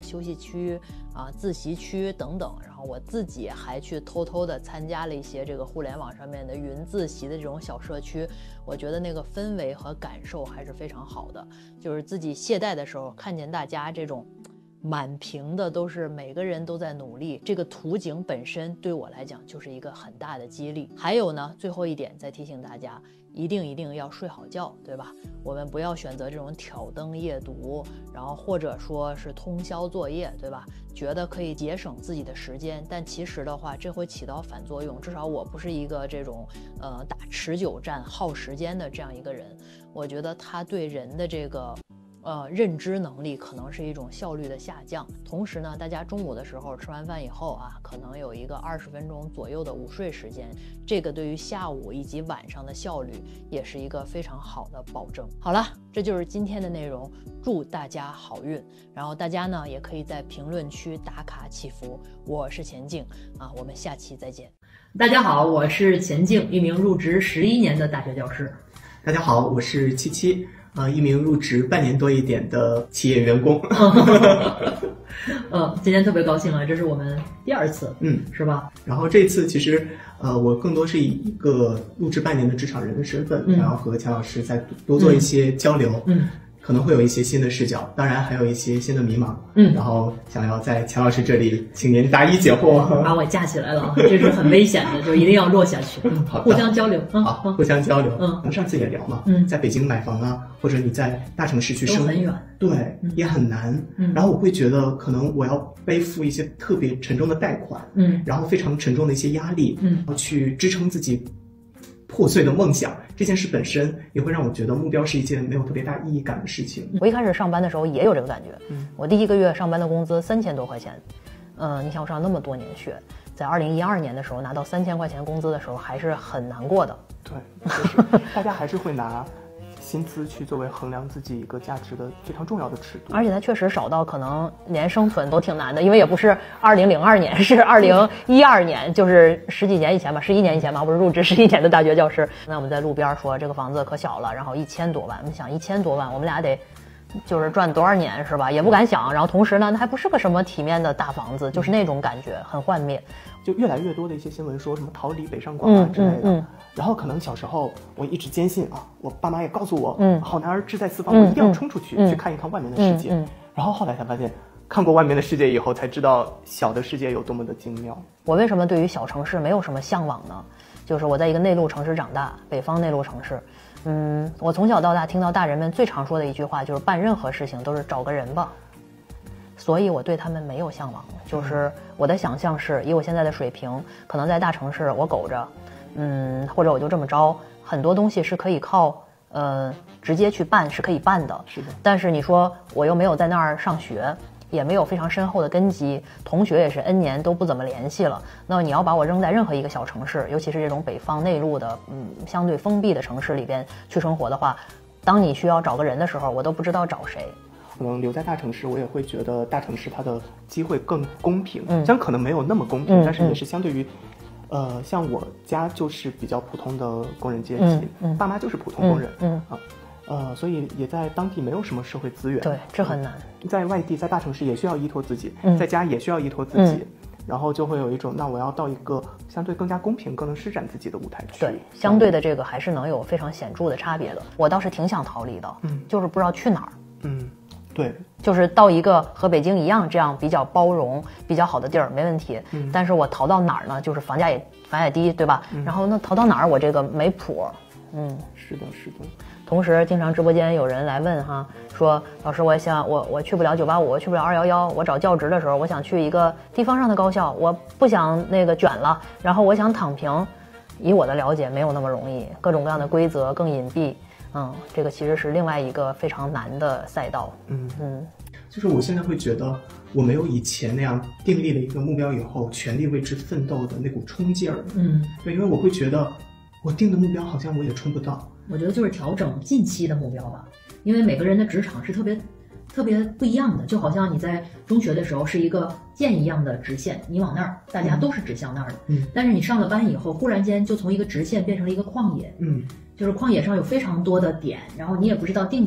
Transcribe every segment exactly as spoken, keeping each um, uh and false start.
休息区啊、自习区等等。然后我自己还去偷偷的参加了一些这个互联网上面的云自习的这种小社区，我觉得那个氛围和感受还是非常好的。就是自己懈怠的时候，看见大家这种满屏的都是每个人都在努力，这个图景本身对我来讲就是一个很大的激励。还有呢，最后一点再提醒大家，一定一定要睡好觉，对吧？我们不要选择这种挑灯夜读，然后或者说是通宵作业，对吧？觉得可以节省自己的时间，但其实的话，这会起到反作用。至少我不是一个这种呃打持久战、耗时间的这样一个人。我觉得它对人的这个呃，认知能力可能是一种效率的下降。同时呢，大家中午的时候吃完饭以后啊，可能有一个二十分钟左右的午睡时间，这个对于下午以及晚上的效率也是一个非常好的保证。好了，这就是今天的内容，祝大家好运。然后大家呢也可以在评论区打卡祈福。我是钱静啊，我们下期再见。 大家好，我是钱静，一名入职十一年的大学教师。 大家好，我是七七。呃，一名入职半年多一点的企业员工。 呃，今天特别高兴啊，这是我们第二次， 嗯， 是吧？ 然后这次其实，呃，我更多是以一个入职半年的职场人的身份，嗯、然后和钱老师再多做一些交流， 嗯， 可能会有一些新的视角，当然还有一些新的迷茫， 嗯， 然后想要在钱老师这里请您答疑解惑， 把我架起来了，这是很危险的，就一定要落下去，嗯， 好的， 互相交流，嗯， 好，互相交流， 嗯， 我们上次也聊嘛， 嗯， 在北京买房啊，或者你在大城市去生活， 都很远， 对， 嗯、 也很难， 嗯， 然后我会觉得可能我要背负一些特别沉重的贷款， 嗯， 然后非常沉重的一些压力， 嗯， 要去支撑自己破碎的梦想，这件事本身也会让我觉得目标是一件没有特别大意义感的事情。 我一开始上班的时候也有这个感觉，嗯，我第一个月上班的工资三千多块钱，嗯、呃，你想我上那么多年学，在二零一二年的时候拿到三千块钱工资的时候还是很难过的。 对，就是大家还是会拿薪资去作为衡量自己一个价值的非常重要的尺度， 而且它确实少到可能连生存都挺难的，因为也不是二零零二年，是二零一二年，就是十几年以前吧，十一年以前吧，我不是入职十一年的大学教师。那我们在路边说这个房子可小了，然后一千多万，我们想一千多万，我们俩得就是赚多少年是吧？也不敢想。然后同时呢，它还不是个什么体面的大房子，就是那种感觉很幻灭。 就越来越多的一些新闻说什么逃离北上广啊之类的， 嗯嗯嗯、 然后可能小时候我一直坚信啊，我爸妈也告诉我， 嗯， 好男儿志在四方，嗯、我一定要冲出去、 嗯、 去看一看外面的世界。 嗯嗯、 然后后来才发现，看过外面的世界以后，才知道小的世界有多么的精妙。 我为什么对于小城市没有什么向往呢？就是我在一个内陆城市长大，北方内陆城市。嗯，我从小到大听到大人们最常说的一句话就是办任何事情都是找个人吧。所以我对他们没有向往，就是我的想象是以我现在的水平，可能在大城市我苟着，嗯，或者我就这么着，很多东西是可以靠呃直接去办是可以办的， 是的。 但是你说我又没有在那儿上学，也没有非常深厚的根基，同学也是 N 年都不怎么联系了。那么你要把我扔在任何一个小城市，尤其是这种北方内陆的，嗯，相对封闭的城市里边去生活的话，当你需要找个人的时候，我都不知道找谁。 可能留在大城市，我也会觉得大城市它的机会更公平， 嗯， 虽然可能没有那么公平， 嗯、 但是也是相对于，呃，像我家就是比较普通的工人阶级， 嗯嗯、 爸妈就是普通工人， 嗯, 嗯啊，呃，所以也在当地没有什么社会资源， 对，这很难。 嗯、在外地，在大城市也需要依托自己， 嗯、 在家也需要依托自己。嗯，然后就会有一种，那我要到一个相对更加公平、更能施展自己的舞台去。 对，相对的这个还是能有非常显著的差别的。我倒是挺想逃离的， 嗯， 就是不知道去哪儿。 嗯，对， 就是到一个和北京一样这样比较包容、比较好的地儿没问题。 嗯， 但是我逃到哪儿呢？就是房价也房价也低，对吧？嗯，然后那逃到哪儿，我这个没谱。嗯， 是的，是的。 同时，经常直播间有人来问哈，说老师，我想我我去不了九八五，我去不了二幺幺，我找教职的时候，我想去一个地方上的高校，我不想那个卷了，然后我想躺平。以我的了解，没有那么容易，各种各样的规则更隐蔽。嗯，这个其实是另外一个非常难的赛道。 嗯嗯， 就是我现在会觉得，我没有以前那样订立了一个目标以后，全力为之奋斗的那股冲劲儿。 嗯， 对，因为我会觉得，我定的目标好像我也冲不到。 我觉得就是调整近期的目标吧，因为每个人的职场是特别特别不一样的，就好像你在中学的时候是一个箭一样的直线，你往那儿，大家都是指向那儿的。 嗯， 但是你上了班以后，忽然间就从一个直线变成了一个旷野。 嗯， 就是旷野上有非常多的点，然后你也不知道定在哪儿。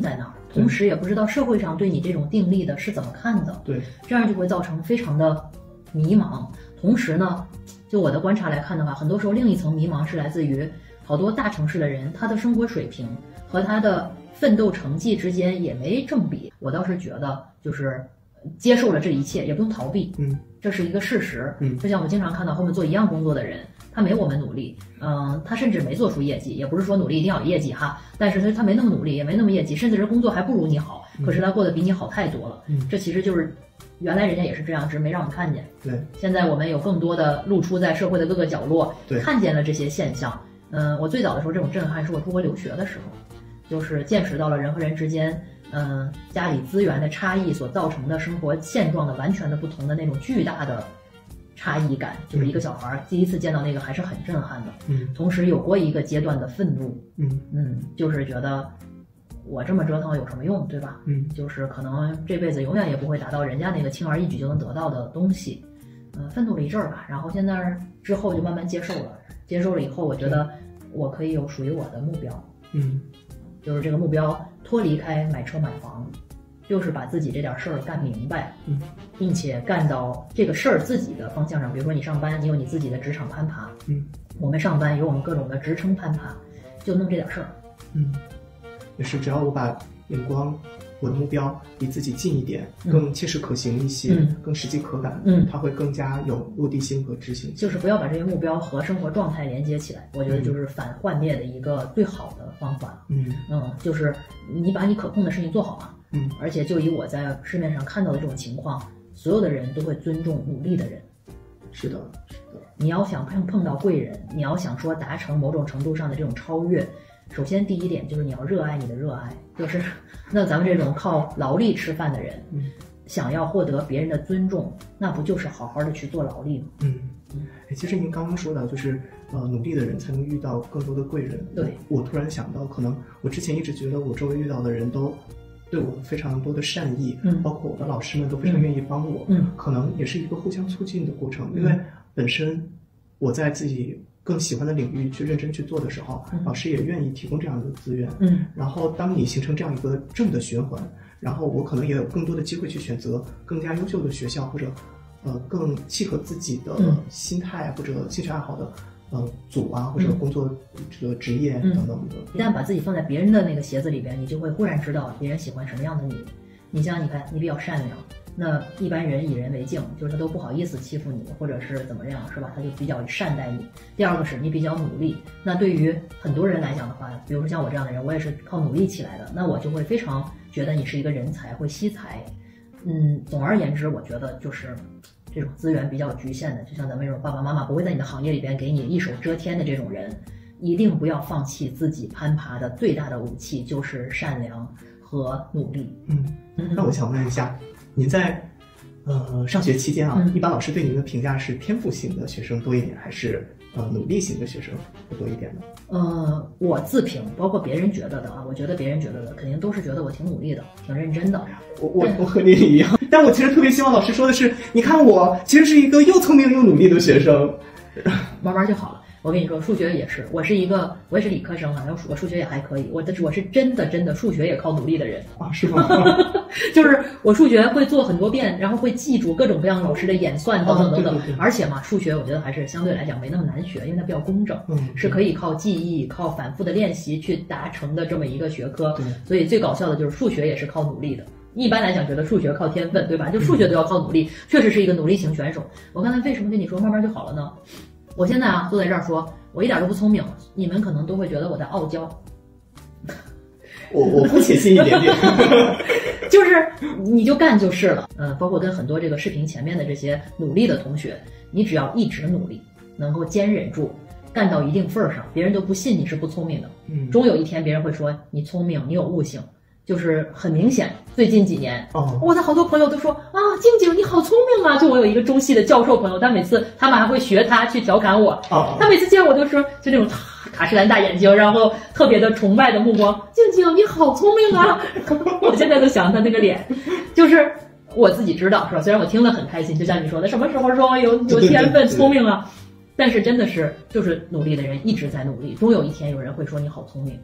同时也不知道社会上对你这种定力的是怎么看的， 对， 这样就会造成非常的迷茫。同时呢，就我的观察来看的话，很多时候另一层迷茫是来自于好多大城市的人，他的生活水平和他的奋斗成绩之间也没正比。我倒是觉得，就是接受了这一切，也不用逃避， 嗯， 这是一个事实。 嗯， 就像我经常看到后面做一样工作的人，他没我们努力，嗯，他甚至没做出业绩，也不是说努力一定要有业绩哈，但是他他没那么努力，也没那么业绩，甚至是工作还不如你好，可是他过得比你好太多了。 嗯， 这其实就是原来人家也是这样，只是没让我们看见。 对， 现在我们有更多的露出在社会的各个角落， 对， 看见了这些现象。嗯，我最早的时候这种震撼是我出国留学的时候，就是见识到了人和人之间，嗯，家里资源的差异所造成的生活现状的完全的不同的那种巨大的差异感，就是一个小孩第一次见到那个还是很震撼的。 嗯， 同时有过一个阶段的愤怒， 嗯嗯，就是觉得我这么折腾有什么用，对吧？ 嗯， 就是可能这辈子永远也不会达到人家那个轻而易举就能得到的东西，嗯、呃，愤怒了一阵儿吧，然后现在之后就慢慢接受了，接受了以后，我觉得我可以有属于我的目标， 嗯， 就是这个目标脱离开买车买房，就是把自己这点事儿干明白， 嗯， 并且干到这个事儿自己的方向上。比如说你上班，你有你自己的职场攀爬， 嗯， 我们上班有我们各种的职称攀爬，就弄这点事儿， 嗯，也是只要我把眼光，我的目标离自己近一点，更切实可行一些， 嗯、 更实际可感， 嗯， 它会更加有落地性和执行性。 就是不要把这些目标和生活状态连接起来，我觉得就是反幻灭的一个最好的方法。 嗯嗯，就是你把你可控的事情做好嘛。 嗯， 而且就以我在市面上看到的这种情况，所有的人都会尊重努力的人。 是的，是的。 你要想碰碰到贵人，你要想说达成某种程度上的这种超越，首先第一点就是你要热爱你的热爱，就是那咱们这种靠劳力吃饭的人， 嗯， 想要获得别人的尊重，那不就是好好的去做劳力吗？ 嗯，哎，其实您刚刚说的就是呃，努力的人才能遇到更多的贵人。 对， 我突然想到，可能我之前一直觉得我周围遇到的人都对我非常多的善意， 嗯， 包括我的老师们都非常愿意帮我， 嗯， 可能也是一个互相促进的过程， 嗯、 因为本身我在自己更喜欢的领域去认真去做的时候， 嗯、 老师也愿意提供这样的资源， 嗯， 然后当你形成这样一个正的循环，然后我可能也有更多的机会去选择更加优秀的学校，或者呃更契合自己的心态或者兴趣爱好的呃组啊，或者工作这个职业等等的。 一旦把自己放在别人的那个鞋子里边，你就会忽然知道别人喜欢什么样的你。你像你看，你比较善良，那一般人以人为敬，就是他都不好意思欺负你，或者是怎么样，是吧？他就比较善待你。第二个是你比较努力，那对于很多人来讲的话，比如说像我这样的人，我也是靠努力起来的，那我就会非常觉得你是一个人才，会惜才。嗯，总而言之，我觉得就是这种资源比较局限的，就像咱们这种爸爸妈妈不会在你的行业里边给你一手遮天的这种人，一定不要放弃自己攀爬的最大的武器，就是善良和努力。 嗯，那我想问一下，您在呃上学期间啊， 嗯、 一般老师对您的评价是天赋型的学生多一点，还是呃努力型的学生会多一点呢？ 呃，我自评，包括别人觉得的啊，我觉得别人觉得的，肯定都是觉得我挺努力的，挺认真的。 我我我和您一样，但我其实特别希望老师说的是，你看我其实是一个又聪明又努力的学生， 慢慢就好了。我跟你说，数学也是，我是一个，我也是理科生啊，我数学也还可以，我的我是真的真的数学也靠努力的人啊，是吗？ 就是我数学会做很多遍，然后会记住各种各样老师的演算等等等等， 啊、对对对， 而且嘛，数学我觉得还是相对来讲没那么难学，因为它比较工整， 嗯， 是可以靠记忆、靠反复的练习去达成的这么一个学科。 对， 所以最搞笑的就是数学也是靠努力的。一般来讲，觉得数学靠天分，对吧？就数学都要靠努力，确实是一个努力型选手。我刚才为什么跟你说慢慢就好了呢？我现在啊坐在这儿说，我一点都不聪明，你们可能都会觉得我在傲娇。 我我不且信一点点， 就是你就干就是了。嗯，包括跟很多这个视频前面的这些努力的同学，你只要一直努力，能够坚忍住，干到一定份儿上，别人都不信你是不聪明的。 嗯， 终有一天别人会说你聪明，你有悟性。就是很明显，最近几年， 哦， 我的好多朋友都说啊，静静你好聪明啊！就我有一个中戏的教授朋友，他每次他们还会学他去调侃我， 哦， 他每次见我都说就那种卡诗兰大眼睛，然后特别的崇拜的目光，静静你好聪明啊！我现在都想他那个脸，就是我自己知道是吧？虽然我听了很开心，就像你说的，什么时候说有有天分、聪明了，但是真的是就是努力的人一直在努力，终有一天有人会说你好聪明。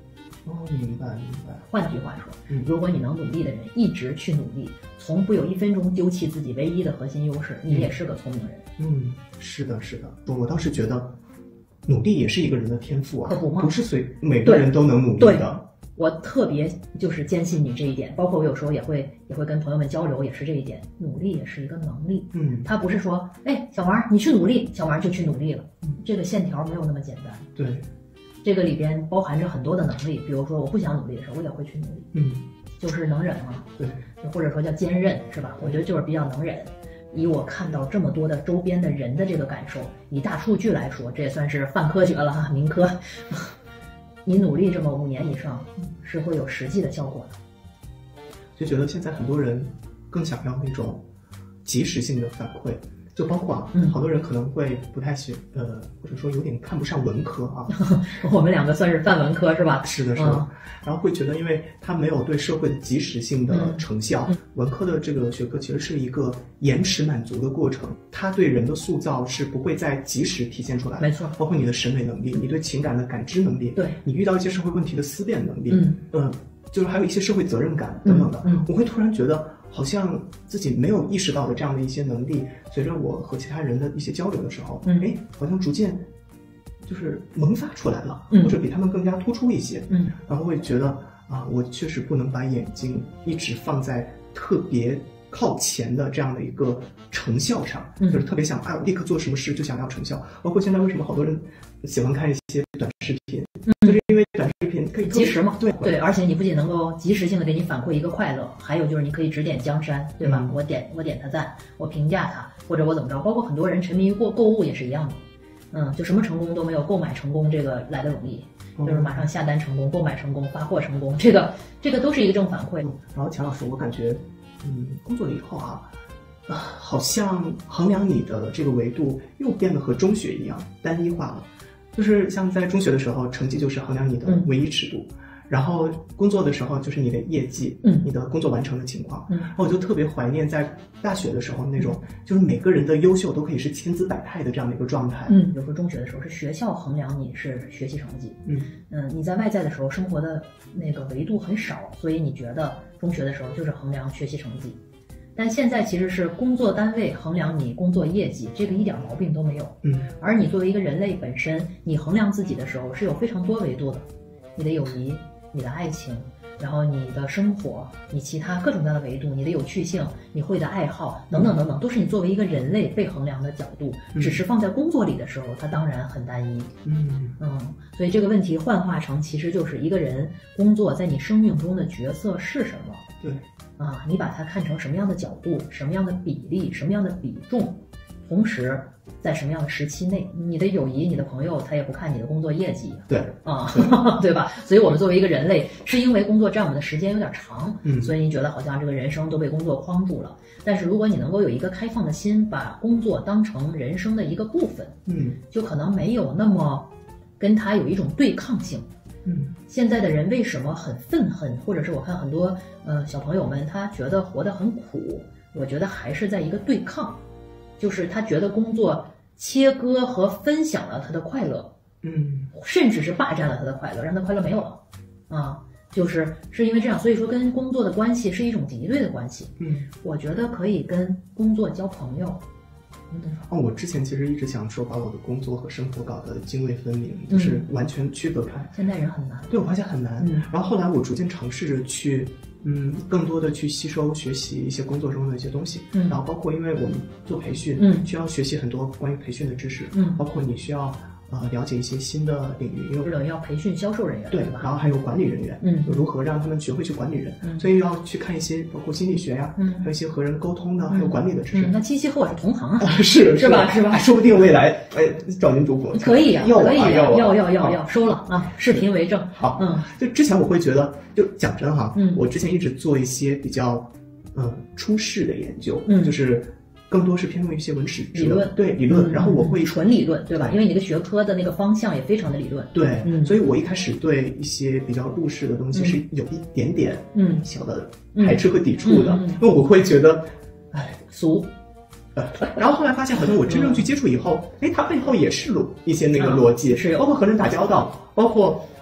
哦，明白明白。 换句话说， 嗯如果你能努力的人一直去努力，从不有一分钟丢弃自己唯一的核心优势，你也是个聪明人。 嗯，是的，是的。我倒是觉得，努力也是一个人的天赋啊， 可不吗？ 不是随每个人都能努力的。 我特别就是坚信你这一点，包括我有时候也会也会跟朋友们交流，也是这一点，努力也是一个能力。 嗯， 他不是说，哎，小王你去努力，小王就去努力了。 嗯， 这个线条没有那么简单。 对， 这个里边包含着很多的能力，比如说我不想努力的时候，我也会去努力。 嗯， 就是能忍嘛。 对， 或者说叫坚韧，是吧？我觉得就是比较能忍。以我看到这么多的周边的人的这个感受，以大数据来说，这也算是泛科学了哈，民科。你努力这么五年以上，是会有实际的效果的。 就觉得现在很多人更想要那种及时性的反馈，就包括啊， 嗯、 好多人可能会不太喜呃，或者说有点看不上文科啊。 我们两个算是泛文科是吧？ 是的，是的。嗯、然后会觉得，因为它没有对社会的及时性的成效， 嗯、 文科的这个学科其实是一个延迟满足的过程，它对人的塑造是不会在及时体现出来的。 没错， 包括你的审美能力，你对情感的感知能力， 对你遇到一些社会问题的思辨能力， 嗯呃，就是还有一些社会责任感等等的。 嗯嗯、 我会突然觉得，好像自己没有意识到的这样的一些能力，随着我和其他人的一些交流的时候， 嗯， 哎，好像逐渐就是萌发出来了， 嗯、 或者比他们更加突出一些。 嗯， 然后会觉得啊，我确实不能把眼睛一直放在特别靠前的这样的一个成效上， 嗯、 就是特别想啊，立刻做什么事就想要成效。包括现在为什么好多人喜欢看一些短视频， 嗯、 就是因为短视频可以及时嘛， 对对，而且你不仅能够及时性的给你反馈一个快乐，还有就是你可以指点江山，对吧？ 嗯、 我点我点他赞，我评价他，或者我怎么着，包括很多人沉迷于过购物也是一样的，嗯，就什么成功都没有购买成功这个来的容易。就是马上下单成功、购买成功、发货成功，这个这个都是一个正反馈。 然后钱老师，我感觉，嗯，工作了以后啊，啊，好像衡量你的这个维度又变得和中学一样单一化了。就是像在中学的时候，成绩就是衡量你的唯一尺度。嗯，然后工作的时候就是你的业绩， 嗯， 你的工作完成的情况， 嗯， 然后我就特别怀念在大学的时候那种，嗯、就是每个人的优秀都可以是千姿百态的这样的一个状态。 嗯，比如说中学的时候是学校衡量你是学习成绩， 嗯嗯，你在外在的时候生活的那个维度很少，所以你觉得中学的时候就是衡量学习成绩，但现在其实是工作单位衡量你工作业绩，这个一点毛病都没有。 嗯， 而你作为一个人类本身，你衡量自己的时候是有非常多维度的，你的友谊。你的爱情，然后你的生活，你其他各种各样的维度，你的有趣性，你会的爱好等等等等，都是你作为一个人类被衡量的角度。 嗯、 只是放在工作里的时候，它当然很单一。 嗯嗯，所以这个问题幻化成其实就是一个人工作在你生命中的角色是什么？ 对啊，你把它看成什么样的角度，什么样的比例，什么样的比重，同时在什么样的时期内，你的友谊、你的朋友，他也不看你的工作业绩， 对啊，对吧？所以我们作为一个人类，是因为工作占我们的时间有点长， 嗯， 所以你觉得好像这个人生都被工作框住了。但是如果你能够有一个开放的心，把工作当成人生的一个部分， 嗯， 就可能没有那么跟他有一种对抗性。 嗯， 现在的人为什么很愤恨，或者是我看很多呃小朋友们，他觉得活得很苦，我觉得还是在一个对抗。就是他觉得工作切割和分享了他的快乐， 嗯， 甚至是霸占了他的快乐，让他快乐没有了，啊，就是是因为这样，所以说跟工作的关系是一种敌对的关系。 嗯， 我觉得可以跟工作交朋友。 嗯，哦，我之前其实一直想说把我的工作和生活搞得泾渭分明，就是完全区隔开。 现在人很难， 对，我发现很难。 嗯， 然后后来我逐渐尝试着去。嗯，更多的去吸收、学习一些工作中的一些东西， 嗯， 然后包括因为我们做培训， 嗯， 需要学习很多关于培训的知识， 嗯， 包括你需要呃了解一些新的领域，因为等于要培训销售人员， 对吧？ 然后还有管理人员， 嗯， 如何让他们学会去管理人， 嗯， 所以要去看一些包括心理学呀， 嗯， 还有一些和人沟通的，还有管理的知识。 嗯，那七七和我是同行啊， 是是吧？是吧？ 说不定未来哎找您主播可以啊， 要可以啊， 要要要要要收了啊，视频为证。 好， 嗯， 就之前我会觉得，就讲真哈， 嗯， 我之前一直做一些比较。嗯，出世的研究， 嗯， 就是更多是偏重于一些文史理论， 对理论， 嗯、 然后我会纯理论，对吧？因为你的学科的那个方向也非常的理论， 对， 嗯， 所以我一开始对一些比较入世的东西是有一点点， 嗯， 小的排斥和抵触的， 嗯嗯嗯、 因为我会觉得，哎， 俗。 呃，然后后来发现，好像我真正去接触以后，哎、嗯，它背后也是逻一些那个逻辑， 啊、是包括和人打交道，包括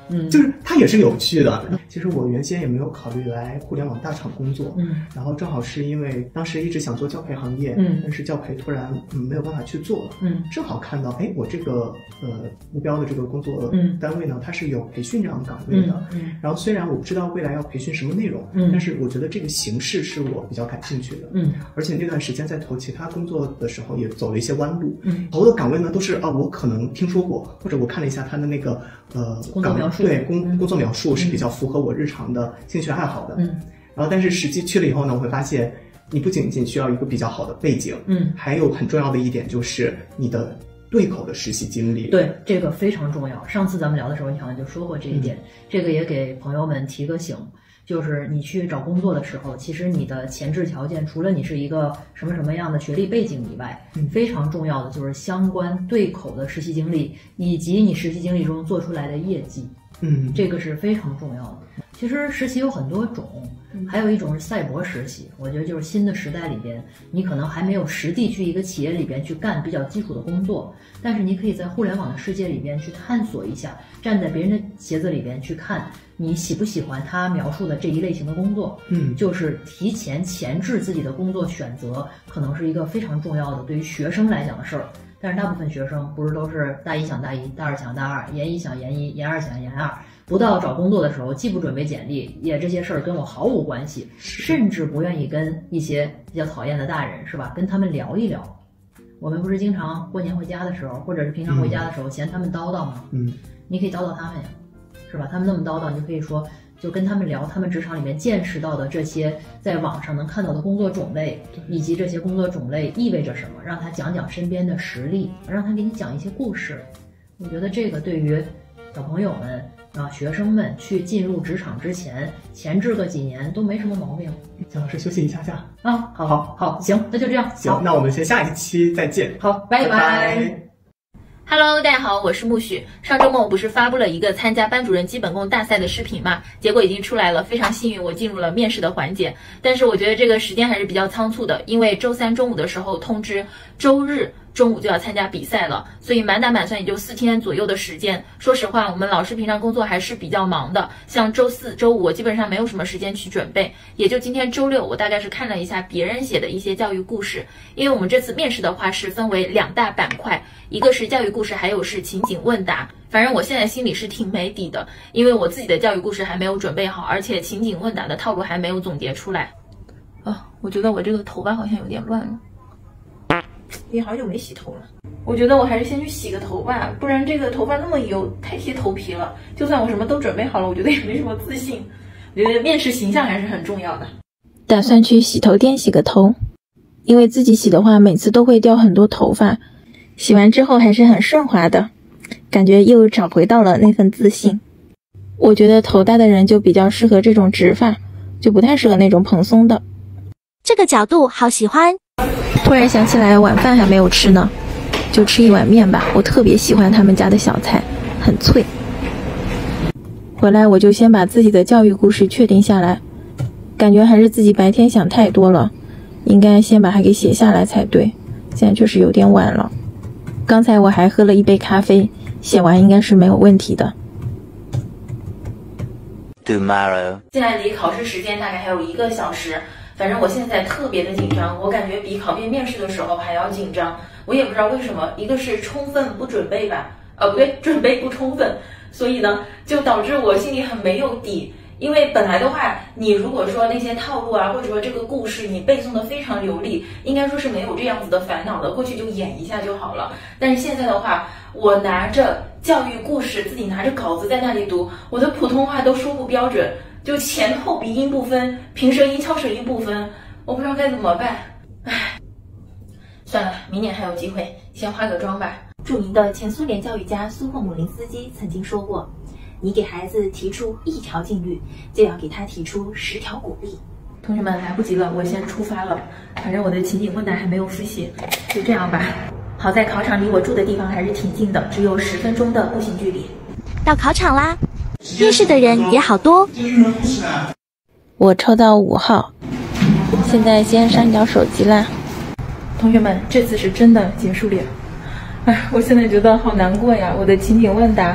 嗯， 就是它也是有趣的。其实我原先也没有考虑来互联网大厂工作， 嗯， 然后正好是因为当时一直想做教培行业， 嗯， 但是教培突然嗯没有办法去做了， 嗯， 正好看到哎我这个呃目标的这个工作单位呢，它是有培训这样的岗位的， 嗯，嗯然后虽然我不知道未来要培训什么内容， 嗯， 但是我觉得这个形式是我比较感兴趣的， 嗯， 而且那段时间在投其他工作的时候也走了一些弯路， 嗯， 投的岗位呢都是啊我可能听说过，或者我看了一下他的那个呃工作描述， 对工工作描述是比较符合我日常的兴趣爱好的， 嗯， 然后但是实际去了以后呢，我会发现你不仅仅需要一个比较好的背景， 嗯， 还有很重要的一点就是你的对口的实习经历。 对，这个非常重要。上次咱们聊的时候，你好像就说过这一点，嗯、这个也给朋友们提个醒。就是你去找工作的时候，其实你的前置条件，除了你是一个什么什么样的学历背景以外， 嗯、 非常重要的就是相关对口的实习经历，以及你实习经历中做出来的业绩。 嗯， 这个是非常重要的。其实实习有很多种，还有一种是赛博实习。我觉得就是新的时代里边，你可能还没有实地去一个企业里边去干比较基础的工作，但是你可以在互联网的世界里边去探索一下，站在别人的鞋子里边去看，你喜不喜欢他描述的这一类型的工作。 嗯， 就是提前前置自己的工作选择，可能是一个非常重要的对于学生来讲的事儿。但是大部分学生不是都是大一想大一，大二想大二，研一想研一，研二想研二，不到找工作的时候，既不准备简历，也这些事儿跟我毫无关系，甚至不愿意跟一些比较讨厌的大人，是吧？跟他们聊一聊。我们不是经常过年回家的时候，或者是平常回家的时候，嗯、嫌他们叨叨吗？ 嗯， 你可以叨叨他们呀，是吧？他们那么叨叨，你就可以说，就跟他们聊他们职场里面见识到的这些在网上能看到的工作种类，以及这些工作种类意味着什么，让他讲讲身边的实例，让他给你讲一些故事。我觉得这个对于小朋友们啊、学生们去进入职场之前，前置个几年都没什么毛病。 蒋老师休息一下下啊，好好好，行，那就这样。 行，那我们先下一期再见。 好，拜拜。 拜拜。 Hello， 大家好，我是木许。上周末我不是发布了一个参加班主任基本功大赛的视频嘛，结果已经出来了，非常幸运，我进入了面试的环节。但是我觉得这个时间还是比较仓促的，因为周三中午的时候通知，周日中午就要参加比赛了，所以满打满算也就四天左右的时间。说实话，我们老师平常工作还是比较忙的，像周四周五我基本上没有什么时间去准备，也就今天周六我大概是看了一下别人写的一些教育故事。因为我们这次面试的话是分为两大板块，一个是教育故事，还有是情景问答。反正我现在心里是挺没底的，因为我自己的教育故事还没有准备好，而且情景问答的套路还没有总结出来。啊，我觉得我这个头发好像有点乱了，也好久没洗头了。我觉得我还是先去洗个头吧，不然这个头发那么油，太贴头皮了。就算我什么都准备好了，我觉得也没什么自信。我觉得面试形象还是很重要的。打算去洗头店洗个头，因为自己洗的话，每次都会掉很多头发，洗完之后还是很顺滑的，感觉又找回到了那份自信。我觉得头大的人就比较适合这种直发，就不太适合那种蓬松的。 这个角度好喜欢。 突然想起来晚饭还没有吃呢，就吃一碗面吧，我特别喜欢他们家的小菜，很脆。回来我就先把自己的教育故事确定下来，感觉还是自己白天想太多了，应该先把它给写下来才对。现在确实有点晚了，刚才我还喝了一杯咖啡，写完应该是没有问题的。Tomorrow， 现在离考试时间大概还有一个小时，反正我现在特别的紧张，我感觉比考编面试的时候还要紧张。我也不知道为什么，一个是充分不准备吧，呃不对，准备不充分，所以呢就导致我心里很没有底。因为本来的话，你如果说那些套路啊，或者说这个故事你背诵的非常流利，应该说是没有这样子的烦恼的，过去就演一下就好了。但是现在的话，我拿着教育故事，自己拿着稿子在那里读，我的普通话都说不标准，就前后鼻音不分，平舌音、翘舌音不分，我不知道该怎么办。唉，算了，明年还有机会，先化个妆吧。 著名的前苏联教育家苏霍姆林斯基曾经说过，你给孩子提出一条禁律，就要给他提出十条鼓励。 同学们，来不及了，我先出发了。反正我的情景问答还没有复习，就这样吧。好在考场离我住的地方还是挺近的，只有十分钟的步行距离。 到考场啦，面试的人也好多。 我抽到五号，现在先删掉手机啦。同学们，这次是真的结束了。哎，我现在觉得好难过呀！我的情景问答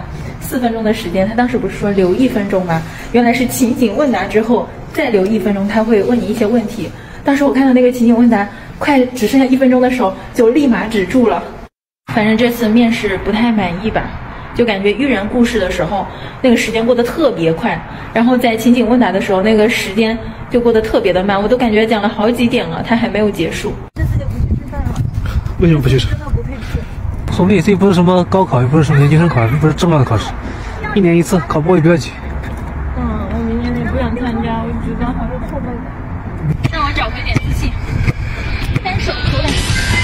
四分钟的时间，他当时不是说留一分钟吗？原来是情景问答之后再留一分钟，他会问你一些问题。当时我看到那个情景问答快只剩下一分钟的时候，就立马止住了。反正这次面试不太满意吧，就感觉寓人故事的时候那个时间过得特别快，然后在情景问答的时候那个时间就过得特别的慢，我都感觉讲了好几点了，他还没有结束。这次就不去吃饭了。 为什么不去吃？ 真的不配吃。 兄弟，这不是什么高考，也不是什么研究生考试，不是重要的考试，一年一次，考不过也不要紧。 嗯，我明年也不想参加，我觉得还是后悔的。让我找回点自信。单手投篮。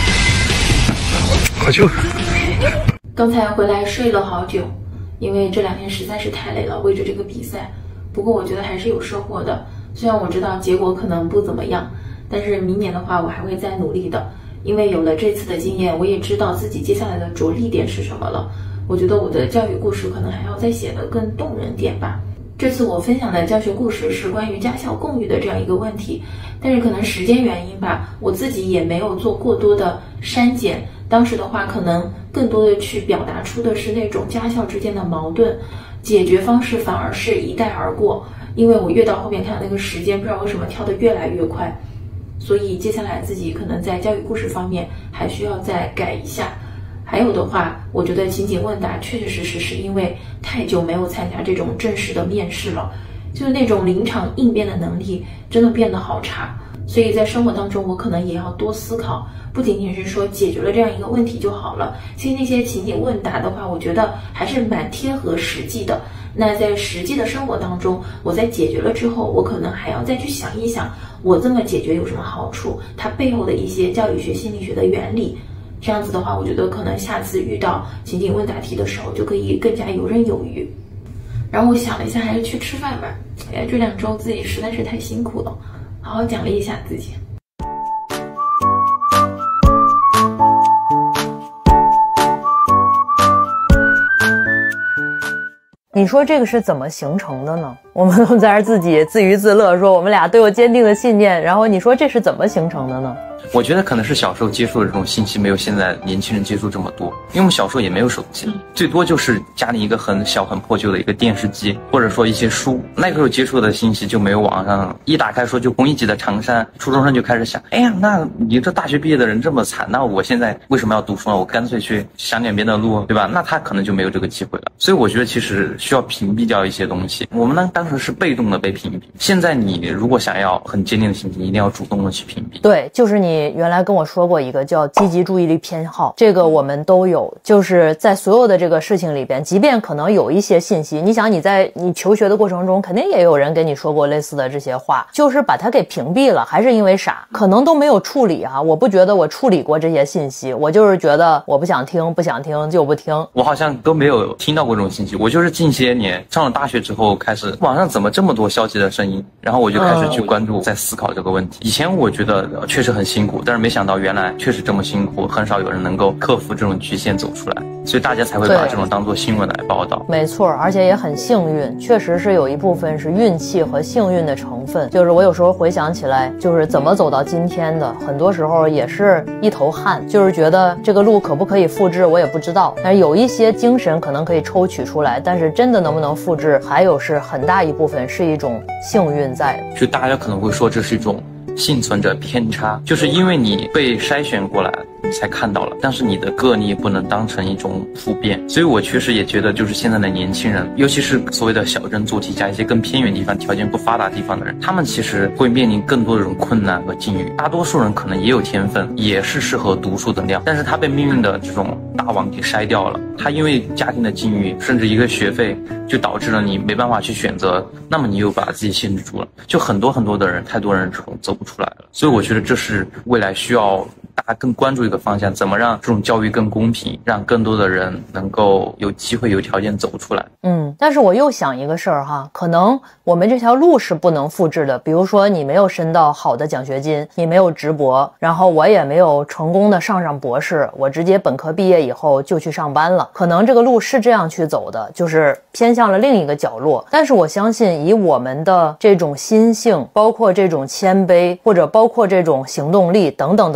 好球！ 刚才回来睡了好久，因为这两天实在是太累了，为着这个比赛。不过我觉得还是有收获的，虽然我知道结果可能不怎么样，但是明年的话我还会再努力的。因为有了这次的经验，我也知道自己接下来的着力点是什么了。我觉得我的教育故事可能还要再写得更动人点吧。这次我分享的教学故事是关于家校共育的这样一个问题，但是可能时间原因吧，我自己也没有做过多的删减。当时的话，可能更多的去表达出的是那种家校之间的矛盾，解决方式反而是一带而过。因为我越到后面看那个时间，不知道为什么跳得越来越快。所以接下来自己可能在教育故事方面还需要再改一下。还有的话，我觉得情景问答确确实实是因为太久没有参加这种正式的面试了，就是那种临场应变的能力真的变得好差。所以在生活当中我可能也要多思考，不仅仅是说解决了这样一个问题就好了。其实那些情景问答的话，我觉得还是蛮贴合实际的。那在实际的生活当中，我在解决了之后，我可能还要再去想一想，我这么解决有什么好处，它背后的一些教育学心理学的原理。这样子的话，我觉得可能下次遇到情景问答题的时候就可以更加游刃有余。然后我想了一下，还是去吃饭吧。哎，这两周自己实在是太辛苦了，好好奖励一下自己。 你说这个是怎么形成的呢？我们都在这自己自娱自乐，说我们俩都有坚定的信念，然后你说这是怎么形成的呢？ 我觉得可能是小时候接触的这种信息没有现在年轻人接触这么多，因为我们小时候也没有手机，最多就是家里一个很小很破旧的一个电视机，或者说一些书。那个时候接触的信息就没有网上，一打开说就公益级的长衫，初中生就开始想，哎呀，那你这大学毕业的人这么惨，那我现在为什么要读书呢？我干脆去想点别的路，对吧？那他可能就没有这个机会了。所以我觉得其实需要屏蔽掉一些东西。我们呢当时是被动的被屏蔽，现在你如果想要很坚定的信息，你一定要主动的去屏蔽。 对，就是你原来跟我说过一个叫积极注意力偏好，这个我们都有，就是在所有的这个事情里边，即便可能有一些信息，你想你在你求学的过程中肯定也有人跟你说过类似的这些话，就是把它给屏蔽了，还是因为傻，可能都没有处理啊。我不觉得我处理过这些信息，我就是觉得我不想听，不想听就不听。 我好像都没有听到过这种信息，我就是近些年上了大学之后开始网上怎么这么多消极的声音，然后我就开始去关注，在思考这个问题。以前我觉得确实很辛苦，但是没想到原来确实这么辛苦，很少有人能够克服这种局限走出来，所以大家才会把这种当作新闻来报道。 没错，而且也很幸运，确实是有一部分是运气和幸运的成分。就是我有时候回想起来，就是怎么走到今天的，很多时候也是一头汗，就是觉得这个路可不可以复制我也不知道，但是有一些精神可能可以抽取出来，但是真的能不能复制，还有是很大一部分是一种幸运在的。 就大家可能会说这是一种幸存者偏差，就是因为你被筛选过来你才看到了，但是你的个例不能当成一种普遍。所以我确实也觉得，就是现在的年轻人，尤其是所谓的小镇做题家，一些更偏远地方条件不发达地方的人，他们其实会面临更多的这种困难和境遇。大多数人可能也有天分，也是适合读书的料，但是他被命运的这种大网给筛掉了。他因为家庭的境遇，甚至一个学费，就导致了你没办法去选择，那么你又把自己限制住了。就很多很多的人，太多人这种走不出来了。所以我觉得这是未来需要大家更关注一个方向，怎么让这种教育更公平，让更多的人能够有机会有条件走出来。 嗯，但是我又想一个事儿哈，可能我们这条路是不能复制的，比如说你没有申到好的奖学金，你没有直博，然后我也没有成功的上上博士，我直接本科毕业以后就去上班了，可能这个路是这样去走的，就是偏向了另一个角落。但是我相信以我们的这种心性，包括这种谦卑，或者包括这种行动力等等等等这些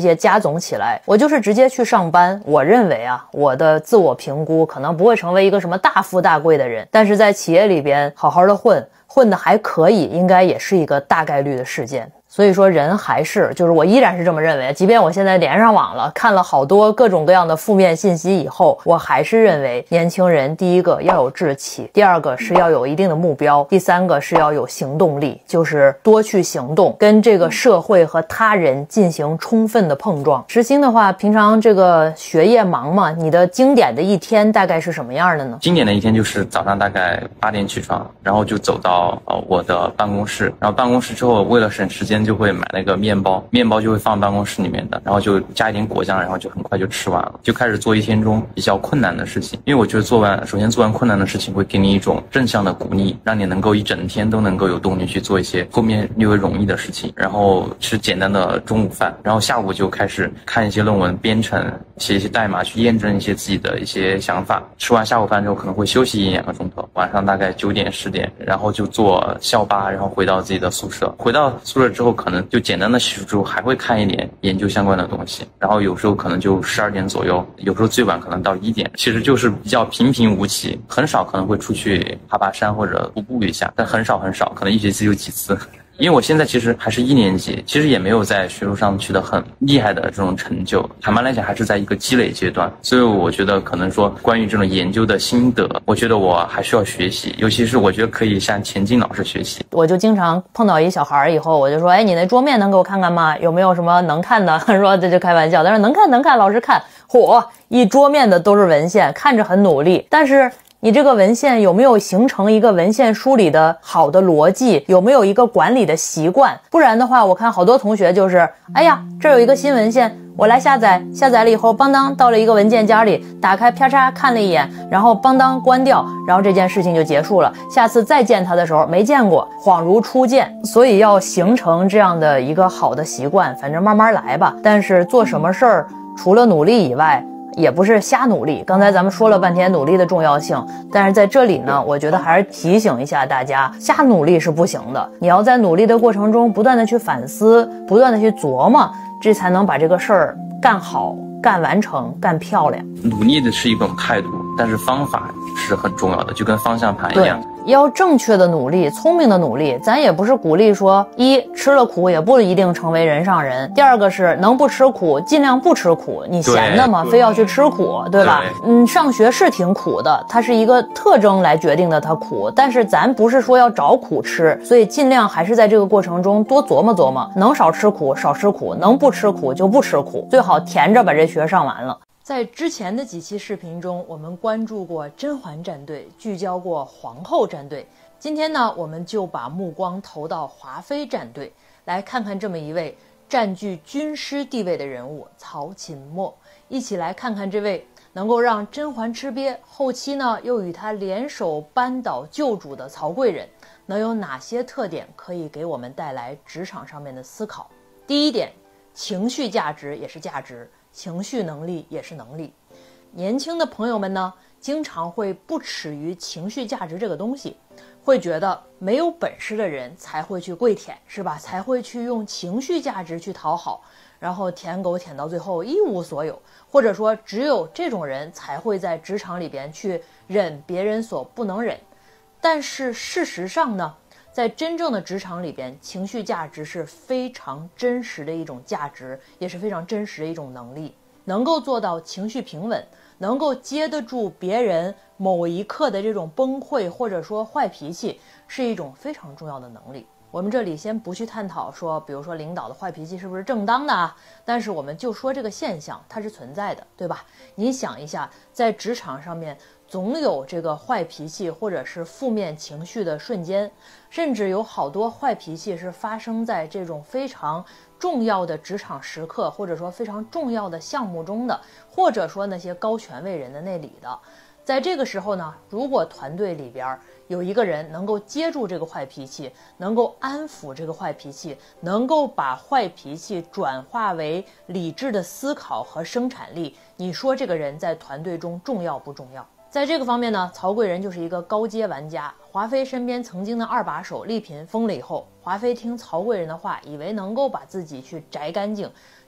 些加总起来，我就是直接去上班。我认为啊，我的自我评估可能不会成为一个什么大富大贵的人，但是在企业里边好好的混，混得还可以，应该也是一个大概率的事件。所以说人还是，就是我依然是这么认为，即便我现在连上网了，看了好多各种各样的负面信息以后，我还是认为年轻人第一个要有志气，第二个是要有一定的目标，第三个是要有行动力，就是多去行动，跟这个社会和他人进行充分的碰撞。石鑫的话，平常这个学业忙嘛，你的经典的一天大概是什么样的呢？ 经典的一天就是早上大概八点起床，然后就走到呃我的办公室，然后办公室之后为了省时间就会买那个面包，面包就会放办公室里面的，然后就加一点果酱，然后就很快就吃完了，就开始做一天中比较困难的事情。因为我觉得做完，首先做完困难的事情会给你一种正向的鼓励，让你能够一整天都能够有动力去做一些后面略微容易的事情，然后吃简单的中午饭，然后下午就开始看一些论文编程，写一些代码，去验证一些自己的一些想法。吃完下午饭之后可能会休息一两个钟头，晚上大概九点十点，然后就坐校巴，然后回到自己的宿舍。回到宿舍之后可能就简单的洗漱之后还会看一点研究相关的东西，然后有时候可能就十二点左右，有时候最晚可能到一点，其实就是比较平平无奇，很少可能会出去爬爬山或者徒步一下，但很少很少，可能一学期有几次。因为我现在其实还是一年级，其实也没有在学术上取得很厉害的这种成就，坦白来讲还是在一个积累阶段，所以我觉得可能说关于这种研究的心得，我觉得我还需要学习，尤其是我觉得可以向钱静老师学习。 我就经常碰到一小孩以后，我就说，哎，你那桌面能给我看看吗？有没有什么能看的？说这就开玩笑，但是能看能看，老师看，嚯，一桌面的都是文献，看着很努力，但是你这个文献有没有形成一个文献梳理的好的逻辑，有没有一个管理的习惯？不然的话，我看好多同学就是，哎呀，这儿有一个新文献，我来下载，下载了以后，邦当到了一个文件夹里，打开啪嚓看了一眼，然后邦当关掉，然后这件事情就结束了。下次再见他的时候没见过，恍如初见。所以要形成这样的一个好的习惯，反正慢慢来吧。但是做什么事儿，除了努力以外，也不是瞎努力。刚才咱们说了半天努力的重要性，但是在这里呢，我觉得还是提醒一下大家，瞎努力是不行的。你要在努力的过程中不断的去反思，不断的去琢磨，这才能把这个事儿干好、干完成、干漂亮。 努力的是一种态度，但是方法是很重要的，就跟方向盘一样。 要正确的努力，聪明的努力。咱也不是鼓励说，一吃了苦也不一定成为人上人，第二个是能不吃苦尽量不吃苦，你闲的嘛，非要去吃苦，对吧？对嗯，上学是挺苦的，它是一个特征来决定的它苦，但是咱不是说要找苦吃，所以尽量还是在这个过程中多琢磨琢磨，能少吃苦少吃苦，能不吃苦就不吃苦，最好甜着把这学上完了。在之前的几期视频中，我们关注过甄嬛战队，聚焦过皇后战队。今天呢，我们就把目光投到华妃战队，来看看这么一位占据军师地位的人物曹琴墨，一起来看看这位能够让甄嬛吃瘪，后期呢又与他联手扳倒旧主的曹贵人，能有哪些特点可以给我们带来职场上面的思考。第一点，情绪价值也是价值，情绪能力也是能力。年轻的朋友们呢，经常会不耻于情绪价值这个东西，会觉得没有本事的人才会去跪舔，是吧？才会去用情绪价值去讨好，然后舔狗舔到最后一无所有，或者说只有这种人才会在职场里边去忍别人所不能忍。但是事实上呢，在真正的职场里边，情绪价值是非常真实的一种价值，也是非常真实的一种能力。能够做到情绪平稳，能够接得住别人某一刻的这种崩溃或者说坏脾气，是一种非常重要的能力。我们这里先不去探讨说，比如说领导的坏脾气是不是正当的啊，但是我们就说这个现象它是存在的，对吧？你想一下，在职场上面总有这个坏脾气或者是负面情绪的瞬间，甚至有好多坏脾气是发生在这种非常重要的职场时刻，或者说非常重要的项目中的，或者说那些高权位人的那里的。在这个时候呢，如果团队里边有一个人能够接住这个坏脾气，能够安抚这个坏脾气，能够把坏脾气转化为理智的思考和生产力，你说这个人在团队中重要不重要？在这个方面呢，曹贵人就是一个高阶玩家。华妃身边曾经的二把手丽嫔疯了以后，华妃听曹贵人的话，以为能够把自己去摘干净，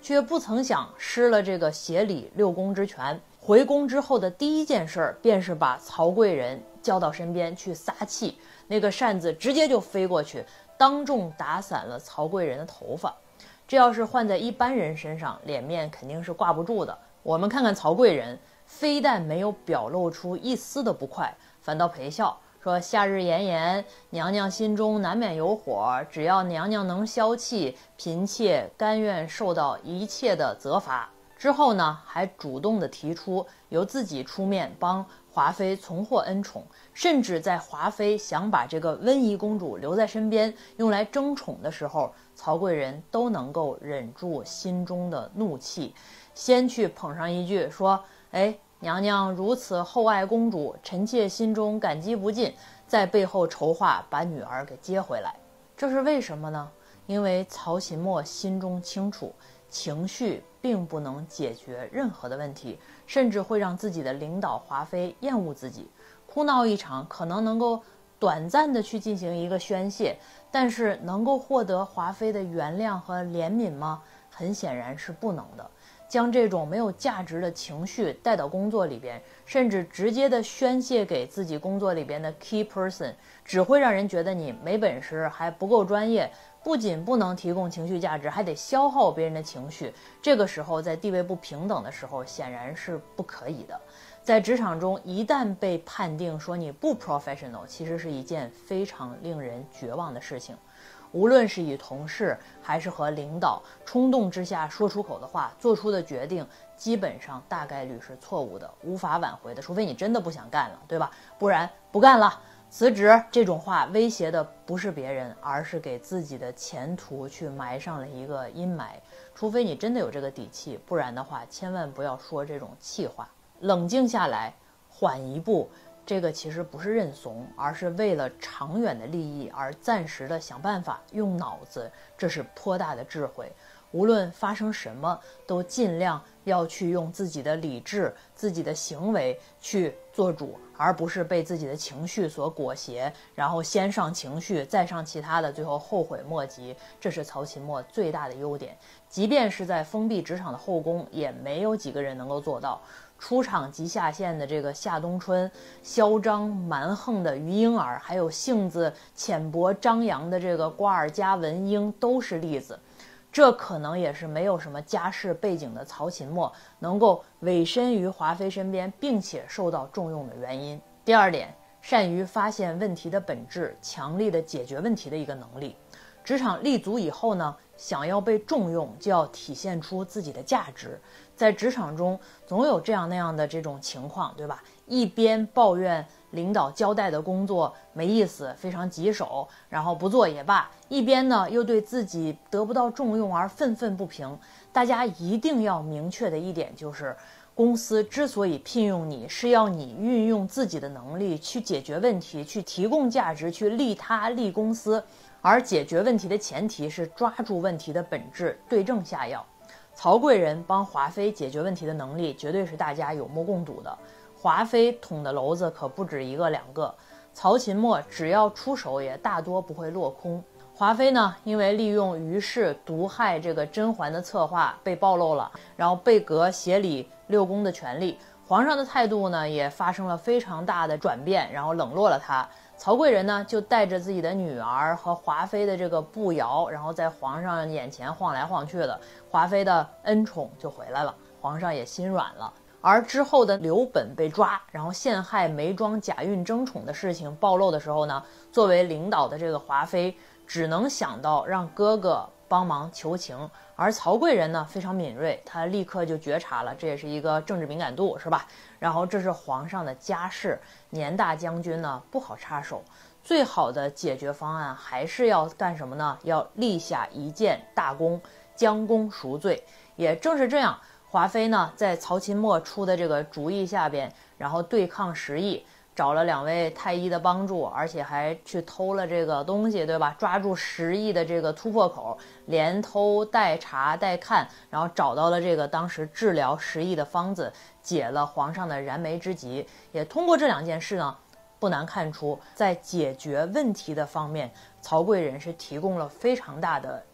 却不曾想失了这个协理六宫之权。回宫之后的第一件事便是把曹贵人叫到身边去撒气，那个扇子直接就飞过去，当众打散了曹贵人的头发。这要是换在一般人身上，脸面肯定是挂不住的。我们看看曹贵人，非但没有表露出一丝的不快，反倒陪笑说：“夏日炎炎，娘娘心中难免有火，只要娘娘能消气，嫔妾甘愿受到一切的责罚。”之后呢，还主动的提出由自己出面帮华妃重获恩宠，甚至在华妃想把这个温宜公主留在身边用来争宠的时候，曹贵人都能够忍住心中的怒气，先去捧上一句说：“哎，娘娘如此厚爱公主，臣妾心中感激不尽。”在背后筹划把女儿给接回来。这是为什么呢？因为曹琴墨心中清楚，情绪并不能解决任何的问题，甚至会让自己的领导华妃厌恶自己。哭闹一场可能能够短暂的去进行一个宣泄，但是能够获得华妃的原谅和怜悯吗？很显然是不能的。将这种没有价值的情绪带到工作里边，甚至直接的宣泄给自己工作里边的 key person， 只会让人觉得你没本事，还不够专业，不仅不能提供情绪价值，还得消耗别人的情绪。这个时候在地位不平等的时候，显然是不可以的。在职场中，一旦被判定说你不 professional， 其实是一件非常令人绝望的事情。无论是与同事还是和领导，冲动之下说出口的话，做出的决定，基本上大概率是错误的，无法挽回的，除非你真的不想干了，对吧？不然不干了，辞职。这种话威胁的不是别人，而是给自己的前途去埋上了一个阴霾。除非你真的有这个底气，不然的话，千万不要说这种气话。冷静下来，缓一步。这个其实不是认怂，而是为了长远的利益而暂时的想办法，用脑子，这是颇大的智慧。无论发生什么，都尽量要去用自己的理智、自己的行为去做主，而不是被自己的情绪所裹挟，然后先上情绪，再上其他的，最后后悔莫及。这是曹琴墨最大的优点，即便是在封闭职场的后宫，也没有几个人能够做到。出场即下线的这个夏冬春，嚣张蛮横的于莺儿，还有性子浅薄张扬的这个瓜尔佳文英都是例子。这可能也是没有什么家世背景的曹琴墨能够委身于华妃身边并且受到重用的原因。第二点，善于发现问题的本质，强力的解决问题的一个能力。职场立足以后呢，想要被重用，就要体现出自己的价值。在职场中总有这样那样的这种情况，对吧？一边抱怨领导交代的工作没意思，非常棘手，然后不做也罢，一边呢又对自己得不到重用而愤愤不平。大家一定要明确的一点就是，公司之所以聘用你，是要你运用自己的能力去解决问题，去提供价值，去利他利公司。而解决问题的前提是抓住问题的本质，对症下药。曹贵人帮华妃解决问题的能力绝对是大家有目共睹的，华妃捅的篓子可不止一个两个，曹琴墨只要出手也大多不会落空。华妃呢，因为利用于氏毒害这个甄嬛的策划被暴露了，然后被革协理六宫的权力，皇上的态度呢也发生了非常大的转变，然后冷落了他。曹贵人呢就带着自己的女儿和华妃的这个步摇，然后在皇上眼前晃来晃去的，华妃的恩宠就回来了，皇上也心软了。而之后的刘本被抓，然后陷害眉庄假孕争宠的事情暴露的时候呢，作为领导的这个华妃只能想到让哥哥帮忙求情，而曹贵人呢非常敏锐，他立刻就觉察了，这也是一个政治敏感度，是吧？然后这是皇上的家事，年大将军呢不好插手，最好的解决方案还是要干什么呢？要立下一件大功，将功赎罪。也正是这样，华妃呢在曹琴墨出的这个主意下边，然后对抗时议，找了两位太医的帮助，而且还去偷了这个东西，对吧？抓住时议的这个突破口，连偷带查带看，然后找到了这个当时治疗时议的方子，解了皇上的燃眉之急。也通过这两件事呢，不难看出在解决问题的方面，曹贵人是提供了非常大的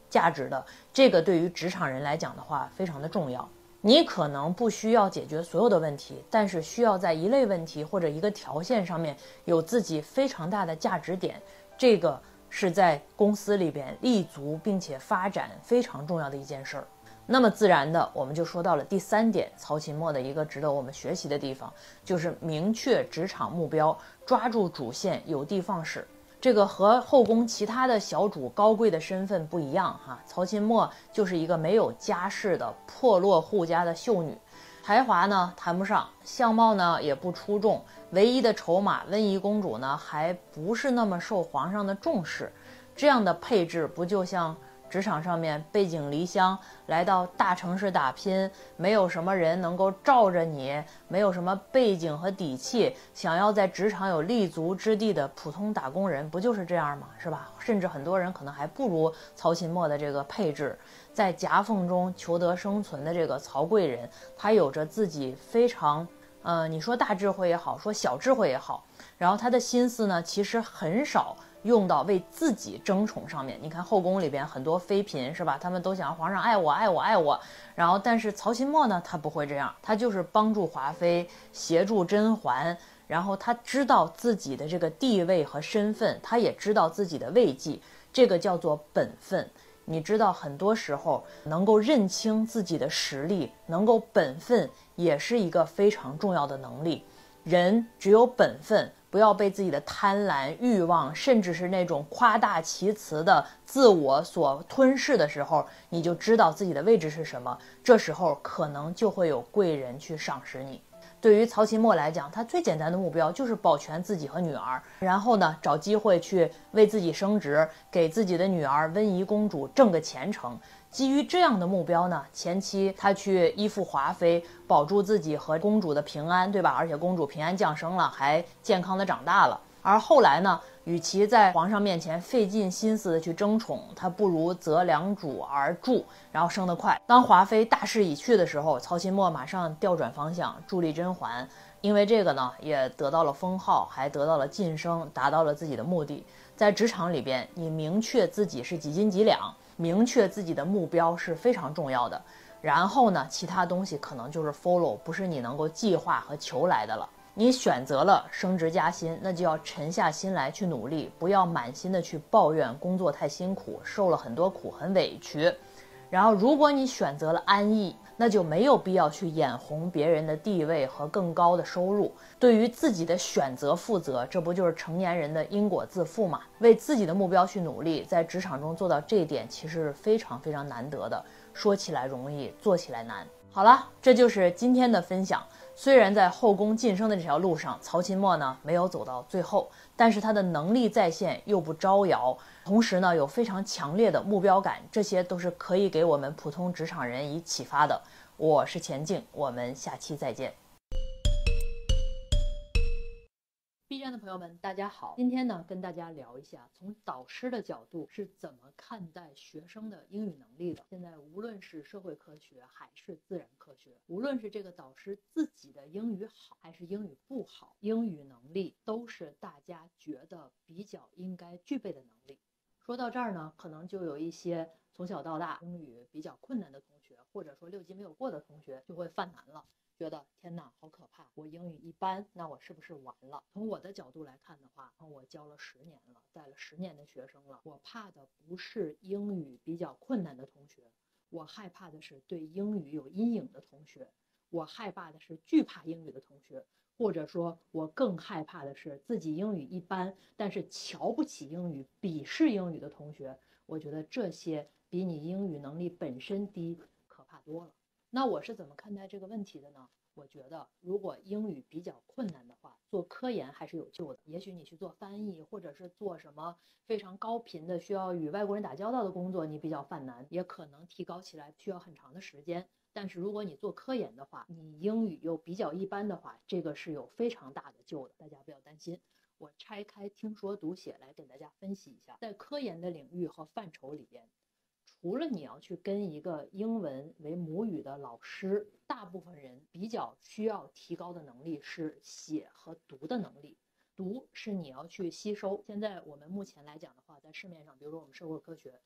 价值的，这个对于职场人来讲的话非常的重要。你可能不需要解决所有的问题，但是需要在一类问题或者一个条线上面有自己非常大的价值点，这个是在公司里边立足并且发展非常重要的一件事儿。那么自然的，我们就说到了第三点，曹琴墨的一个值得我们学习的地方，就是明确职场目标，抓住主线，有的放矢。这个和后宫其他的小主高贵的身份不一样哈，曹琴墨就是一个没有家世的破落户家的秀女，才华呢谈不上，相貌呢也不出众，唯一的筹码温宜公主呢还不是那么受皇上的重视。这样的配置不就像职场上面背井离乡来到大城市打拼，没有什么人能够罩着你，没有什么背景和底气，想要在职场有立足之地的普通打工人，不就是这样吗？是吧？甚至很多人可能还不如曹琴墨的这个配置，在夹缝中求得生存的这个曹贵人，他有着自己非常呃，你说大智慧也好，说小智慧也好，然后他的心思呢其实很少用到为自己争宠上面。你看后宫里边很多妃嫔是吧，他们都想皇上爱我爱我爱我，然后但是曹琴墨呢他不会这样，他就是帮助华妃，协助甄嬛，然后他知道自己的这个地位和身份，他也知道自己的位纪，这个叫做本分。你知道很多时候能够认清自己的实力，能够本分也是一个非常重要的能力。人只有本分，不要被自己的贪婪、欲望，甚至是那种夸大其词的自我所吞噬的时候，你就知道自己的位置是什么，这时候可能就会有贵人去赏识你。对于曹琴墨来讲，他最简单的目标就是保全自己和女儿，然后呢找机会去为自己升职，给自己的女儿温宜公主挣个前程。基于这样的目标呢，前期他去依附华妃，保住自己和公主的平安，对吧？而且公主平安降生了，还健康的长大了。而后来呢，与其在皇上面前费尽心思的去争宠，他不如择良主而助，然后生得快。当华妃大势已去的时候，曹琴墨马上调转方向，助力甄嬛，因为这个呢也得到了封号，还得到了晋升，达到了自己的目的。在职场里边，你明确自己是几斤几两，明确自己的目标是非常重要的。然后呢，其他东西可能就是 follow， 不是你能够计划和求来的了。你选择了升职加薪，那就要沉下心来去努力，不要满心的去抱怨工作太辛苦，受了很多苦，很委屈。然后如果你选择了安逸，那就没有必要去眼红别人的地位和更高的收入。对于自己的选择负责，这不就是成年人的因果自负吗？为自己的目标去努力，在职场中做到这一点其实是非常非常难得的，说起来容易，做起来难。好了，这就是今天的分享。虽然在后宫晋升的这条路上，曹琴墨呢没有走到最后，但是他的能力在线又不招摇，同时呢有非常强烈的目标感，这些都是可以给我们普通职场人以启发的。我是钱静，我们下期再见。B 站的朋友们，大家好！今天呢，跟大家聊一下，从导师的角度是怎么看待学生的英语能力的。现在无论是社会科学还是自然科学，无论是这个导师自己的英语好还是英语不好，英语能力都是大家觉得比较应该具备的能力。说到这儿呢，可能就有一些从小到大英语比较困难的同学，或者说六级没有过的同学，就会犯难了。觉得天哪，好可怕！我英语一般，那我是不是完了？从我的角度来看的话，我教了十年了，带了十年的学生了，我怕的不是英语比较困难的同学，我害怕的是对英语有阴影的同学，我害怕的是惧怕英语的同学，或者说我更害怕的是自己英语一般，但是瞧不起英语、鄙视英语的同学。我觉得这些比你英语能力本身低可怕多了。那我是怎么看待这个问题的呢？我觉得如果英语比较困难的话，做科研还是有救的。也许你去做翻译，或者是做什么非常高频的需要与外国人打交道的工作，你比较犯难，也可能提高起来需要很长的时间。但是如果你做科研的话，你英语又比较一般的话，这个是有非常大的救的，大家不要担心。我拆开听说读写来给大家分析一下，在科研的领域和范畴里边，除了你要去跟一个英文为母语的老师，大部分人比较需要提高的能力是写和读的能力。读是你要去吸收，现在我们目前来讲的话，在市面上，比如说我们社会科学，不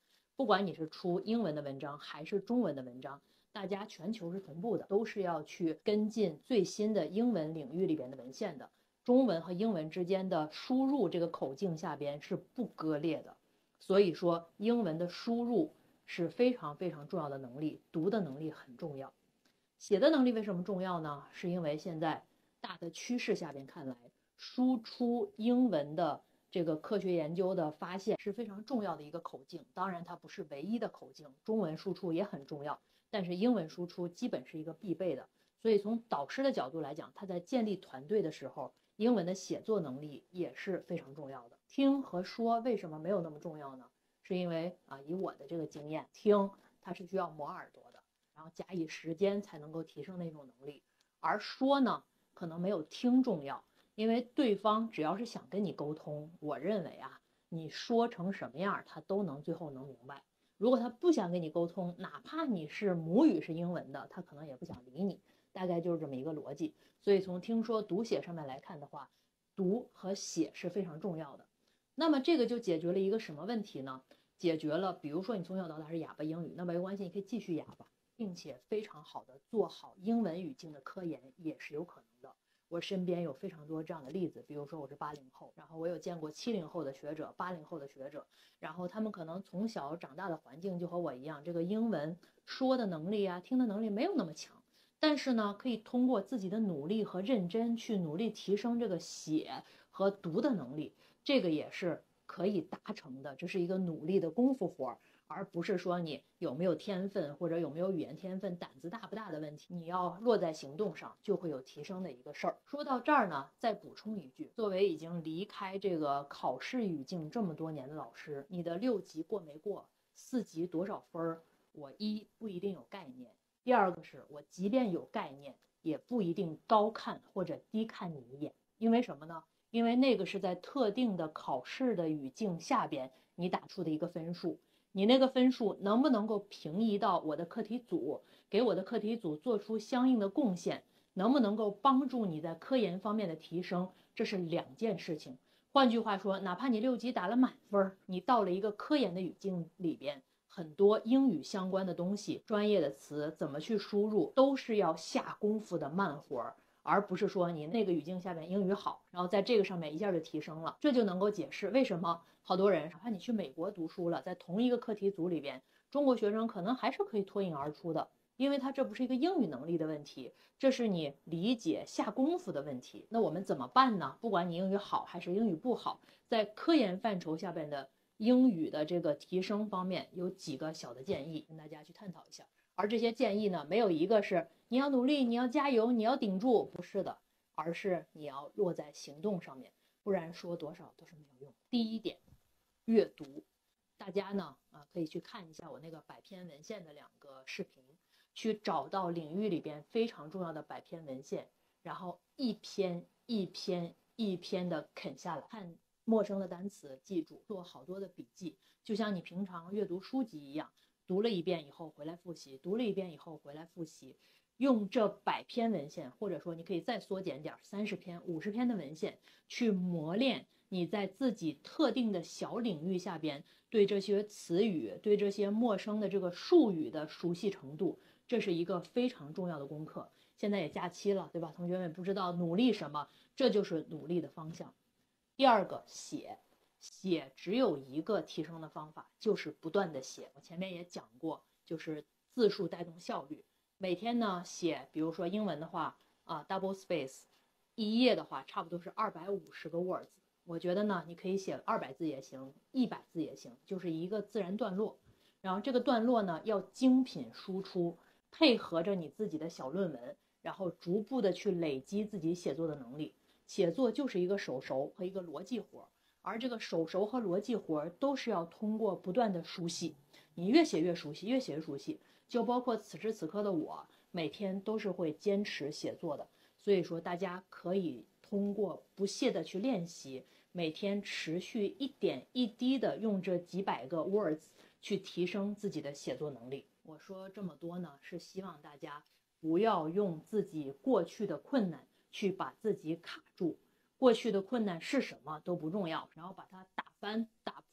不管你是出英文的文章还是中文的文章，大家全球是同步的，都是要去跟进最新的英文领域里边的文献的。中文和英文之间的输入这个口径下边是不割裂的，所以说英文的输入是非常非常重要的能力，读的能力很重要。写的能力为什么重要呢？是因为现在大的趋势下边看来，输出英文的这个科学研究的发现是非常重要的一个口径。当然它不是唯一的口径，中文输出也很重要，但是英文输出基本是一个必备的。所以从导师的角度来讲，他在建立团队的时候，英文的写作能力也是非常重要的。听和说为什么没有那么重要呢？是因为啊，以我的这个经验，听它是需要磨耳朵的，然后加以时间才能够提升那种能力。而说呢，可能没有听重要，因为对方只要是想跟你沟通，我认为啊，你说成什么样，他都能最后能明白。如果他不想跟你沟通，哪怕你是母语是英文的，他可能也不想理你。大概就是这么一个逻辑。所以从听说读写上面来看的话，读和写是非常重要的。那么这个就解决了一个什么问题呢？解决了比如说你从小到大是哑巴英语，那没关系，你可以继续哑巴，并且非常好的做好英文语境的科研也是有可能的。我身边有非常多这样的例子，比如说我是八零后，然后我有见过七零后的学者，八零后的学者，然后他们可能从小长大的环境就和我一样，这个英文说的能力啊，听的能力没有那么强，但是呢，可以通过自己的努力和认真去努力提升这个写和读的能力，这个也是可以达成的，这是一个努力的功夫活，而不是说你有没有天分或者有没有语言天分、胆子大不大的问题，你要落在行动上就会有提升的一个事儿。说到这儿呢，再补充一句，作为已经离开这个考试语境这么多年的老师，你的六级过没过，四级多少分，我一不一定有概念，第二个是我即便有概念，也不一定高看或者低看你一眼，因为什么呢？因为那个是在特定的考试的语境下边你打出的一个分数，你那个分数能不能够平移到我的课题组，给我的课题组做出相应的贡献，能不能够帮助你在科研方面的提升，这是两件事情。换句话说，哪怕你六级打了满分，你到了一个科研的语境里边，很多英语相关的东西，专业的词怎么去输入，都是要下功夫的慢活，而不是说你那个语境下面英语好，然后在这个上面一下就提升了。这就能够解释为什么好多人，哪怕你去美国读书了，在同一个课题组里边，中国学生可能还是可以脱颖而出的，因为它这不是一个英语能力的问题，这是你理解下功夫的问题。那我们怎么办呢？不管你英语好还是英语不好，在科研范畴下边的英语的这个提升方面，有几个小的建议跟大家去探讨一下。而这些建议呢，没有一个是你要努力，你要加油，你要顶住，不是的，而是你要落在行动上面，不然说多少都是没有用。第一点，阅读，大家呢啊可以去看一下我那个百篇文献的两个视频，去找到领域里边非常重要的百篇文献，然后一篇一篇一篇的啃下来，看陌生的单词，记住，做好多的笔记，就像你平常阅读书籍一样。读了一遍以后回来复习，读了一遍以后回来复习，用这百篇文献，或者说你可以再缩减点，三十篇、五十篇的文献，去磨练你在自己特定的小领域下边对这些词语、对这些陌生的这个术语的熟悉程度，这是一个非常重要的功课。现在也假期了，对吧？同学们不知道努力什么，这就是努力的方向。第二个，写。写只有一个提升的方法，就是不断的写。我前面也讲过，就是字数带动效率。每天呢写，比如说英文的话啊 ，double space， 一页的话差不多是二百五十个 words。我觉得呢，你可以写二百字也行，一百字也行，就是一个自然段落。然后这个段落呢要精品输出，配合着你自己的小论文，然后逐步的去累积自己写作的能力。写作就是一个手熟和一个逻辑活。而这个手熟和逻辑活都是要通过不断的熟悉，你越写越熟悉，越写越熟悉，就包括此时此刻的我，每天都是会坚持写作的。所以说大家可以通过不懈的去练习，每天持续一点一滴的用这几百个 words 去提升自己的写作能力。我说这么多呢，是希望大家不要用自己过去的困难去把自己卡住。过去的困难是什么都不重要，然后把它打翻打破，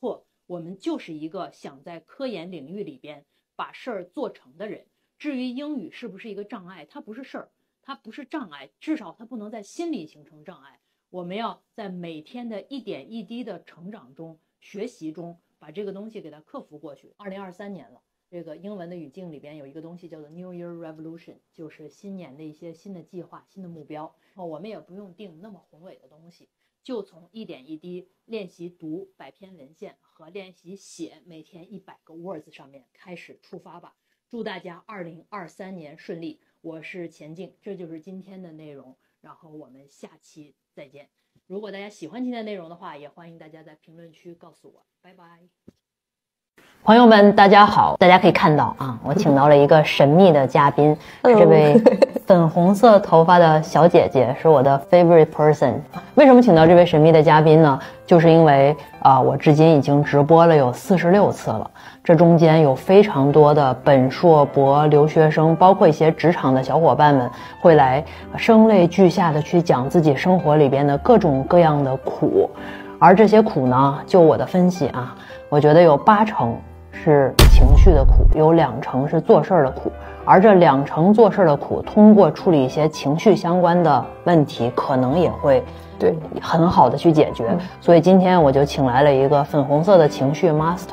我们就是一个想在科研领域里边把事儿做成的人。至于英语是不是一个障碍，它不是事儿，它不是障碍，至少它不能在心里形成障碍。我们要在每天的一点一滴的成长中、学习中，把这个东西给它克服过去。二零二三年了，这个英文的语境里边有一个东西叫做 New Year Revolution， 就是新年的一些新的计划、新的目标。我们也不用定那么宏伟的东西，就从一点一滴练习读百篇文献和练习写每天一百个 words 上面开始出发吧。祝大家二零二三年顺利。我是钱静，这就是今天的内容，然后我们下期再见。如果大家喜欢今天的内容的话，也欢迎大家在评论区告诉我。拜拜。朋友们大家好，大家可以看到啊，我请到了一个神秘的嘉宾，是这位粉红色头发的小姐姐，是我的 favorite person。 为什么请到这位神秘的嘉宾呢？就是因为啊、呃，我至今已经直播了有四十六次了，这中间有非常多的本硕博留学生，包括一些职场的小伙伴们会来声泪俱下的去讲自己生活里边的各种各样的苦，而这些苦呢，就我的分析啊，我觉得有八成是情绪的苦，有两成是做事儿的苦，而这两成做事儿的苦，通过处理一些情绪相关的问题，可能也会对很好的去解决。嗯、所以今天我就请来了一个粉红色的情绪 master，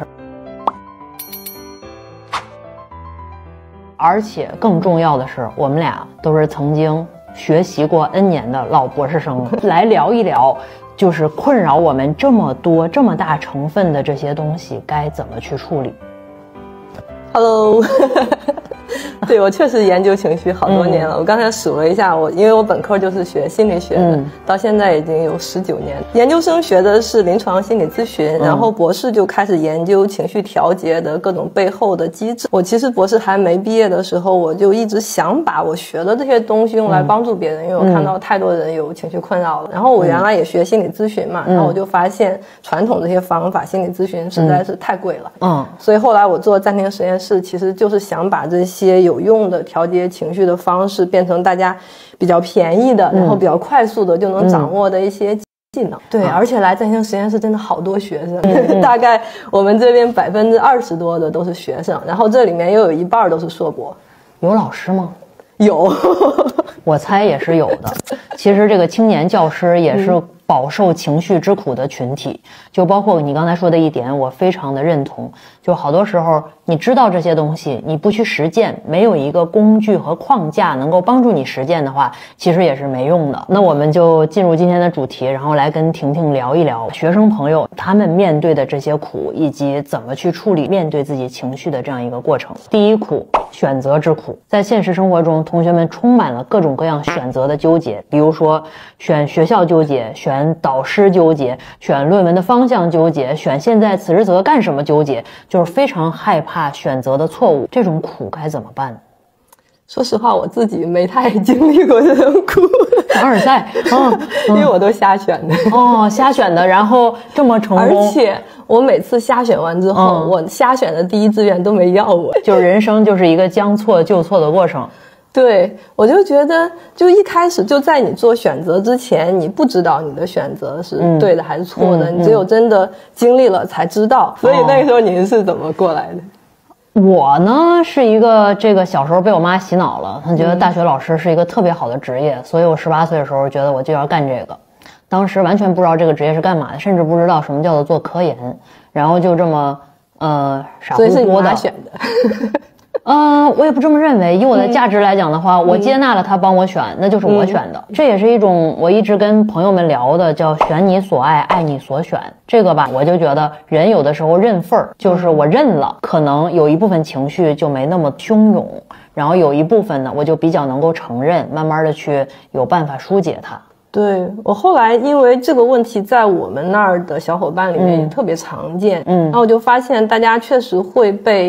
而且更重要的是，我们俩都是曾经学习过 N 年的老博士生，来聊一聊。就是困扰我们这么多这么大成分的这些东西该怎么去处理。 Hello 对，我确实研究情绪好多年了、嗯、我刚才数了一下，我因为我本科就是学心理学的、嗯、到现在已经有十九年，研究生学的是临床心理咨询、嗯、然后博士就开始研究情绪调节的各种背后的机制。我其实博士还没毕业的时候，我就一直想把我学的这些东西用来帮助别人、嗯、因为我看到太多人有情绪困扰了、嗯、然后我原来也学心理咨询嘛、嗯、然后我就发现传统这些方法心理咨询实在是太贵了，嗯，所以后来我做暂停实验室，其实就是想把这些有用的调节情绪的方式变成大家比较便宜的、嗯、然后比较快速的就能掌握的一些技能、嗯、对、啊、而且来暂停实验室真的好多学生、嗯、大概我们这边百分之二十多的都是学生，然后这里面又有一半都是硕博。 有老师吗？ 有我猜也是有的。其实这个青年教师也是饱受情绪之苦的群体，就包括你刚才说的一点，我非常的认同。就好多时候你知道这些东西，你不去实践，没有一个工具和框架能够帮助你实践的话，其实也是没用的。那我们就进入今天的主题，然后来跟婷婷聊一聊学生朋友他们面对的这些苦，以及怎么去处理面对自己情绪的这样一个过程。第一苦，选择之苦。在现实生活中，同学们充满了各种各样选择的纠结，比如说选学校纠结，选导师纠结，选论文的方向纠结，选现在此时此刻干什么纠结，就是非常害怕选择的错误。这种苦该怎么办？ 说实话，我自己没太经历过这种苦。 凡尔赛，嗯， 因为我都瞎选的。 哦，瞎选的，然后这么成功。 而且我每次瞎选完之后、嗯、我瞎选的第一志愿都没要我。 就是人生就是一个将错就错的过程。 对，我就觉得就一开始就在你做选择之前，你不知道你的选择是对的还是错的、嗯嗯、你只有真的经历了才知道、嗯、所以那个时候您是怎么过来的？ 我呢是一个这个小时候被我妈洗脑了，她觉得大学老师是一个特别好的职业、嗯、所以我十八岁的时候觉得我就要干这个。当时完全不知道这个职业是干嘛的，甚至不知道什么叫做做科研，然后就这么呃傻乎乎的。 所以是你妈选的。 嗯、呃，我也不这么认为。以我的价值来讲的话、嗯、我接纳了他帮我选、嗯、那就是我选的、嗯、这也是一种我一直跟朋友们聊的，叫选你所爱，爱你所选。这个吧，我就觉得人有的时候认份儿，就是我认了，可能有一部分情绪就没那么汹涌，然后有一部分呢我就比较能够承认，慢慢的去有办法疏解它。 对，我后来因为这个问题在我们那儿的小伙伴里面也特别常见，嗯，然后我就发现大家确实会被比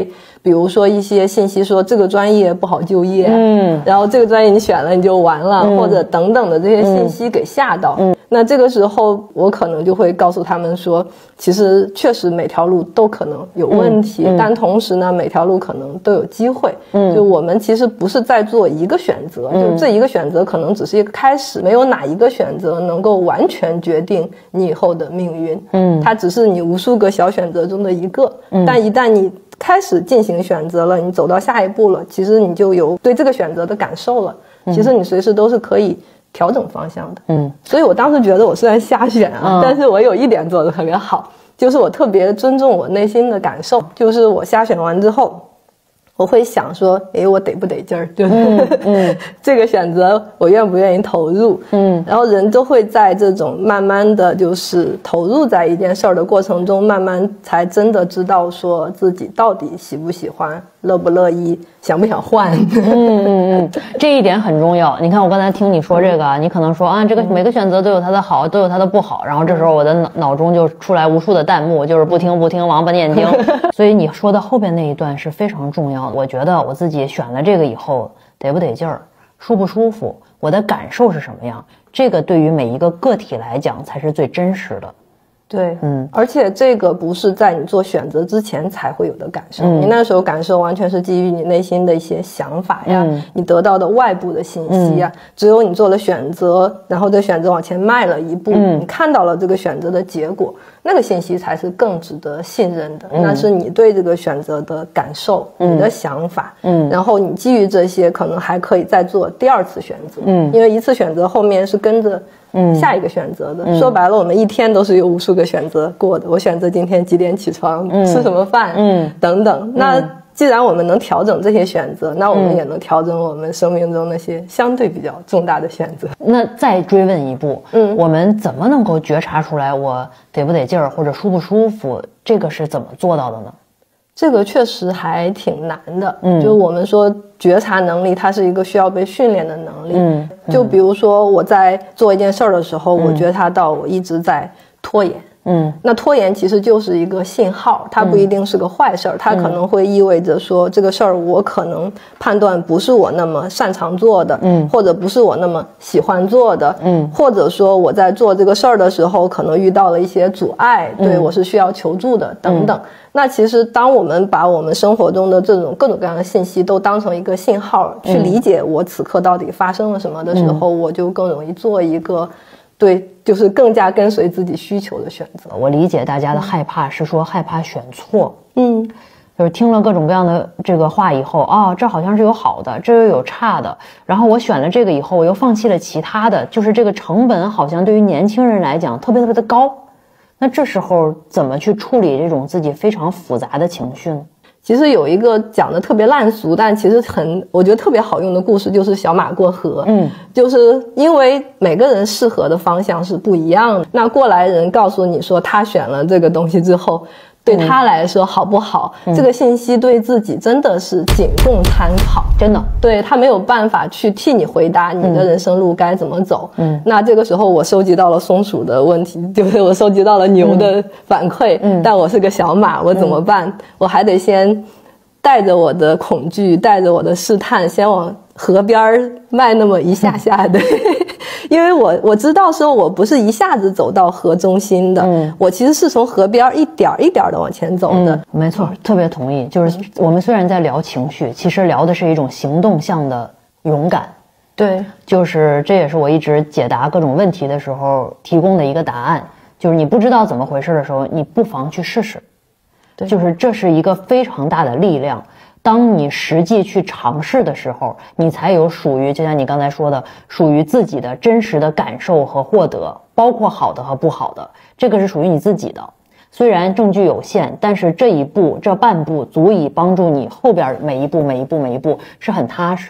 比如说一些信息说这个专业不好就业，嗯，然后这个专业你选了你就完了，嗯、或者等等的这些信息给吓到，嗯，那这个时候我可能就会告诉他们说，其实确实每条路都可能有问题，嗯嗯、但同时呢，每条路可能都有机会，嗯，就我们其实不是在做一个选择，嗯、就这一个选择可能只是一个开始，没有哪一个选择能够完全决定你以后的命运，嗯，它只是你无数个小选择中的一个，嗯，但一旦你开始进行选择了，你走到下一步了，其实你就有对这个选择的感受了，嗯、其实你随时都是可以调整方向的，嗯，所以我当时觉得我虽然瞎选啊，嗯、但是我有一点做得特别好，就是我特别尊重我内心的感受，就是我瞎选完之后，我会想说，诶，我得不得劲儿？就是、嗯嗯、这个选择我愿不愿意投入？嗯，然后人都会在这种慢慢的就是投入在一件事儿的过程中，慢慢才真的知道说自己到底喜不喜欢，乐不乐意，想不想换。 嗯嗯嗯，这一点很重要。你看我刚才听你说这个，你可能说啊，这个每个选择都有它的好，都有它的不好，然后这时候我的脑脑中就出来无数的弹幕，就是不听不听，王八念经。所以你说的后边那一段是非常重要的。我觉得我自己选了这个以后，得不得劲儿，舒不舒服，我的感受是什么样，这个对于每一个个体来讲才是最真实的。 对，嗯，而且这个不是在你做选择之前才会有的感受，嗯、你那时候感受完全是基于你内心的一些想法呀，嗯、你得到的外部的信息呀，嗯、只有你做了选择，然后这选择往前迈了一步，嗯、你看到了这个选择的结果，那个信息才是更值得信任的，嗯、那是你对这个选择的感受，嗯、你的想法，嗯，然后你基于这些可能还可以再做第二次选择，嗯，因为一次选择后面是跟着嗯，下一个选择的，嗯、说白了，我们一天都是有无数个选择过的。我选择今天几点起床，嗯、吃什么饭，嗯，等等。那既然我们能调整这些选择，那我们也能调整我们生命中那些相对比较重大的选择。 那再追问一步，嗯，我们怎么能够觉察出来我得不得劲儿或者舒不舒服？这个是怎么做到的呢？ 这个确实还挺难的，嗯，就我们说觉察能力，它是一个需要被训练的能力，嗯，就比如说我在做一件事儿的时候，嗯、我觉察到我一直在拖延，嗯，那拖延其实就是一个信号，它不一定是个坏事儿，嗯、它可能会意味着说这个事儿我可能判断不是我那么擅长做的，嗯，或者不是我那么喜欢做的，嗯，或者说我在做这个事儿的时候可能遇到了一些阻碍，嗯、对我是需要求助的等等。嗯，那其实当我们把我们生活中的这种各种各样的信息都当成一个信号，嗯、去理解我此刻到底发生了什么的时候，嗯、我就更容易做一个对，就是更加跟随自己需求的选择。 我理解大家的害怕是说害怕选错，嗯，就是听了各种各样的这个话以后，啊、哦，这好像是有好的，这又有差的，然后我选了这个以后，我又放弃了其他的，就是这个成本好像对于年轻人来讲特别特别的高。那这时候怎么去处理这种自己非常复杂的情绪呢？ 其实有一个讲的特别烂俗，但其实很我觉得特别好用的故事，就是小马过河。嗯，就是因为每个人适合的方向是不一样的，那过来人告诉你说他选了这个东西之后对他来说好不好，嗯、这个信息对自己真的是仅供参考，真的，对，他没有办法去替你回答你的人生路该怎么走。嗯，那这个时候我收集到了松鼠的问题，就是我收集到了牛的反馈，嗯、但我是个小马，我怎么办？嗯、我还得先带着我的恐惧，带着我的试探，先往河边迈那么一下下的。嗯因为我我知道说我不是一下子走到河中心的，嗯，我其实是从河边一点一点的往前走的。 嗯、没错，特别同意。就是我们虽然在聊情绪，其实聊的是一种行动向的勇敢。 对， 就是这也是我一直解答各种问题的时候提供的一个答案。就是你不知道怎么回事的时候，你不妨去试试。对，就是这是一个非常大的力量。当你实际去尝试的时候，你才有属于就像你刚才说的属于自己的真实的感受和获得，包括好的和不好的，这个是属于你自己的。虽然证据有限，但是这一步这半步足以帮助你后边每一步每一步每一步是很踏实的。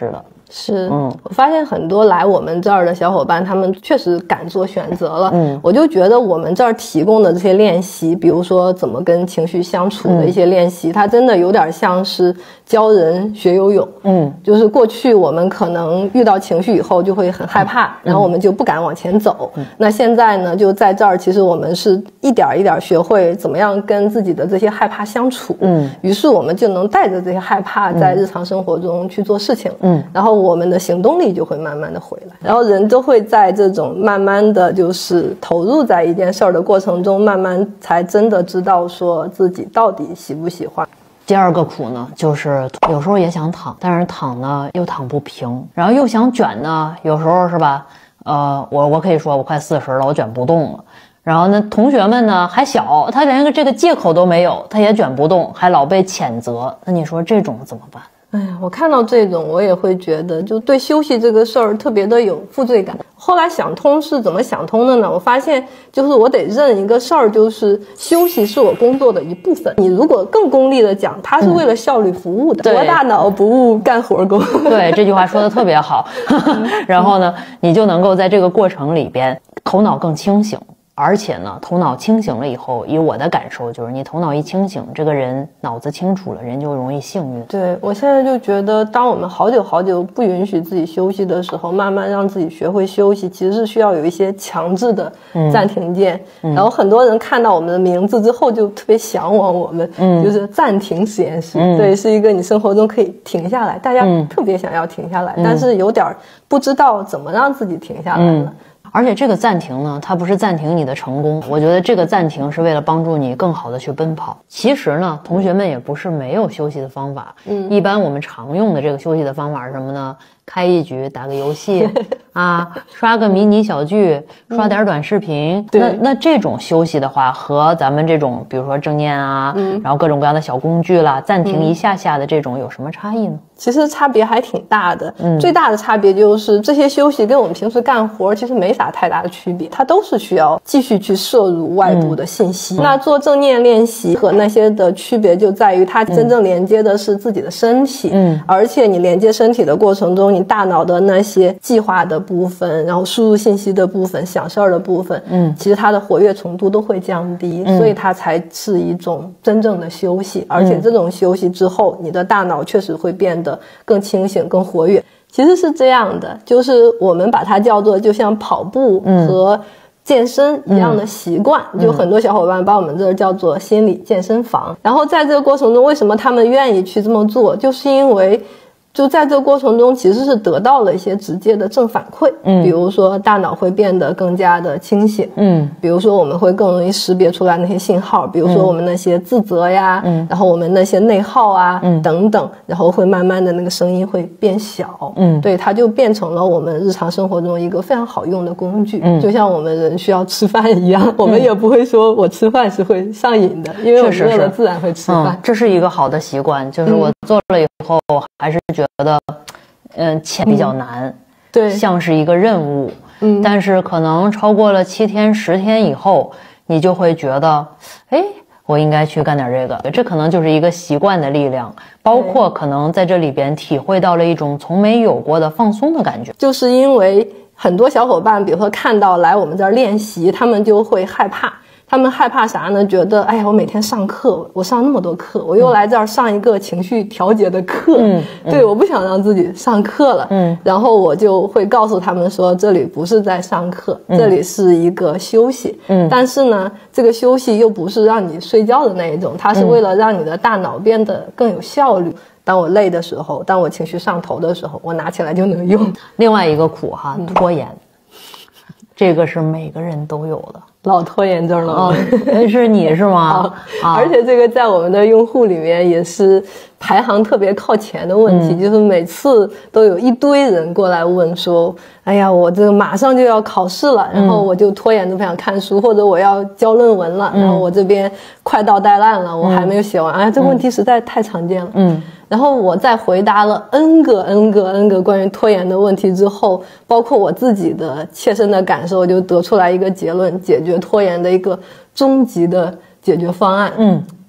是，嗯，我发现很多来我们这儿的小伙伴，他们确实敢做选择了。嗯，我就觉得我们这儿提供的这些练习，比如说怎么跟情绪相处的一些练习，嗯、它真的有点像是教人学游泳。嗯，就是过去我们可能遇到情绪以后就会很害怕，嗯、然后我们就不敢往前走。嗯、那现在呢，就在这儿，其实我们是一点一点学会怎么样跟自己的这些害怕相处。嗯，于是我们就能带着这些害怕在日常生活中去做事情。嗯，然后我们的行动力就会慢慢的回来，然后人都会在这种慢慢的就是投入在一件事儿的过程中，慢慢才真的知道说自己到底喜不喜欢。 第二个苦呢，就是有时候也想躺，但是躺呢又躺不平，然后又想卷呢，有时候是吧，呃，我我可以说我快四十了，我卷不动了。然后呢，同学们呢还小，他连个这个借口都没有，他也卷不动，还老被谴责。那你说这种怎么办？ 哎呀，我看到这种我也会觉得就对休息这个事儿特别的有负罪感。后来想通是怎么想通的呢？我发现就是我得认一个事儿，就是休息是我工作的一部分。你如果更功利的讲，它是为了效率服务的，活、嗯、大脑不误干活工。 对，这句话说的特别好。然后呢，你就能够在这个过程里边头脑更清醒。而且呢，头脑清醒了以后，以我的感受就是，你头脑一清醒，这个人脑子清楚了，人就容易幸运。 对，我现在就觉得，当我们好久好久不允许自己休息的时候，慢慢让自己学会休息，其实是需要有一些强制的暂停键。嗯、然后很多人看到我们的名字之后，就特别向往我们，嗯、就是暂停实验室。嗯、对，是一个你生活中可以停下来，大家特别想要停下来，嗯、但是有点不知道怎么让自己停下来了。嗯而且这个暂停呢，它不是暂停你的成功，我觉得这个暂停是为了帮助你更好的去奔跑。其实呢，同学们也不是没有休息的方法，嗯，一般我们常用的这个休息的方法是什么呢？开一局，打个游戏啊，刷个迷你小剧，刷点短视频。嗯、那那这种休息的话，和咱们这种比如说正念啊，嗯、然后各种各样的小工具啦，暂停一下下的这种有什么差异呢？ 其实差别还挺大的。嗯，最大的差别就是这些休息跟我们平时干活其实没啥太大的区别，它都是需要继续去摄入外部的信息。嗯、那做正念练习和那些的区别就在于，它真正连接的是自己的身体。嗯，而且你连接身体的过程中，你大脑的那些计划的部分，然后输入信息的部分，想事儿的部分，嗯，其实它的活跃程度都会降低，嗯、所以它才是一种真正的休息。而且这种休息之后，你的大脑确实会变得更清醒、更活跃。其实是这样的，就是我们把它叫做就像跑步和健身一样的习惯，嗯、就很多小伙伴把我们这儿叫做心理健身房。然后在这个过程中，为什么他们愿意去这么做，就是因为就在这个过程中其实是得到了一些直接的正反馈。嗯，比如说大脑会变得更加的清醒。嗯，比如说我们会更容易识别出来那些信号，比如说我们那些自责呀，嗯，然后我们那些内耗啊，嗯，等等，然后会慢慢的那个声音会变小。嗯，对，它就变成了我们日常生活中一个非常好用的工具。嗯，就像我们人需要吃饭一样，我们也不会说我吃饭是会上瘾的，因为我饿了自然会吃饭。 嗯，这是一个好的习惯，就是我做了以后还是觉得嗯钱比较难。嗯，对，像是一个任务。嗯，但是可能超过了七天十天以后，你就会觉得哎，我应该去干点这个，这可能就是一个习惯的力量，包括可能在这里边体会到了一种从没有过的放松的感觉。 就是因为很多小伙伴比如说看到来我们这儿练习，他们就会害怕。他们害怕啥呢？觉得哎呀，我每天上课，我上那么多课，我又来这儿上一个情绪调节的课。嗯，对，我不想让自己上课了。嗯，然后我就会告诉他们说，这里不是在上课，嗯、这里是一个休息。嗯，但是呢，这个休息又不是让你睡觉的那一种，它是为了让你的大脑变得更有效率。当我累的时候，当我情绪上头的时候，我拿起来就能用。 另外一个苦哈，拖延，这个是每个人都有的。 老拖延症了吗？ 哦，是你是吗？ 啊，而且这个在我们的用户里面也是排行特别靠前的问题。嗯、就是每次都有一堆人过来问说，哎呀，我这个马上就要考试了，然后我就拖延着不想看书，嗯、或者我要交论文了，嗯、然后我这边快到deadline了，我还没有写完。嗯、哎，这个问题实在太常见了。嗯。然后我在回答了 N 个 N 个 N 个关于拖延的问题之后，包括我自己的切身的感受，就得出来一个结论，解决拖延的一个终极的解决方案。嗯，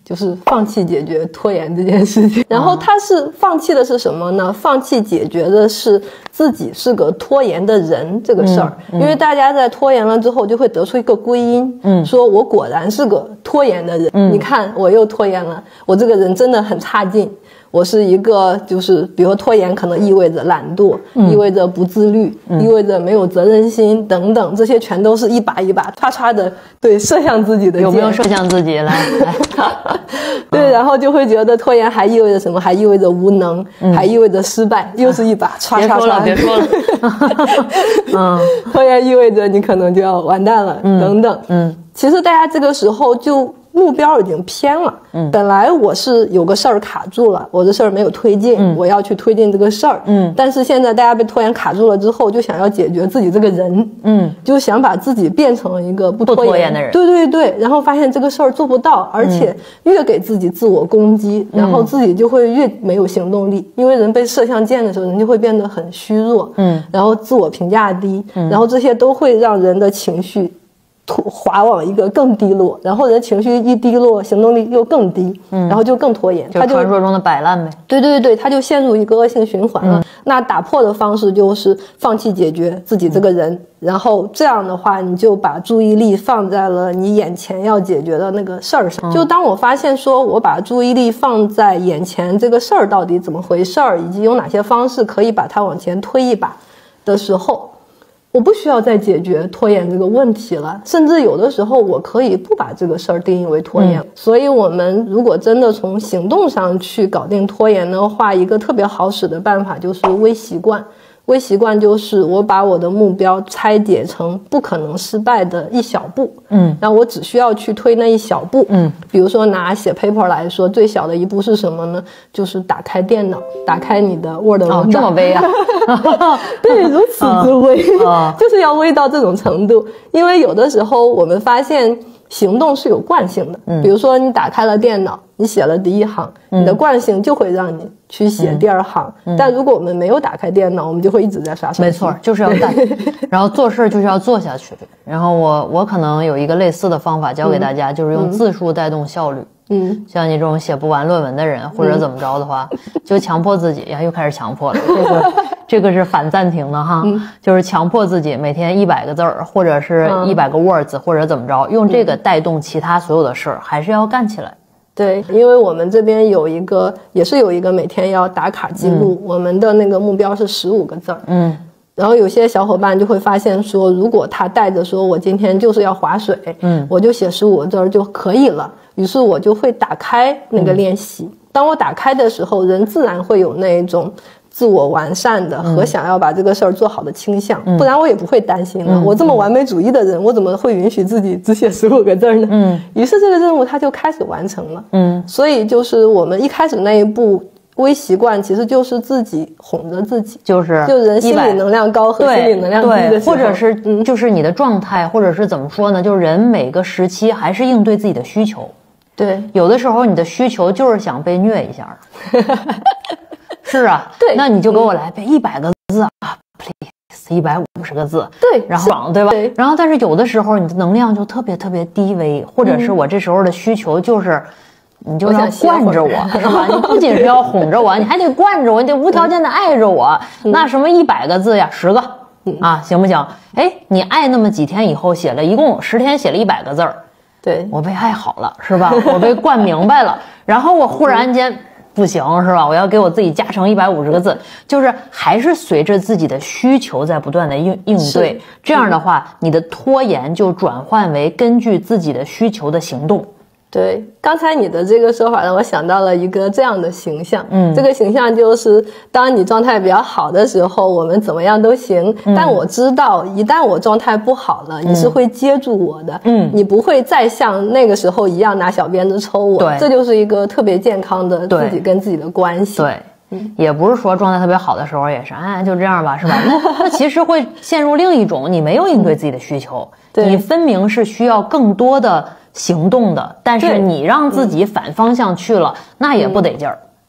就是放弃解决拖延这件事情。然后他是放弃的是什么呢？放弃解决的是自己是个拖延的人这个事儿、嗯嗯、因为大家在拖延了之后就会得出一个归因，嗯，说我果然是个拖延的人、嗯、你看我又拖延了，我这个人真的很差劲，我是一个就是比如拖延可能意味着懒惰、嗯、意味着不自律、嗯、意味着没有责任心等等，这些全都是一把一把唰唰的对射向自己的。 有没有射向自己？来来对，然后就会觉得拖延还意味着什么？还意味着无能、嗯、还意味着失败，又是一把唰唰唰。 别说了别说了嗯，拖延意味着你可能就要完蛋了、嗯、等等。嗯，其实大家这个时候就目标已经偏了，嗯，本来我是有个事儿卡住了，我的事儿没有推进、嗯、我要去推进这个事儿，嗯，但是现在大家被拖延卡住了之后，就想要解决自己这个人，嗯，就想把自己变成一个不拖延, 不拖延的人， 对对对，然后发现这个事儿做不到，而且越给自己自我攻击、嗯、然后自己就会越没有行动力，因为人被射向箭的时候，人就会变得很虚弱，嗯，然后自我评价低、嗯、然后这些都会让人的情绪滑往一个更低落，然后人情绪一低落，行动力又更低，嗯，然后就更拖延， 就传说中的摆烂呗。 对对对，他就陷入一个恶性循环了、嗯。那打破的方式就是放弃解决自己这个人、嗯，然后这样的话，你就把注意力放在了你眼前要解决的那个事儿上、嗯。就当我发现说我把注意力放在眼前这个事儿到底怎么回事儿，以及有哪些方式可以把它往前推一把的时候，我不需要再解决拖延这个问题了，甚至有的时候我可以不把这个事儿定义为拖延、嗯、所以我们如果真的从行动上去搞定拖延的话，一个特别好使的办法就是微习惯。微习惯就是我把我的目标拆解成不可能失败的一小步，嗯，然后我只需要去推那一小步，嗯，比如说拿写 paper 来说，最小的一步是什么呢？就是打开电脑，打开你的 Word 文档、 哦、这么微啊对，如此之微、哦、就是要微到这种程度。因为有的时候我们发现行动是有惯性的、嗯、比如说你打开了电脑，你写了第一行、嗯、你的惯性就会让你去写第二行、嗯、但如果我们没有打开电脑，我们就会一直在刷手机。 没错，就是要干然后做事就是要做下去。然后我我可能有一个类似的方法教给大家、嗯、就是用字数带动效率。嗯，像你这种写不完论文的人或者怎么着的话、嗯、就强迫自己呀，又开始强迫了这个这个是反暂停的哈、嗯、就是强迫自己每天一百个字儿或者是一百个 words、嗯、或者怎么着，用这个带动其他所有的事儿、嗯、还是要干起来。 对，因为我们这边有一个也是有一个每天要打卡记录、嗯、我们的那个目标是十五个字儿。嗯，然后有些小伙伴就会发现说，如果他带着说我今天就是要划水，嗯，我就写十五个字儿就可以了，于是我就会打开那个练习、嗯、当我打开的时候，人自然会有那种自我完善的和想要把这个事儿做好的倾向、嗯、不然我也不会担心了、嗯、我这么完美主义的人、嗯、我怎么会允许自己只写十五个字呢？嗯，于是这个任务它就开始完成了。嗯，所以就是我们一开始那一步微习惯其实就是自己哄着自己， 就是就人心理能量高和心理能量低的时候， 或者是嗯，就是你的状态，或者是怎么说呢，就是人每个时期还是应对自己的需求。 对， 有的时候你的需求就是想被虐一下是啊， 对， 那你就给我来背一百个字啊 ，please， 一百五十个字， 对， 然后爽，对吧？对，然后但是有的时候你的能量就特别特别低微，或者是我这时候的需求就是。你就要惯着我，是吧？你不仅是要哄着我，你还得惯着我，你得无条件的爱着我。嗯、那什么一百个字呀，十个、嗯、啊，行不行？哎，你爱那么几天以后写了，一共十天写了一百个字儿， 对， 我被爱好了，是吧？我被惯明白了，然后我忽然间、嗯、不行，是吧？我要给我自己加成一百五十个字，就是还是随着自己的需求在不断的应应对。这样的话、嗯，你的拖延就转换为根据自己的需求的行动。 对，刚才你的这个说法让我想到了一个这样的形象，嗯，这个形象就是当你状态比较好的时候，我们怎么样都行，嗯、但我知道一旦我状态不好了，嗯、你是会接住我的，嗯，你不会再像那个时候一样拿小鞭子抽我，对，这就是一个特别健康的自己跟自己的关系。 对，嗯，也不是说状态特别好的时候也是，哎，就这样吧，是吧？那那其实会陷入另一种，你没有应对自己的需求，嗯、你分明是需要更多的。行动的，但是你让自己反方向去了、嗯、那也不得劲儿。 对，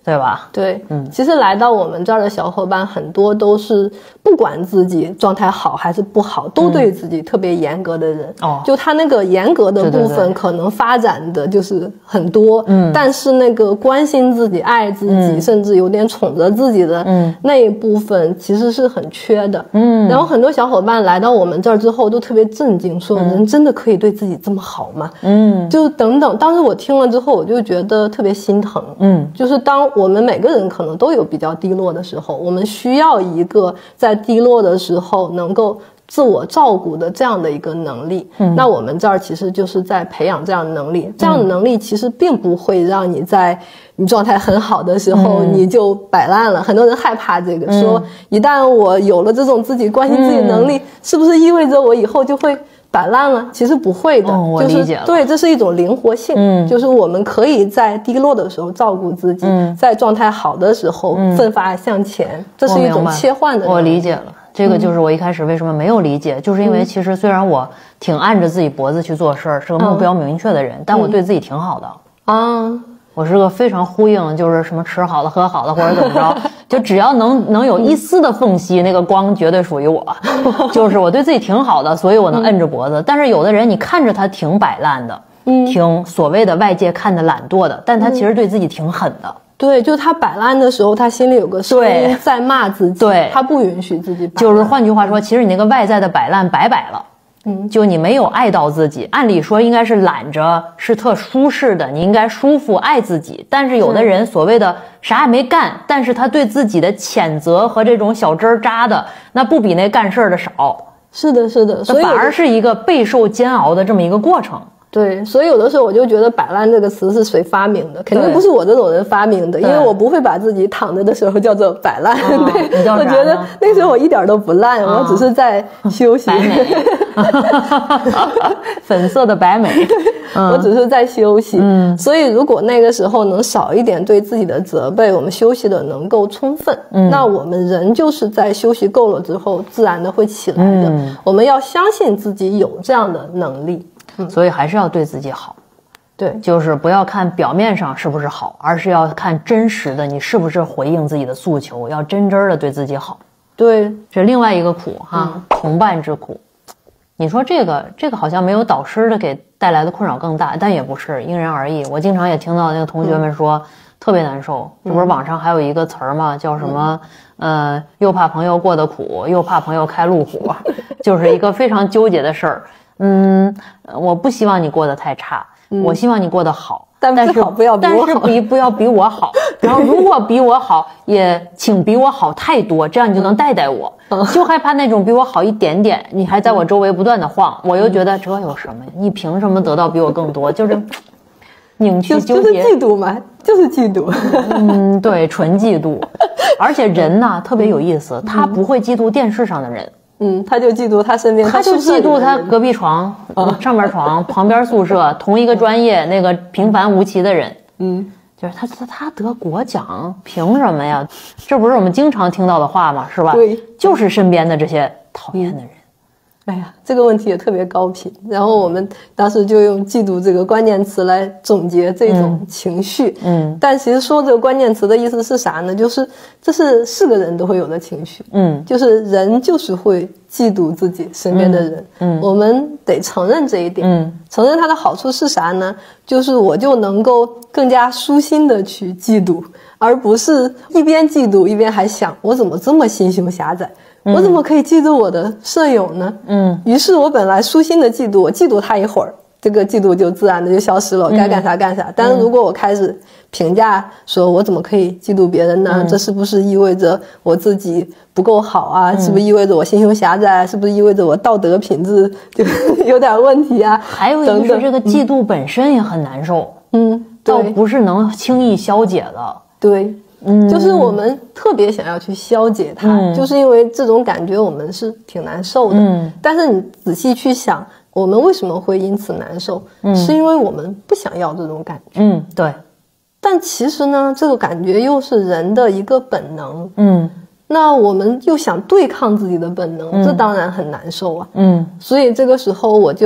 对吧？ 对，嗯，其实来到我们这儿的小伙伴很多都是不管自己状态好还是不好，都对自己特别严格的人。哦、嗯，就他那个严格的部分可能发展的就是很多，嗯，但是那个关心自己、爱自己，嗯、甚至有点宠着自己的，嗯，那一部分其实是很缺的。嗯，然后很多小伙伴来到我们这儿之后都特别震惊，说人真的可以对自己这么好吗？嗯，就等等。当时我听了之后，我就觉得特别心疼。嗯，就是当我们每个人可能都有比较低落的时候，我们需要一个在低落的时候能够自我照顾的这样的一个能力。嗯，那我们这儿其实就是在培养这样的能力。这样的能力其实并不会让你在你状态很好的时候你就摆烂了。嗯、很多人害怕这个，嗯、说一旦我有了这种自己关心自己的能力，嗯、是不是意味着我以后就会摆烂了？其实不会的， 嗯、我理解了。 对，这是一种灵活性，嗯，就是我们可以在低落的时候照顾自己，嗯、在状态好的时候奋发向前，嗯、这是一种切换的。 我理解了，这个就是我一开始为什么没有理解，嗯、就是因为其实虽然我挺按着自己脖子去做事儿，是个目标明确的人，嗯、但我对自己挺好的啊。嗯我是个非常呼应，就是什么吃好了喝好了或者怎么着，就只要能能有一丝的缝隙，那个光绝对属于我。就是我对自己挺好的，所以我能摁着脖子。但是有的人你看着他挺摆烂的，嗯，挺所谓的外界看的懒惰的，但他其实对自己挺狠的。嗯、 对，就他摆烂的时候，他心里有个声音在骂自己， 对， 他不允许自己摆烂。 就是换句话说，其实你那个外在的摆烂白摆了。嗯，就你没有爱到自己，按理说应该是懒着，是特舒适的，你应该舒服爱自己。但是有的人所谓的啥也没干，但是他对自己的谴责和这种小针扎的，那不比那干事儿的少。 是的，是的， 所以反而是一个备受煎熬的这么一个过程。 对，所以有的时候我就觉得摆烂这个词是谁发明的？肯定不是我这种人发明的，因为我不会把自己躺着的时候叫做摆烂。哦、对，我觉得那时候我一点都不烂，哦、我只是在休息。 白美，粉色的白美， 嗯、我只是在休息。嗯，所以如果那个时候能少一点对自己的责备，我们休息的能够充分，嗯、那我们人就是在休息够了之后，自然的会起来的。嗯、我们要相信自己有这样的能力。 所以还是要对自己好， 对， 就是不要看表面上是不是好，而是要看真实的你是不是回应自己的诉求，要真真的对自己好。 对， 这另外一个苦哈，嗯、同伴之苦。你说这个这个好像没有导师的给带来的困扰更大，但也不是，因人而异。我经常也听到那个同学们说、嗯、特别难受，这不是网上还有一个词儿吗？叫什么？嗯、呃，又怕朋友过得苦，又怕朋友开路虎，就是一个非常纠结的事儿。嗯，我不希望你过得太差，嗯、我希望你过得好， 但是不要比我好， 但是比不要比我好。然后如果比我好，也请比我好太多，这样你就能带带我。嗯、就害怕那种比我好一点点，你还在我周围不断的晃，嗯、我又觉得这有什么？你凭什么得到比我更多？就是拧曲纠结， 就是嫉妒嘛，就是嫉妒。 嗯，对，纯嫉妒。而且人呢特别有意思，嗯、他不会嫉妒电视上的人。 嗯，他就嫉妒他身边， 他就嫉妒他隔壁床、嗯、上边床、旁边宿舍、同一个专业那个平凡无奇的人。嗯，就是他他他得国奖，凭什么呀？这不是我们经常听到的话吗？是吧？ 对， 就是身边的这些讨厌的人。 嗯哎呀，这个问题也特别高频。然后我们当时就用嫉妒这个关键词来总结这种情绪。嗯，嗯但其实说这个关键词的意思是啥呢？就是这是是个人都会有的情绪。嗯，就是人就是会嫉妒自己身边的人。嗯，嗯我们得承认这一点。嗯，承认它的好处是啥呢？就是我就能够更加舒心的去嫉妒，而不是一边嫉妒一边还想我怎么这么心胸狭窄。我怎么可以嫉妒我的舍友呢？嗯，于是我本来舒心的嫉妒，我嫉妒他一会儿，这个嫉妒就自然的就消失了，我该干啥干啥。嗯、但是如果我开始评价说我怎么可以嫉妒别人呢？嗯、这是不是意味着我自己不够好啊？嗯、是不是意味着我心胸狭窄？是不是意味着我道德品质就有点问题啊？ 还有一个是这个嫉妒本身也很难受，嗯，倒不是能轻易消解的。 对。嗯，就是我们特别想要去消解它，嗯、就是因为这种感觉我们是挺难受的。嗯，但是你仔细去想，我们为什么会因此难受？嗯，是因为我们不想要这种感觉。 嗯，对。 但其实呢，这个感觉又是人的一个本能。嗯，那我们又想对抗自己的本能，嗯、这当然很难受啊。嗯，所以这个时候我就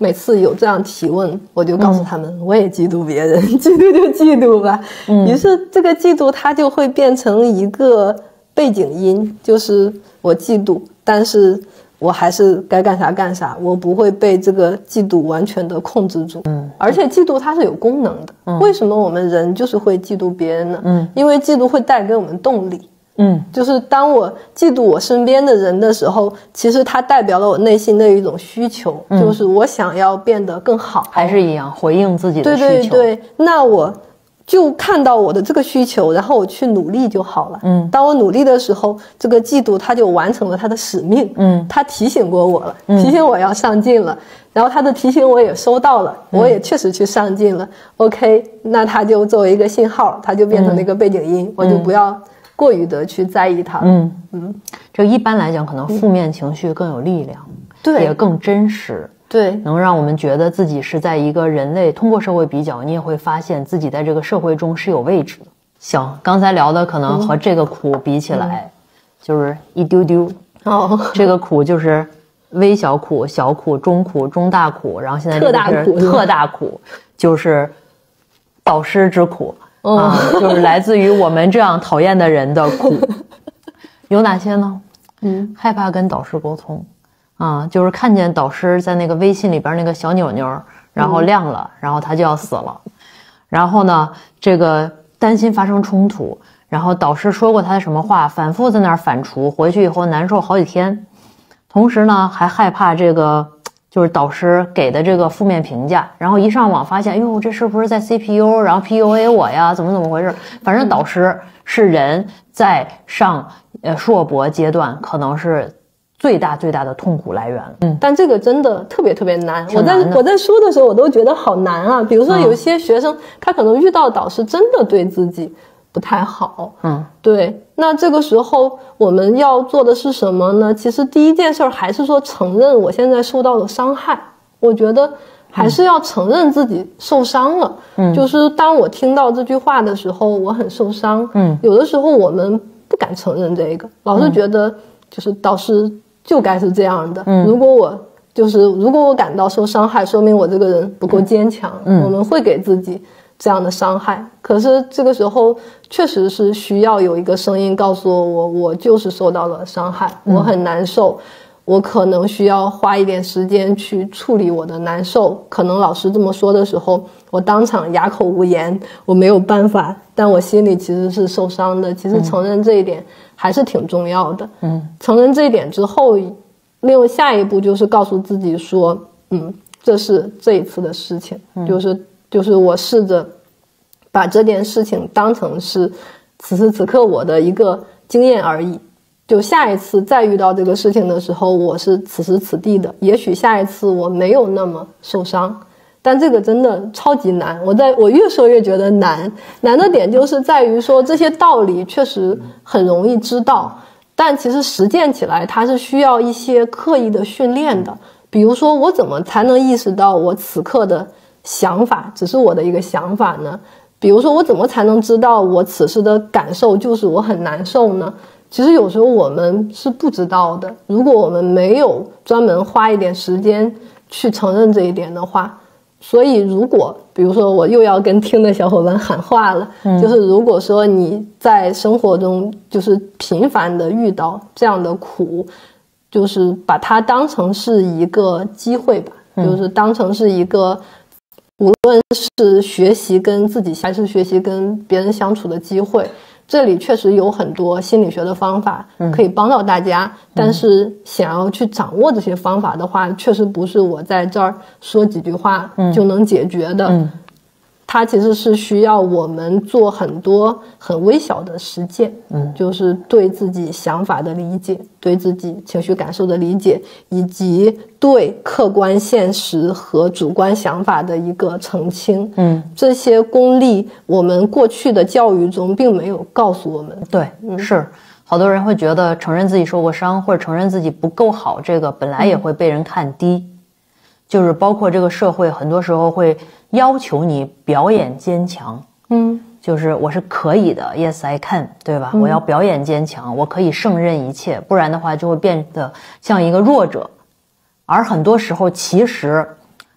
每次有这样提问，我就告诉他们，嗯、我也嫉妒别人，嫉妒就嫉妒吧。嗯，于是这个嫉妒它就会变成一个背景音，就是我嫉妒，但是我还是该干啥干啥，我不会被这个嫉妒完全的控制住。嗯，而且嫉妒它是有功能的。嗯，为什么我们人就是会嫉妒别人呢？嗯，因为嫉妒会带给我们动力。嗯，就是当我嫉妒我身边的人的时候，其实它代表了我内心的一种需求，嗯、就是我想要变得更好， 还是一样回应自己的需求。 对对对，那我就看到我的这个需求，然后我去努力就好了。嗯，当我努力的时候，这个嫉妒它就完成了它的使命。嗯，它提醒过我了，提醒我要上进了。然后他的提醒我也收到了，嗯、我也确实去上进了。OK， 那它就作为一个信号，它就变成了一个背景音，嗯、我就不要过于的去在意它。嗯嗯，这一般来讲，可能负面情绪更有力量， 对、嗯， 也更真实， 对， 能让我们觉得自己是在一个人类通过社会比较，你也会发现自己在这个社会中是有位置的。行，刚才聊的可能和这个苦比起来，嗯、就是一丢丢。哦，这个苦就是微小苦、小苦、中苦、中大苦，然后现在这个是特大苦，就是导师之苦。嗯、啊，就是来自于我们这样讨厌的人的苦，有哪些呢？嗯，害怕跟导师沟通，啊，就是看见导师在那个微信里边那个小钮钮，然后亮了，嗯、然后他就要死了，然后呢，这个担心发生冲突，然后导师说过他的什么话，反复在那儿反刍，回去以后难受好几天，同时呢还害怕这个。就是导师给的这个负面评价，然后一上网发现，哎呦，这是不是在 C P U， 然后 P U A 我呀，怎么怎么回事？反正导师是人在上呃硕博阶段，可能是最大最大的痛苦来源。 嗯，但这个真的特别特别难。我在我在说的时候，我都觉得好难啊。比如说，有些学生、嗯、他可能遇到导师真的对自己不太好。嗯，对。那这个时候我们要做的是什么呢？其实第一件事还是说承认我现在受到了伤害。我觉得还是要承认自己受伤了。嗯，就是当我听到这句话的时候，我很受伤。嗯，有的时候我们不敢承认这个，老是觉得就是导师就该是这样的。嗯，如果我就是如果我感到受伤害，说明我这个人不够坚强。嗯，我们会给自己这样的伤害，可是这个时候确实是需要有一个声音告诉我，我就是受到了伤害，我很难受，我可能需要花一点时间去处理我的难受。可能老师这么说的时候，我当场哑口无言，我没有办法，但我心里其实是受伤的。其实承认这一点还是挺重要的。嗯，承认这一点之后，另外下一步就是告诉自己说，嗯，这是这一次的事情，嗯、就是就是我试着把这件事情当成是此时此刻我的一个经验而已。就下一次再遇到这个事情的时候，我是此时此地的，也许下一次我没有那么受伤，但这个真的超级难。我在我越说越觉得难，难的点就是在于说这些道理确实很容易知道，但其实实践起来它是需要一些刻意的训练的。比如说我怎么才能意识到我此刻的想法只是我的一个想法呢？比如说我怎么才能知道我此时的感受就是我很难受呢？其实有时候我们是不知道的，如果我们没有专门花一点时间去承认这一点的话。所以如果比如说我又要跟听的小伙伴喊话了、嗯、就是如果说你在生活中就是频繁的遇到这样的苦，就是把它当成是一个机会吧、嗯、就是当成是一个无论是学习跟自己还是学习跟别人相处的机会。这里确实有很多心理学的方法可以帮到大家、嗯、但是想要去掌握这些方法的话、嗯、确实不是我在这儿说几句话就能解决的、嗯、它其实是需要我们做很多很微小的实践，嗯，就是对自己想法的理解，对自己情绪感受的理解，以及对客观现实和主观想法的一个澄清。嗯，这些功力我们过去的教育中并没有告诉我们。 对，嗯、是好多人会觉得承认自己受过伤或者承认自己不够好，这个本来也会被人看低。嗯，就是包括这个社会很多时候会要求你表演坚强，嗯，就是我是可以的 ，Yes I can， 对吧、嗯？我要表演坚强，我可以胜任一切，不然的话就会变得像一个弱者。而很多时候其实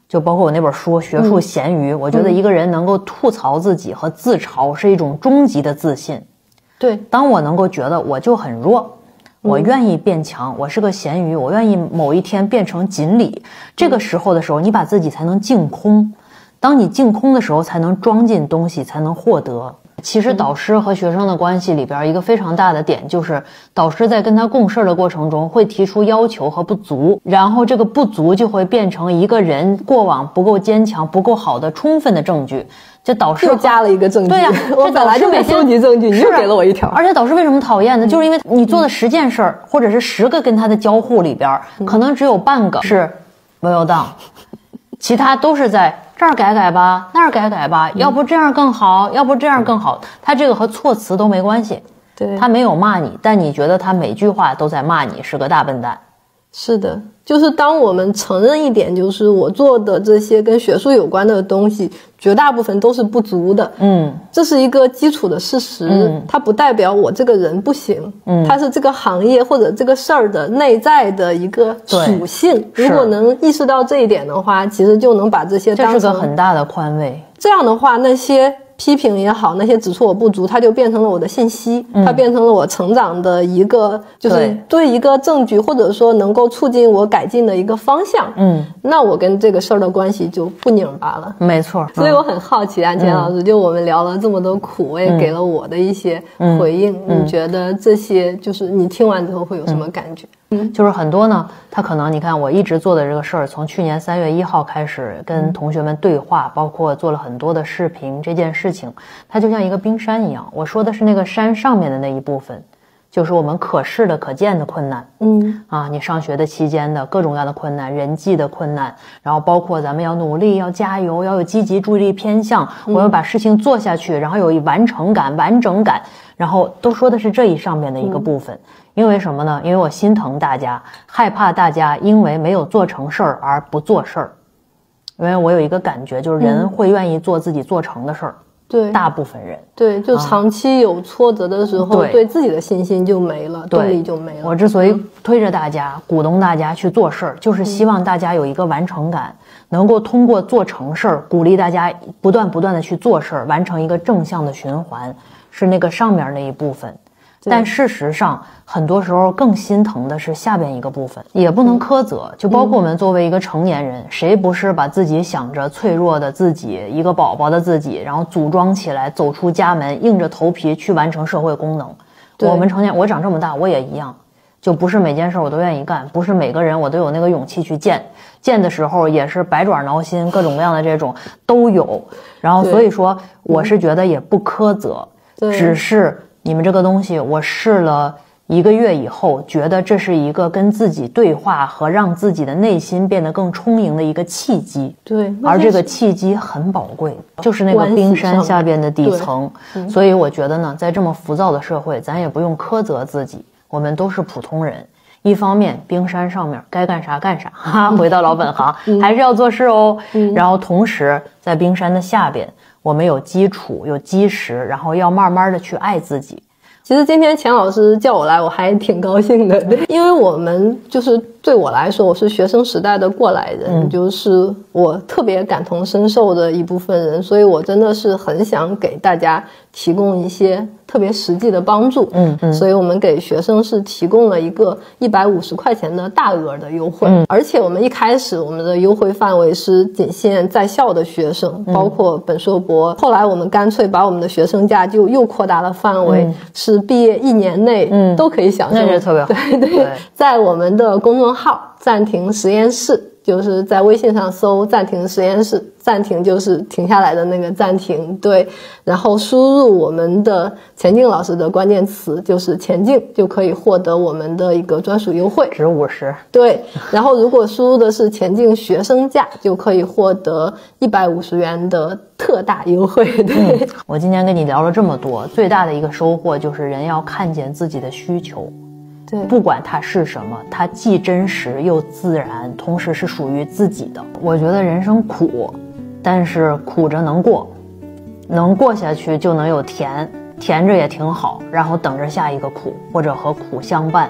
就包括我那本书《学术咸鱼》，嗯，我觉得一个人能够吐槽自己和自嘲是一种终极的自信。 对， 当我能够觉得我就很弱，我愿意变强，我是个咸鱼，我愿意某一天变成锦鲤，这个时候的时候，你把自己才能净空。当你净空的时候，才能装进东西，才能获得。其实导师和学生的关系里边，一个非常大的点就是，导师在跟他共事的过程中会提出要求和不足，然后这个不足就会变成一个人过往不够坚强、不够好的充分的证据。这导师又加了一个证据。 对呀、啊， 我本来就没收集证据，你又给了我一条。 而且导师为什么讨厌呢？就是因为你做的十件事儿，或者是十个跟他的交互里边，可能只有半个是 well done， 其他都是在这儿改改吧，那儿改改吧，要不这样更好，要不这样更好。他这个和措辞都没关系， 对， 他没有骂你，但你觉得他每句话都在骂你是个大笨蛋。 是的，就是当我们承认一点，就是我做的这些跟学术有关的东西，绝大部分都是不足的。嗯，这是一个基础的事实，嗯，它不代表我这个人不行。嗯，它是这个行业或者这个事儿的内在的一个属性。如果能意识到这一点的话，其实就能把这些当成， 这是个很大的宽慰。 这样的话，那些批评也好，那些指出我不足，它就变成了我的信息，嗯，它变成了我成长的一个，就是对一个证据，或者说能够促进我改进的一个方向。嗯，那我跟这个事儿的关系就不拧巴了。 没错， 所以我很好奇啊，钱老师，就我们聊了这么多苦，我也给了我的一些回应，嗯，你觉得这些就是你听完之后会有什么感觉？ 嗯，就是很多呢，他可能你看我一直做的这个事儿，从去年三月一号开始跟同学们对话，包括做了很多的视频，这件事情它就像一个冰山一样。我说的是那个山上面的那一部分，就是我们可视的可见的困难。嗯啊，你上学的期间的各种各样的困难，人际的困难，然后包括咱们要努力，要加油，要有积极注意力偏向，我要把事情做下去，然后有完成感、完整感，然后都说的是这一上面的一个部分。嗯，因为什么呢？因为我心疼大家，害怕大家因为没有做成事儿而不做事儿。因为我有一个感觉，就是人会愿意做自己做成的事儿。对，大部分人。 对，就长期有挫折的时候，啊，对自己的信心就没了，动力就没了。 我之所以推着大家，嗯，鼓动大家去做事儿，就是希望大家有一个完成感，嗯，能够通过做成事儿，鼓励大家不断不断的去做事儿，完成一个正向的循环，是那个上面那一部分。但事实上，很多时候更心疼的是下边一个部分，也不能苛责。就包括我们作为一个成年人，嗯，谁不是把自己想着脆弱的自己，一个宝宝的自己，然后组装起来，走出家门，硬着头皮去完成社会功能。我们成年，我长这么大，我也一样，就不是每件事我都愿意干，不是每个人我都有那个勇气去见，见的时候也是百爪挠心，各种各样的这种都有。然后所以说，我是觉得也不苛责，只是。你们这个东西我试了一个月以后，觉得这是一个跟自己对话和让自己的内心变得更充盈的一个契机。 对， 而这个契机很宝贵，就是那个冰山下边的底层。嗯，所以我觉得呢，在这么浮躁的社会，咱也不用苛责自己，我们都是普通人。一方面，冰山上面该干啥干啥，哈，回到老本行，嗯，还是要做事哦。嗯，然后同时在冰山的下边，我们有基础，有基石，然后要慢慢的去爱自己。 其实今天钱老师叫我来，我还挺高兴的，对，因为我们就是对我来说，我是学生时代的过来人，嗯，就是我特别感同身受的一部分人，所以我真的是很想给大家提供一些特别实际的帮助。嗯嗯，所以我们给学生是提供了一个一百五十块钱的大额的优惠，嗯，而且我们一开始我们的优惠范围是仅限在校的学生，嗯，包括本硕博。后来我们干脆把我们的学生价就又扩大了范围，嗯，是毕业一年内都可以享受。嗯，那是特别好。对 对, 对，在我们的公众号暂停实验室，就是在微信上搜暂停实验室，暂停就是停下来的那个暂停，对，然后输入我们的钱静老师的关键词，就是钱静，就可以获得我们的一个专属优惠， 值五十。 对，然后如果输入的是钱静学生价，就可以获得一百五十元的特大优惠。对， 嗯，我今天跟你聊了这么多，最大的一个收获就是人要看见自己的需求。 对， 不管它是什么，它既真实又自然，同时是属于自己的。我觉得人生苦，但是苦着能过，能过下去就能有甜，甜着也挺好，然后等着下一个苦，或者和苦相伴，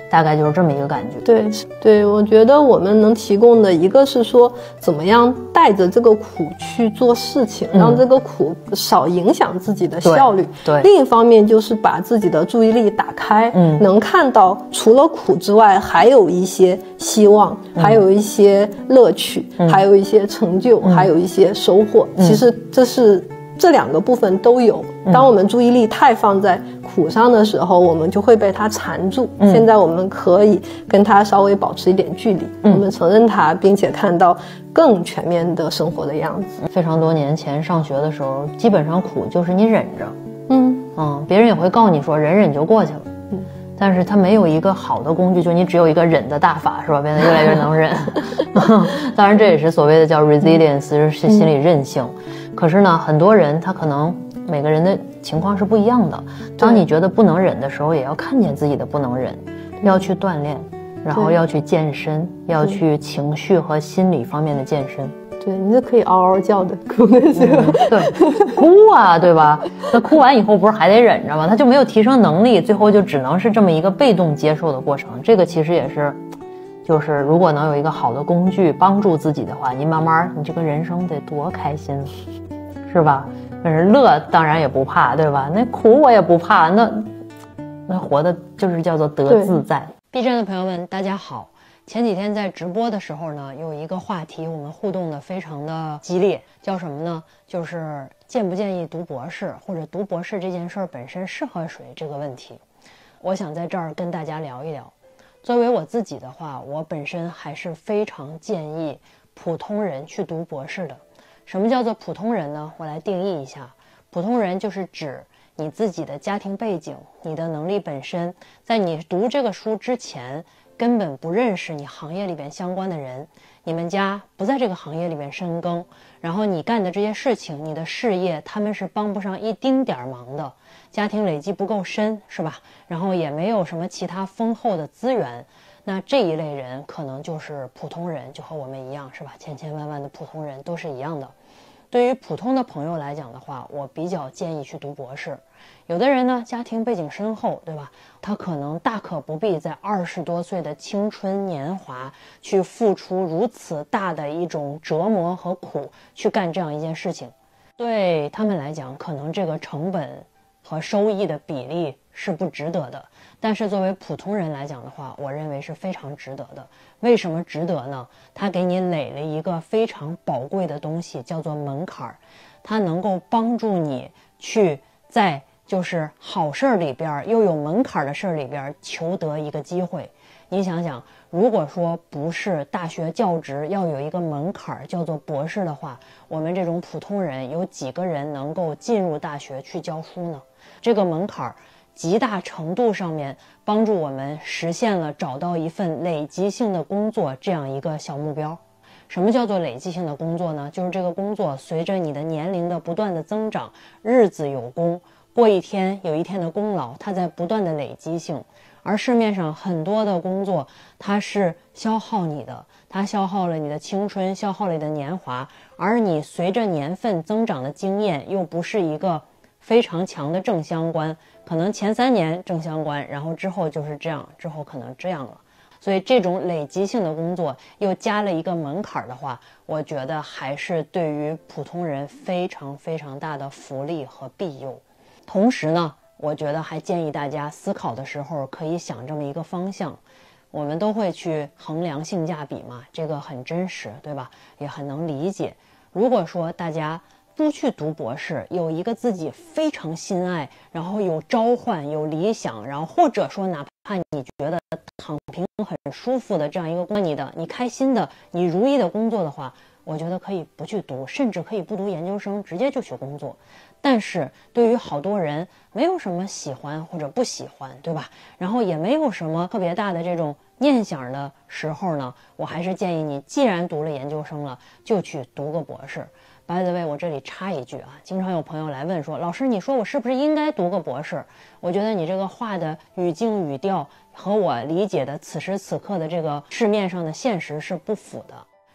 大概就是这么一个感觉。 对对，我觉得我们能提供的一个是说，怎么样带着这个苦去做事情，嗯、让这个苦少影响自己的效率。 对，对另一方面就是把自己的注意力打开，嗯，能看到除了苦之外，还有一些希望，嗯、还有一些乐趣，嗯、还有一些成就，嗯、还有一些收获。嗯、其实这是。这两个部分都有。当我们注意力太放在苦上的时候，我们就会被它缠住。嗯、现在我们可以跟它稍微保持一点距离，嗯、我们承认它，并且看到更全面的生活的样子。 非常多年前上学的时候，基本上苦就是你忍着， 嗯嗯，别人也会告诉你说忍忍就过去了。嗯，但是它没有一个好的工具，就你只有一个忍的大法，是吧？变得越来越能忍。当然，这也是所谓的叫 resilience， 是心理韧性。嗯可是呢，很多人他可能每个人的情况是不一样的。当你觉得不能忍的时候，也要看见自己的不能忍，要去锻炼，然后要去健身，要去情绪和心理方面的健身。 对，你是可以嗷嗷叫的，哭的时候、 嗯，对，哭啊，对吧？那哭完以后不是还得忍着吗？他就没有提升能力，最后就只能是这么一个被动接受的过程。这个其实也是。就是如果能有一个好的工具帮助自己的话，你慢慢你这个人生得多开心，是吧？但是乐当然也不怕，对吧？那苦我也不怕，那那活的就是叫做得自在。B 站的朋友们大家好，前几天在直播的时候呢，有一个话题我们互动的非常的激烈，叫什么呢？就是建不建议读博士，或者读博士这件事儿本身适合谁这个问题。我想在这儿跟大家聊一聊。作为我自己的话，我本身还是非常建议普通人去读博士的。什么叫做普通人呢？我来定义一下，普通人就是指你自己的家庭背景，你的能力本身，在你读这个书之前根本不认识你行业里边相关的人，你们家不在这个行业里面深耕，然后你干的这些事情，你的事业他们是帮不上一丁点忙的，家庭累积不够深，是吧？然后也没有什么其他丰厚的资源，那这一类人可能就是普通人，就和我们一样，是吧？千千万万的普通人都是一样的。对于普通的朋友来讲的话，我比较建议去读博士。有的人呢，家庭背景深厚，对吧？他可能大可不必在二十多岁的青春年华去付出如此大的一种折磨和苦，去干这样一件事情。对他们来讲，可能这个成本和收益的比例是不值得的，但是作为普通人来讲的话，我认为是非常值得的。为什么值得呢？它给你垒了一个非常宝贵的东西，叫做门槛，它能够帮助你去在就是好事里边又有门槛的事里边求得一个机会。你想想，如果说不是大学教职要有一个门槛叫做博士的话，我们这种普通人有几个人能够进入大学去教书呢？这个门槛极大程度上面帮助我们实现了找到一份累积性的工作这样一个小目标。什么叫做累积性的工作呢？就是这个工作随着你的年龄的不断的增长，日子有功，过一天有一天的功劳，它在不断的累积性。而市面上很多的工作，它是消耗你的，它消耗了你的青春，消耗了你的年华，而你随着年份增长的经验又不是一个非常强的正相关，可能前三年正相关，然后之后就是这样，之后可能这样了。所以这种累积性的工作又加了一个门槛的话，我觉得还是对于普通人非常非常大的福利和庇佑。同时呢，我觉得还建议大家思考的时候可以想这么一个方向，我们都会去衡量性价比嘛，这个很真实，对吧？也很能理解。如果说大家不去读博士，有一个自己非常心爱，然后有召唤，有理想，然后或者说哪怕你觉得躺平很舒服的这样一个工你的你开心的你如意的工作的话，我觉得可以不去读，甚至可以不读研究生，直接就去工作。但是对于好多人没有什么喜欢或者不喜欢，对吧？然后也没有什么特别大的这种念想的时候呢，我还是建议你，既然读了研究生了，就去读个博士。By the way， 我这里插一句啊，经常有朋友来问说，老师，你说我是不是应该读个博士？我觉得你这个话的语境语调和我理解的此时此刻的这个市面上的现实是不符的。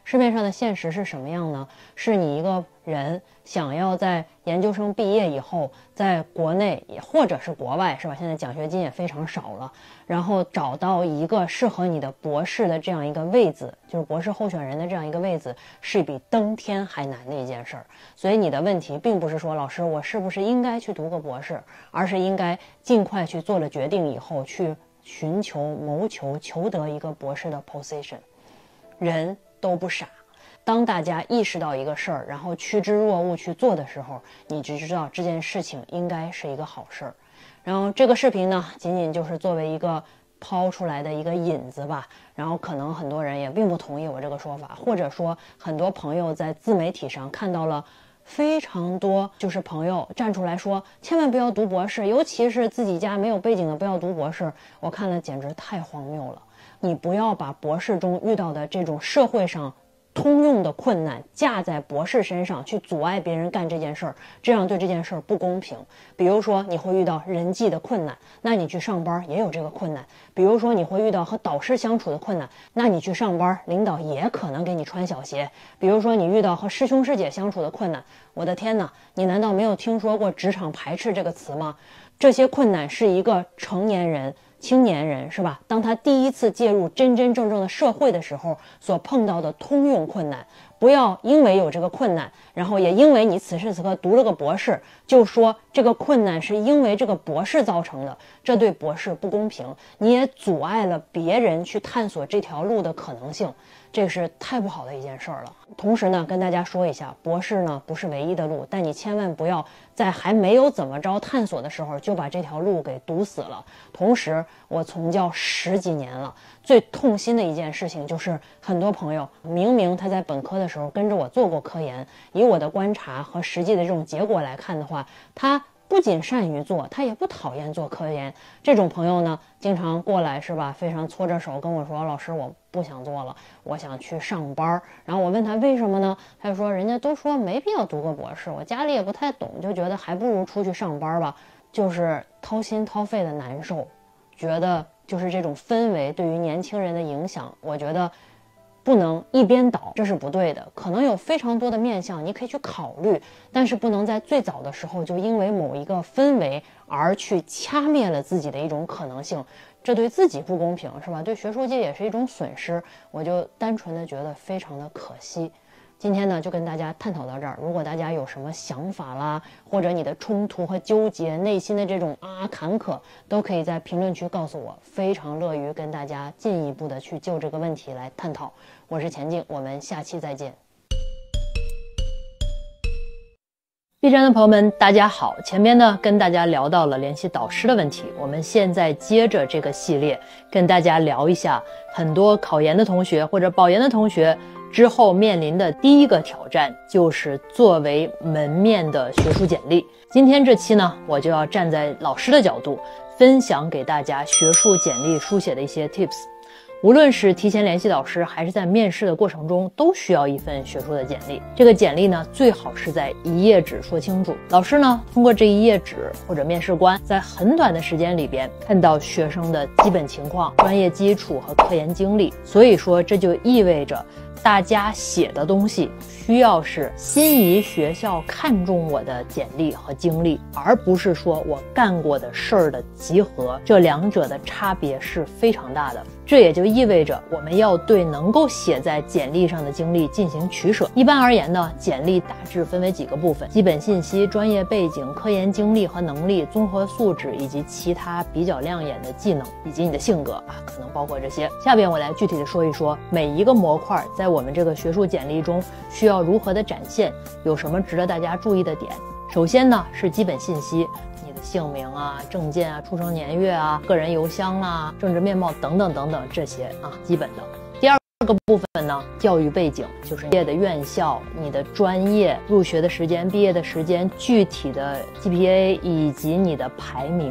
市面上的现实是什么样呢？是你一个人想要在研究生毕业以后，在国内也或者是国外，是吧？现在奖学金也非常少了，然后找到一个适合你的博士的这样一个位子，就是博士候选人的这样一个位子，是比登天还难的一件事儿。所以你的问题并不是说老师我是不是应该去读个博士，而是应该尽快去做了决定以后去寻求谋求求得一个博士的 position。 人都不傻，当大家意识到一个事儿，然后趋之若鹜去做的时候，你就知道这件事情应该是一个好事儿。然后这个视频呢，仅仅就是作为一个抛出来的一个引子吧，然后可能很多人也并不同意我这个说法，或者说很多朋友在自媒体上看到了非常多，就是朋友站出来说千万不要读博士，尤其是自己家没有背景的不要读博士。我看了简直太荒谬了。你不要把博士中遇到的这种社会上通用的困难架在博士身上，去阻碍别人干这件事儿，这样对这件事儿不公平。比如说你会遇到人际的困难，那你去上班也有这个困难。比如说你会遇到和导师相处的困难，那你去上班领导也可能给你穿小鞋。比如说你遇到和师兄师姐相处的困难，我的天哪，你难道没有听说过职场排斥这个词吗？这些困难是一个成年人青年人，是吧？当他第一次介入真真正正的社会的时候所碰到的通用困难。不要因为有这个困难，然后也因为你此时此刻读了个博士，就说这个困难是因为这个博士造成的，这对博士不公平，你也阻碍了别人去探索这条路的可能性，这是太不好的一件事儿了。同时呢，跟大家说一下，博士呢不是唯一的路，但你千万不要在还没有怎么着探索的时候就把这条路给堵死了。同时，我从教十几年了，最痛心的一件事情就是很多朋友明明他在本科的时候跟着我做过科研，以我的观察和实际的这种结果来看的话，他不仅善于做，他也不讨厌做科研。这种朋友呢，经常过来是吧，非常搓着手跟我说，老师我不想做了，我想去上班。然后我问他为什么呢，他就说人家都说没必要读个博士，我家里也不太懂，就觉得还不如出去上班吧，就是掏心掏肺的难受。觉得就是这种氛围对于年轻人的影响，我觉得不能一边倒，这是不对的。可能有非常多的面向你可以去考虑，但是不能在最早的时候就因为某一个氛围而去掐灭了自己的一种可能性，这对自己不公平，是吧？对学术界也是一种损失，我就单纯的觉得非常的可惜。今天呢，就跟大家探讨到这儿。如果大家有什么想法啦，或者你的冲突和纠结，内心的这种啊坎坷，都可以在评论区告诉我，非常乐于跟大家进一步的去就这个问题来探讨。我是钱静，我们下期再见。B 站的朋友们，大家好。前面呢跟大家聊到了联系导师的问题，我们现在接着这个系列跟大家聊一下很多考研的同学或者保研的同学之后面临的第一个挑战，就是作为门面的学术简历。今天这期呢，我就要站在老师的角度，分享给大家学术简历书写的一些 tips。无论是提前联系导师，还是在面试的过程中，都需要一份学术的简历。这个简历呢，最好是在一页纸说清楚。老师呢，通过这一页纸或者面试官，在很短的时间里边看到学生的基本情况、专业基础和科研经历。所以说，这就意味着大家写的东西需要是心仪学校看中我的简历和经历，而不是说我干过的事儿的集合。这两者的差别是非常大的。这也就意味着我们要对能够写在简历上的经历进行取舍。一般而言呢，简历大致分为几个部分：基本信息、专业背景、科研经历和能力、综合素质以及其他比较亮眼的技能，以及你的性格啊，可能包括这些。下边我来具体的说一说每一个模块在我们这个学术简历中需要如何的展现，有什么值得大家注意的点。首先呢是基本信息，你的姓名啊、证件啊、出生年月啊、个人邮箱啊、政治面貌等等等等这些啊基本的。第二个部分呢，教育背景，就是毕业的院校、你的专业、入学的时间、毕业的时间、具体的 G P A 以及你的排名。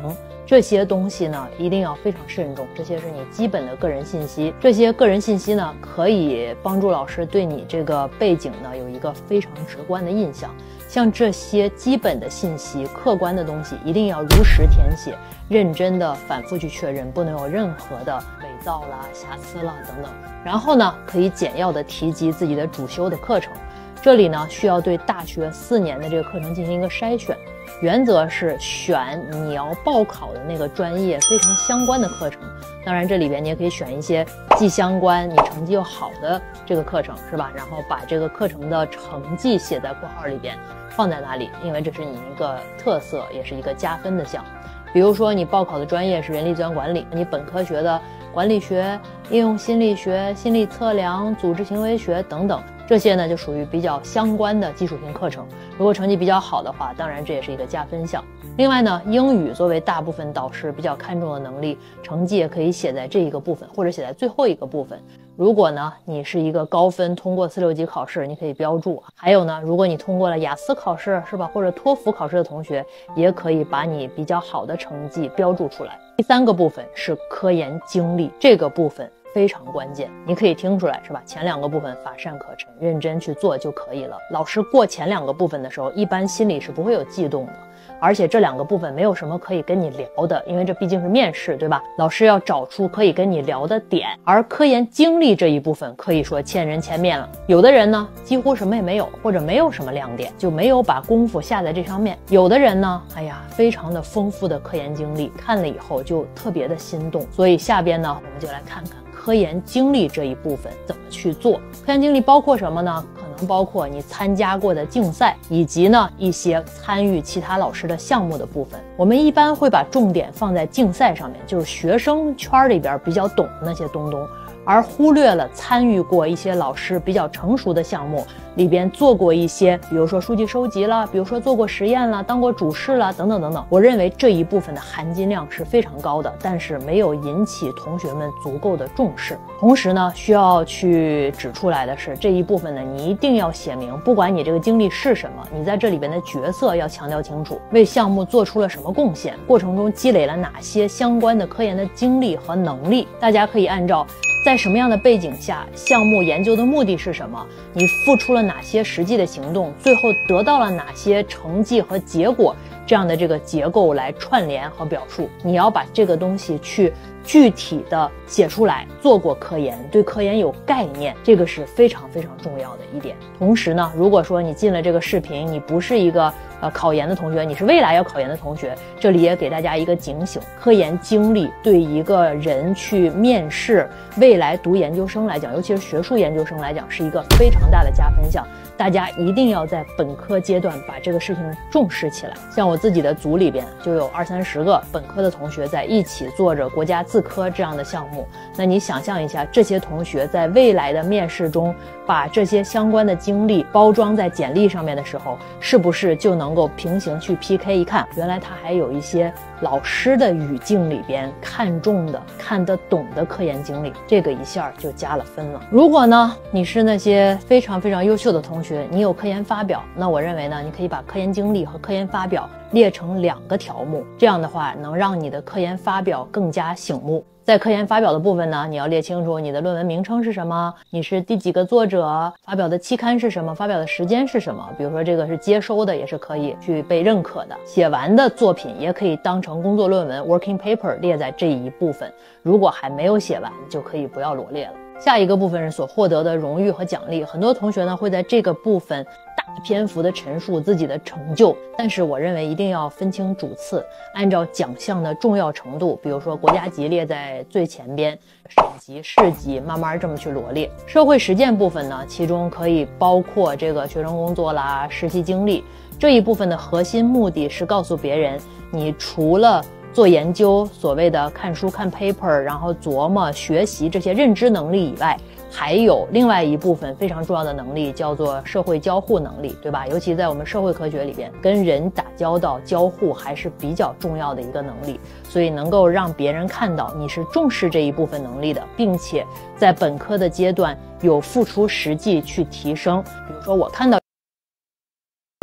这些东西呢一定要非常慎重，这些是你基本的个人信息。这些个人信息呢可以帮助老师对你这个背景呢有一个非常直观的印象。像这些基本的信息、客观的东西，一定要如实填写，认真的反复去确认，不能有任何的伪造啦、瑕疵啦等等。然后呢，可以简要的提及自己的主修的课程。这里呢，需要对大学四年的这个课程进行一个筛选，原则是选你要报考的那个专业非常相关的课程。当然，这里边你也可以选一些既相关、你成绩又好的这个课程，是吧？然后把这个课程的成绩写在括号里边，放在那里，因为这是你一个特色，也是一个加分的项。比如说，你报考的专业是人力资源管理，你本科学的管理学、应用心理学、心理测量、组织行为学等等。这些呢就属于比较相关的基础性课程，如果成绩比较好的话，当然这也是一个加分项。另外呢，英语作为大部分导师比较看重的能力，成绩也可以写在这一个部分，或者写在最后一个部分。如果呢你是一个高分通过四六级考试，你可以标注。还有呢，如果你通过了雅思考试，是吧，或者托福考试的同学，也可以把你比较好的成绩标注出来。第三个部分是科研经历，这个部分非常关键，你可以听出来是吧？前两个部分乏善可陈，认真去做就可以了。老师过前两个部分的时候，一般心里是不会有悸动的，而且这两个部分没有什么可以跟你聊的，因为这毕竟是面试，对吧？老师要找出可以跟你聊的点，而科研经历这一部分可以说千人千面了。有的人呢，几乎什么也没有，或者没有什么亮点，就没有把功夫下在这上面。有的人呢，哎呀，非常的丰富的科研经历，看了以后就特别的心动。所以下边呢，我们就来看看科研经历这一部分怎么去做。科研经历包括什么呢？可能包括你参加过的竞赛，以及呢一些参与其他老师的项目的部分。我们一般会把重点放在竞赛上面，就是学生圈里边比较懂的那些东东，而忽略了参与过一些老师比较成熟的项目里边做过一些，比如说数据收集了，比如说做过实验了，当过主试了等等等等。我认为这一部分的含金量是非常高的，但是没有引起同学们足够的重视。同时呢，需要去指出来的是，这一部分呢，你一定要写明，不管你这个经历是什么，你在这里边的角色要强调清楚，为项目做出了什么贡献，过程中积累了哪些相关的科研的经历和能力。大家可以按照在什么样的背景下，项目研究的目的是什么，你付出了哪些实际的行动，最后得到了哪些成绩和结果，这样的这个结构来串联和表述。你要把这个东西去具体的写出来，做过科研，对科研有概念，这个是非常非常重要的一点。同时呢，如果说你进了这个视频，你不是一个呃考研的同学，你是未来要考研的同学，这里也给大家一个警醒，科研经历对一个人去面试未来读研究生来讲，尤其是学术研究生来讲，是一个非常大的加分项。大家一定要在本科阶段把这个事情重视起来。像我自己的组里边就有二三十个本科的同学在一起做着国家自科这样的项目，那你想象一下，这些同学在未来的面试中把这些相关的经历包装在简历上面的时候，是不是就能够平行去 P K 一看，原来他还有一些老师的语境里边看重的看得懂的科研经历，这个一下就加了分了。如果呢你是那些非常非常优秀的同学，你有科研发表，那我认为呢，你可以把科研经历和科研发表列成两个条目，这样的话能让你的科研发表更加醒目。在科研发表的部分呢，你要列清楚你的论文名称是什么，你是第几个作者，发表的期刊是什么，发表的时间是什么，比如说这个是接收的，也是可以去被认可的。写完的作品也可以当成工作论文 working paper 列在这一部分，如果还没有写完就可以不要罗列了。下一个部分是所获得的荣誉和奖励，很多同学呢会在这个部分大篇幅的陈述自己的成就，但是我认为一定要分清主次，按照奖项的重要程度，比如说国家级列在最前边，省级、市级慢慢这么去罗列。社会实践部分呢，其中可以包括这个学生工作啦、实习经历，这一部分的核心目的是告诉别人，你除了做研究，所谓的看书看 paper， 然后琢磨学习这些认知能力以外，还有另外一部分非常重要的能力，叫做社会交互能力，对吧？尤其在我们社会科学里边，跟人打交道交互还是比较重要的一个能力，所以能够让别人看到你是重视这一部分能力的，并且在本科的阶段有付出实际去提升。比如说我看到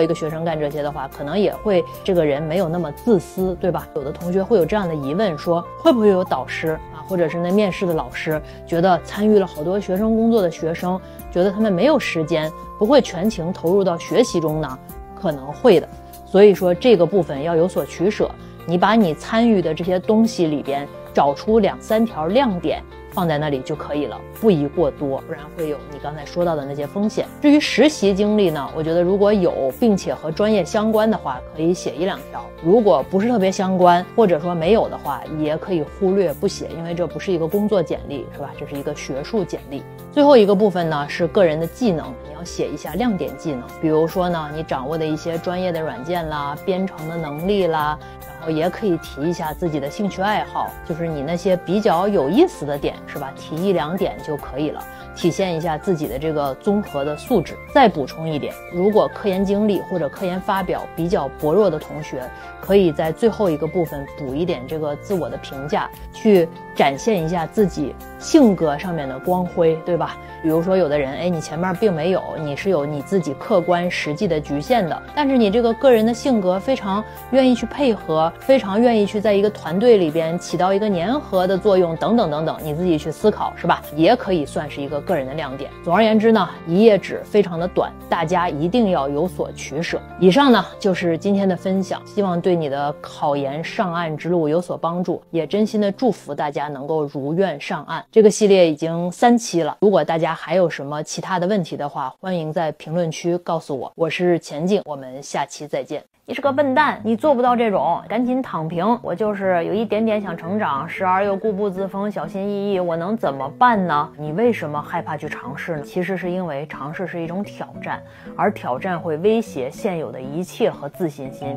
一个学生干这些的话，可能也会这个人没有那么自私，对吧？有的同学会有这样的疑问，说会不会有导师啊，或者是那面试的老师觉得参与了好多学生工作的学生，觉得他们没有时间，不会全情投入到学习中呢？可能会的。所以说这个部分要有所取舍，你把你参与的这些东西里边找出两三条亮点放在那里就可以了，不宜过多，不然会有你刚才说到的那些风险。至于实习经历呢，我觉得如果有并且和专业相关的话，可以写一两条；如果不是特别相关，或者说没有的话，也可以忽略不写，因为这不是一个工作简历，是吧？这是一个学术简历。最后一个部分呢是个人的技能，你要写一下亮点技能，比如说呢你掌握的一些专业的软件啦，编程的能力啦，然后也可以提一下自己的兴趣爱好，就是你那些比较有意思的点，是吧？提一两点就可以了，体现一下自己的这个综合的素质。再补充一点，如果科研经历或者科研发表比较薄弱的同学，可以在最后一个部分补一点这个自我的评价，去展现一下自己性格上面的光辉，对吧？比如说有的人，哎，你前面并没有，你是有你自己客观实际的局限的，但是你这个个人的性格非常愿意去配合，非常愿意去在一个团队里边起到一个粘合的作用，等等等等，你自己去思考，是吧？也可以算是一个个人的亮点。总而言之呢，一页纸非常的短，大家一定要有所取舍。以上呢就是今天的分享，希望对你的考研上岸之路有所帮助，也真心的祝福大家能够如愿上岸。这个系列已经三期了，如果大家还有什么其他的问题的话，欢迎在评论区告诉我。我是钱静，我们下期再见。 你是个笨蛋，你做不到这种，赶紧躺平。我就是有一点点想成长，时而又固步自封，小心翼翼，我能怎么办呢？你为什么害怕去尝试呢？其实是因为尝试是一种挑战，而挑战会威胁现有的一切和自信心。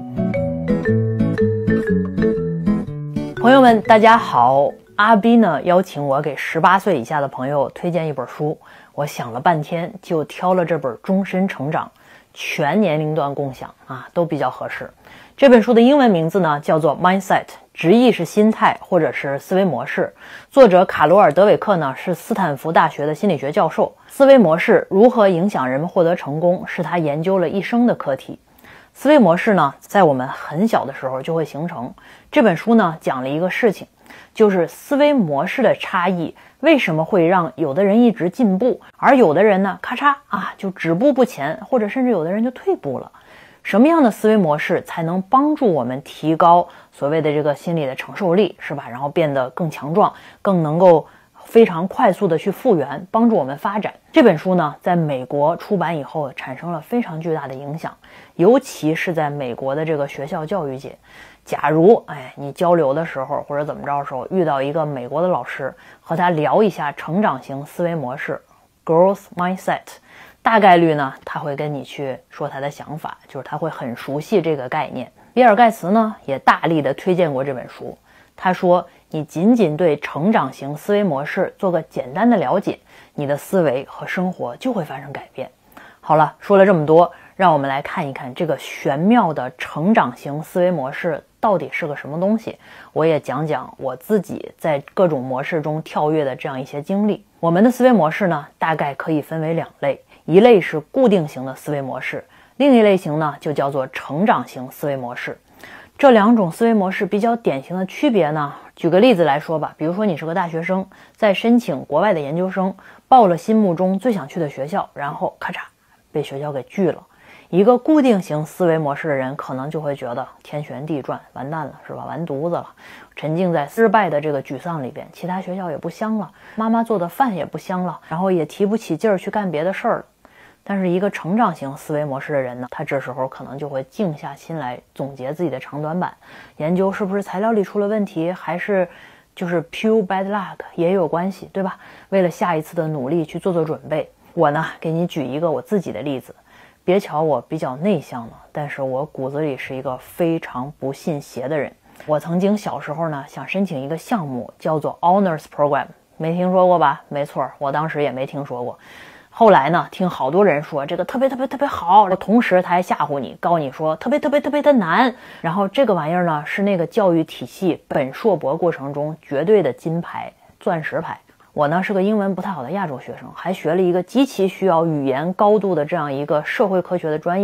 朋友们，大家好。阿 B 呢邀请我给十八岁以下的朋友推荐一本书，我想了半天就挑了这本《终身成长》，全年龄段共享啊，都比较合适。这本书的英文名字呢叫做 Mindset， 直译是心态或者是思维模式。作者卡罗尔·德韦克呢是斯坦福大学的心理学教授，思维模式如何影响人们获得成功是他研究了一生的课题。思维模式呢在我们很小的时候就会形成。这本书呢讲了一个事情，就是思维模式的差异为什么会让有的人一直进步，而有的人呢咔嚓啊就止步不前，或者甚至有的人就退步了。什么样的思维模式才能帮助我们提高所谓的这个心理的承受力，是吧？然后变得更强壮，更能够非常快速的去复原，帮助我们发展。这本书呢在美国出版以后产生了非常巨大的影响，尤其是在美国的这个学校教育界。假如哎你交流的时候或者怎么着的时候遇到一个美国的老师，和他聊一下成长型思维模式 Growth Mindset， 大概率呢他会跟你去说他的想法，就是他会很熟悉这个概念。比尔盖茨呢也大力的推荐过这本书，他说你仅仅对成长型思维模式做个简单的了解，你的思维和生活就会发生改变。好了，说了这么多，让我们来看一看这个玄妙的成长型思维模式到底是个什么东西。我也讲讲我自己在各种模式中跳跃的这样一些经历。我们的思维模式呢大概可以分为两类，一类是固定型的思维模式，另一类型呢就叫做成长型思维模式。这两种思维模式比较典型的区别呢，举个例子来说吧，比如说你是个大学生，在申请国外的研究生，报了心目中最想去的学校，然后咔嚓被学校给拒了。一个固定型思维模式的人可能就会觉得天旋地转，完蛋了，是吧？完犊子了，沉浸在失败的这个沮丧里边，其他学校也不香了，妈妈做的饭也不香了，然后也提不起劲儿去干别的事儿了。但是一个成长型思维模式的人呢，他这时候可能就会静下心来总结自己的长短板，研究是不是材料里出了问题，还是就是 pure bad luck 也有关系，对吧？为了下一次的努力去做做准备。我呢给你举一个我自己的例子，别瞧我比较内向了，但是我骨子里是一个非常不信邪的人。我曾经小时候呢想申请一个项目叫做 Honors Program， 没听说过吧？没错，我当时也没听说过。后来呢听好多人说这个特别特别特别好，同时他还吓唬你，告你说特别特别特别的难。然后这个玩意儿呢是那个教育体系本硕博过程中绝对的金牌钻石牌。我呢是个英文不太好的亚洲学生，还学了一个极其需要语言高度的这样一个社会科学的专业，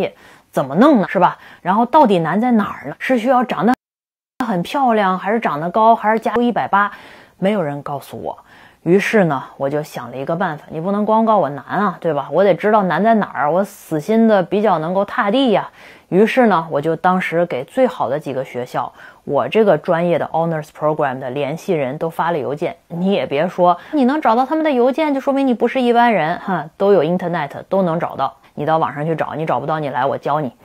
怎么弄呢？是吧？然后到底难在哪儿呢？是需要长得很漂亮，还是长得高，还是加一百八？没有人告诉我。于是呢，我就想了一个办法，你不能光告我难啊，对吧？我得知道难在哪儿，我死心的比较能够踏地呀。于是呢，我就当时给最好的几个学校，我这个专业的 honors program 的联系人都发了邮件。你也别说，你能找到他们的邮件，就说明你不是一般人哈，都有 internet 都能找到。你到网上去找，你找不到你来我教你。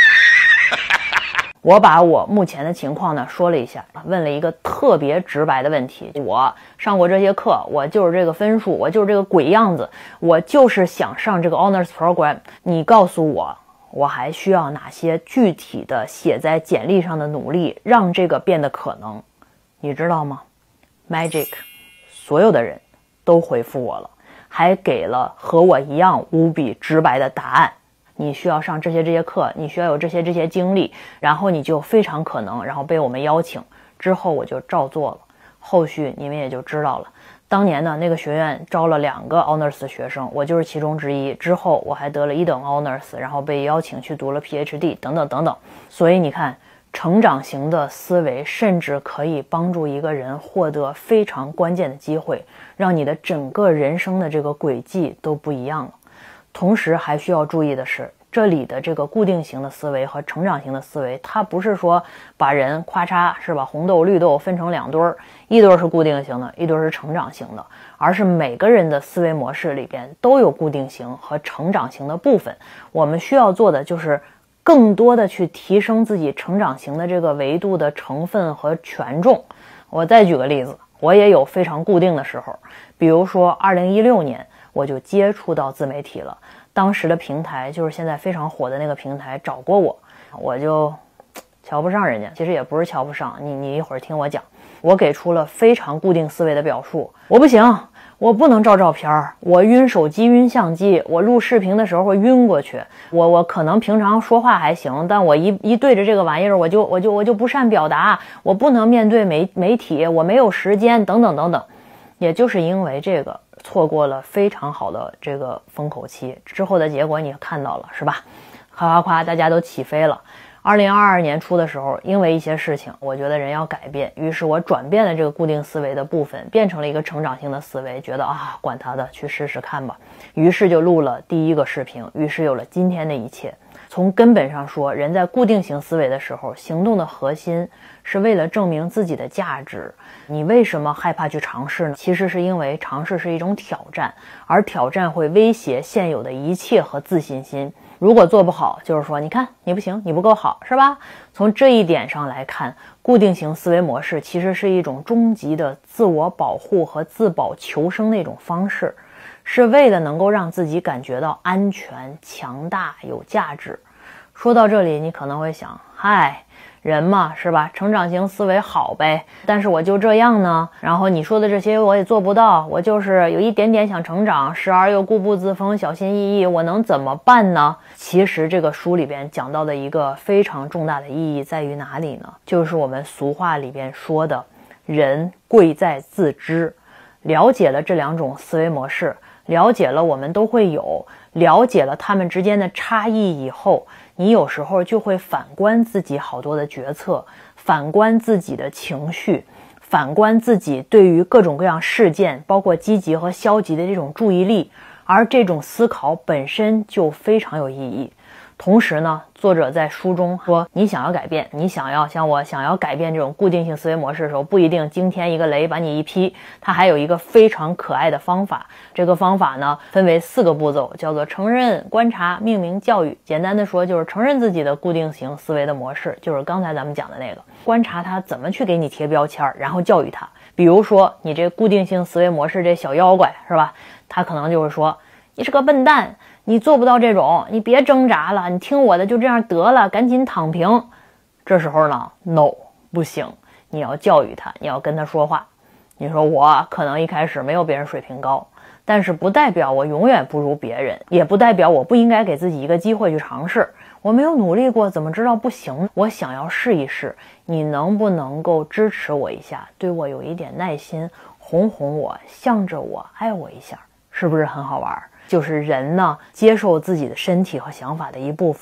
我把我目前的情况呢说了一下，问了一个特别直白的问题，我上过这些课，我就是这个分数，我就是这个鬼样子，我就是想上这个 honors program， 你告诉我我还需要哪些具体的写在简历上的努力让这个变得可能。你知道吗？ Magic 所有的人都回复我了，还给了和我一样无比直白的答案。你需要上这些这些课，你需要有这些这些经历，然后你就非常可能然后被我们邀请。之后我就照做了，后续你们也就知道了。当年呢，那个学院招了两个 honors 的学生，我就是其中之一。之后我还得了一等 honors， 然后被邀请去读了 P H D 等等等等。所以你看，成长型的思维甚至可以帮助一个人获得非常关键的机会，让你的整个人生的这个轨迹都不一样了。同时还需要注意的是，这里的这个固定型的思维和成长型的思维，它不是说把人咔嚓是吧，红豆绿豆分成两堆儿，一堆是固定型的，一堆是成长型的，而是每个人的思维模式里边都有固定型和成长型的部分。我们需要做的就是更多的去提升自己成长型的这个维度的成分和权重。我再举个例子，我也有非常固定的时候，比如说二零一六年我就接触到自媒体了，当时的平台就是现在非常火的那个平台找过我，我就瞧不上人家，其实也不是瞧不上你，你一会儿听我讲。我给出了非常固定思维的表述，我不行，我不能照照片，我晕手机晕相机，我录视频的时候会晕过去，我我可能平常说话还行，但我一一对着这个玩意儿，我就我就我就不善表达，我不能面对媒媒体，我没有时间，等等等等。也就是因为这个错过了非常好的这个风口期，之后的结果你看到了是吧？夸夸夸大家都起飞了。二零二二年初的时候，因为一些事情，我觉得人要改变，于是我转变了这个固定思维的部分，变成了一个成长性的思维，觉得啊，管他的，去试试看吧。于是就录了第一个视频，于是有了今天的一切。从根本上说，人在固定型思维的时候，行动的核心是为了证明自己的价值。你为什么害怕去尝试呢？其实是因为尝试是一种挑战，而挑战会威胁现有的一切和自信心。如果做不好，就是说你看你不行，你不够好，是吧？从这一点上来看，固定型思维模式其实是一种终极的自我保护和自保求生的一种方式，是为了能够让自己感觉到安全、强大、有价值。说到这里，你可能会想，嗨，人嘛，是吧？成长型思维好呗，但是我就这样呢，然后你说的这些我也做不到，我就是有一点点想成长，时而又固步自封，小心翼翼，我能怎么办呢？其实这个书里边讲到的一个非常重大的意义在于哪里呢？就是我们俗话里边说的人贵在自知。了解了这两种思维模式，了解了我们都会有，了解了他们之间的差异以后，你有时候就会反观自己好多的决策，反观自己的情绪，反观自己对于各种各样事件，包括积极和消极的这种注意力，而这种思考本身就非常有意义。同时呢，作者在书中说，你想要改变，你想要像我想要改变这种固定性思维模式的时候，不一定惊天一个雷把你一劈，它还有一个非常可爱的方法。这个方法呢，分为四个步骤，叫做承认、观察、命名、教育。简单的说，就是承认自己的固定型思维的模式，就是刚才咱们讲的那个，观察它怎么去给你贴标签，然后教育它。比如说，你这固定性思维模式这小妖怪是吧？他可能就是说，你是个笨蛋，你做不到这种，你别挣扎了，你听我的，就这样得了，赶紧躺平。这时候呢 no 不行，你要教育他，你要跟他说话。你说我可能一开始没有别人水平高，但是不代表我永远不如别人，也不代表我不应该给自己一个机会去尝试。我没有努力过，怎么知道不行？我想要试一试，你能不能够支持我一下，对我有一点耐心，哄哄我，向着我，爱我一下，是不是很好玩？就是人呢，接受自己的身体和想法的一部分，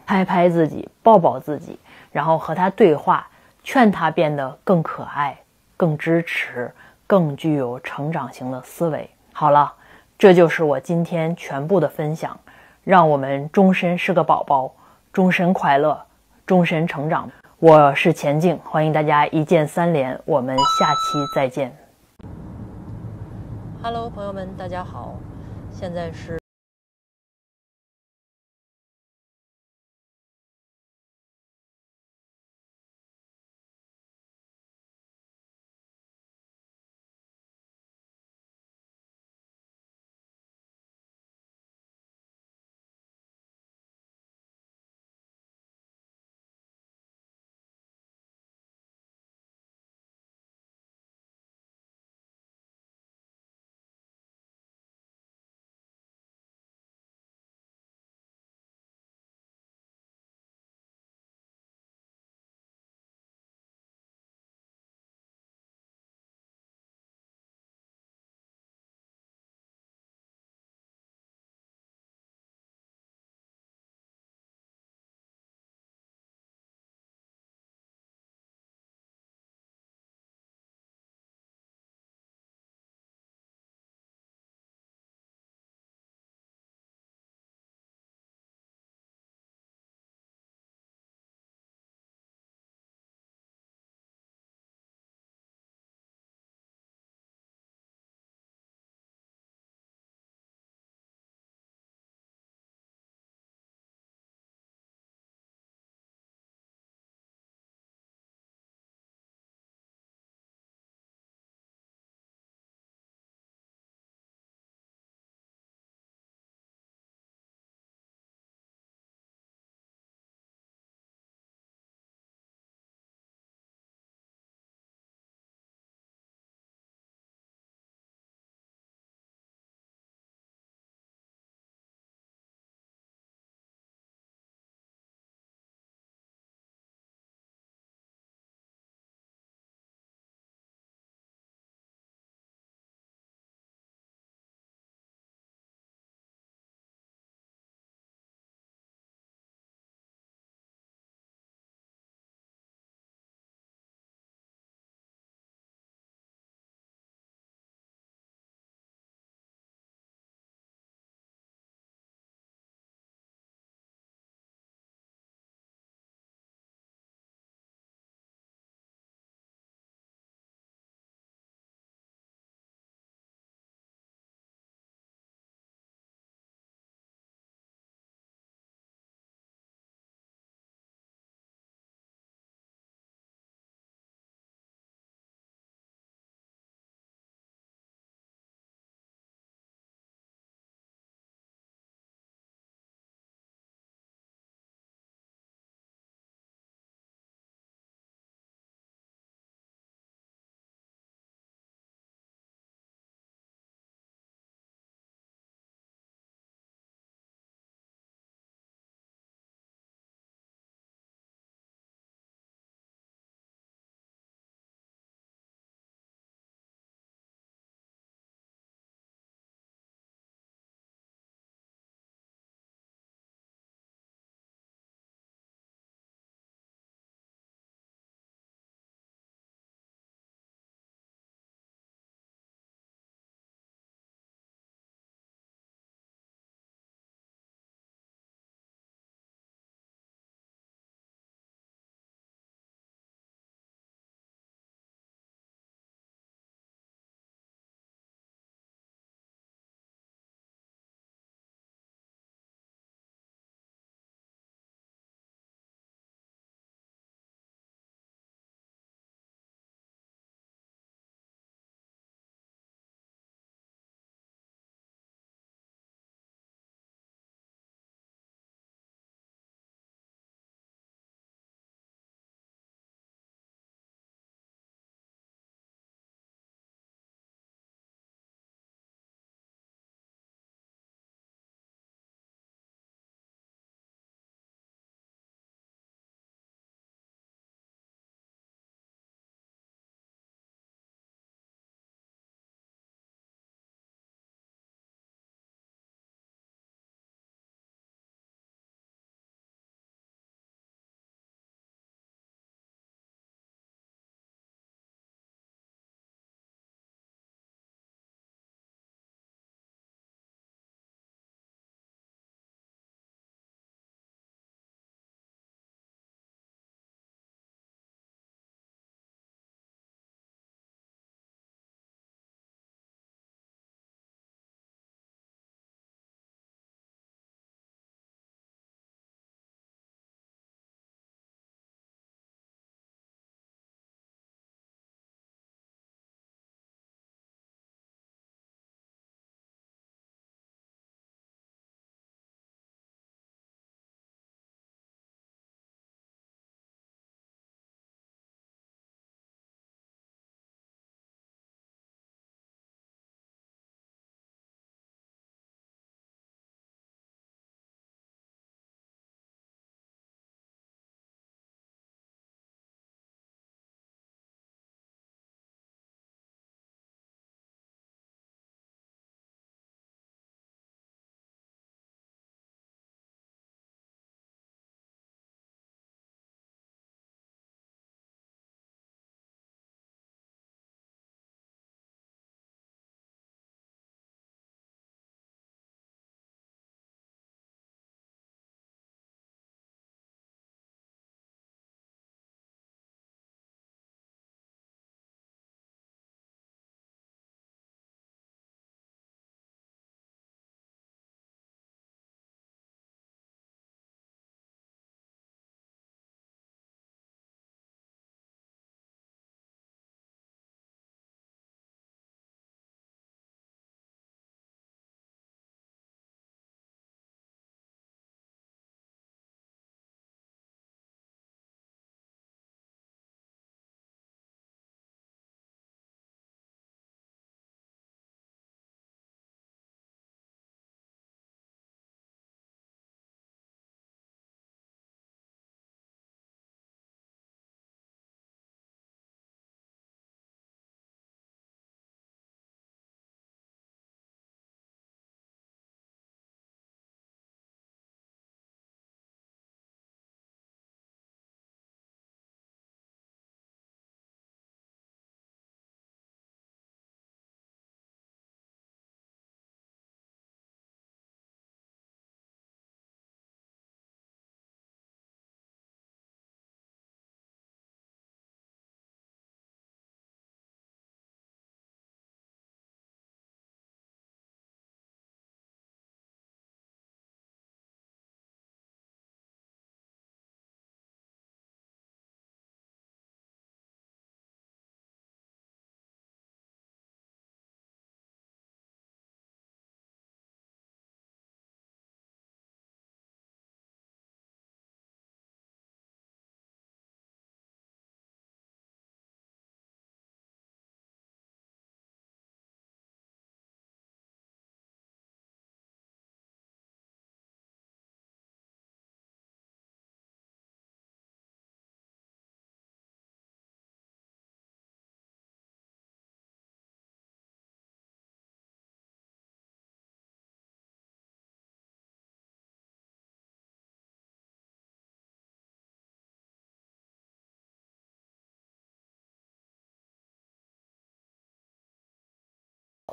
拍拍自己，抱抱自己，然后和他对话，劝他变得更可爱、更支持、更具有成长型的思维。好了，这就是我今天全部的分享。让我们终身是个宝宝，终身快乐，终身成长。我是钱静，欢迎大家一键三连，我们下期再见。Hello， 朋友们，大家好，现在是。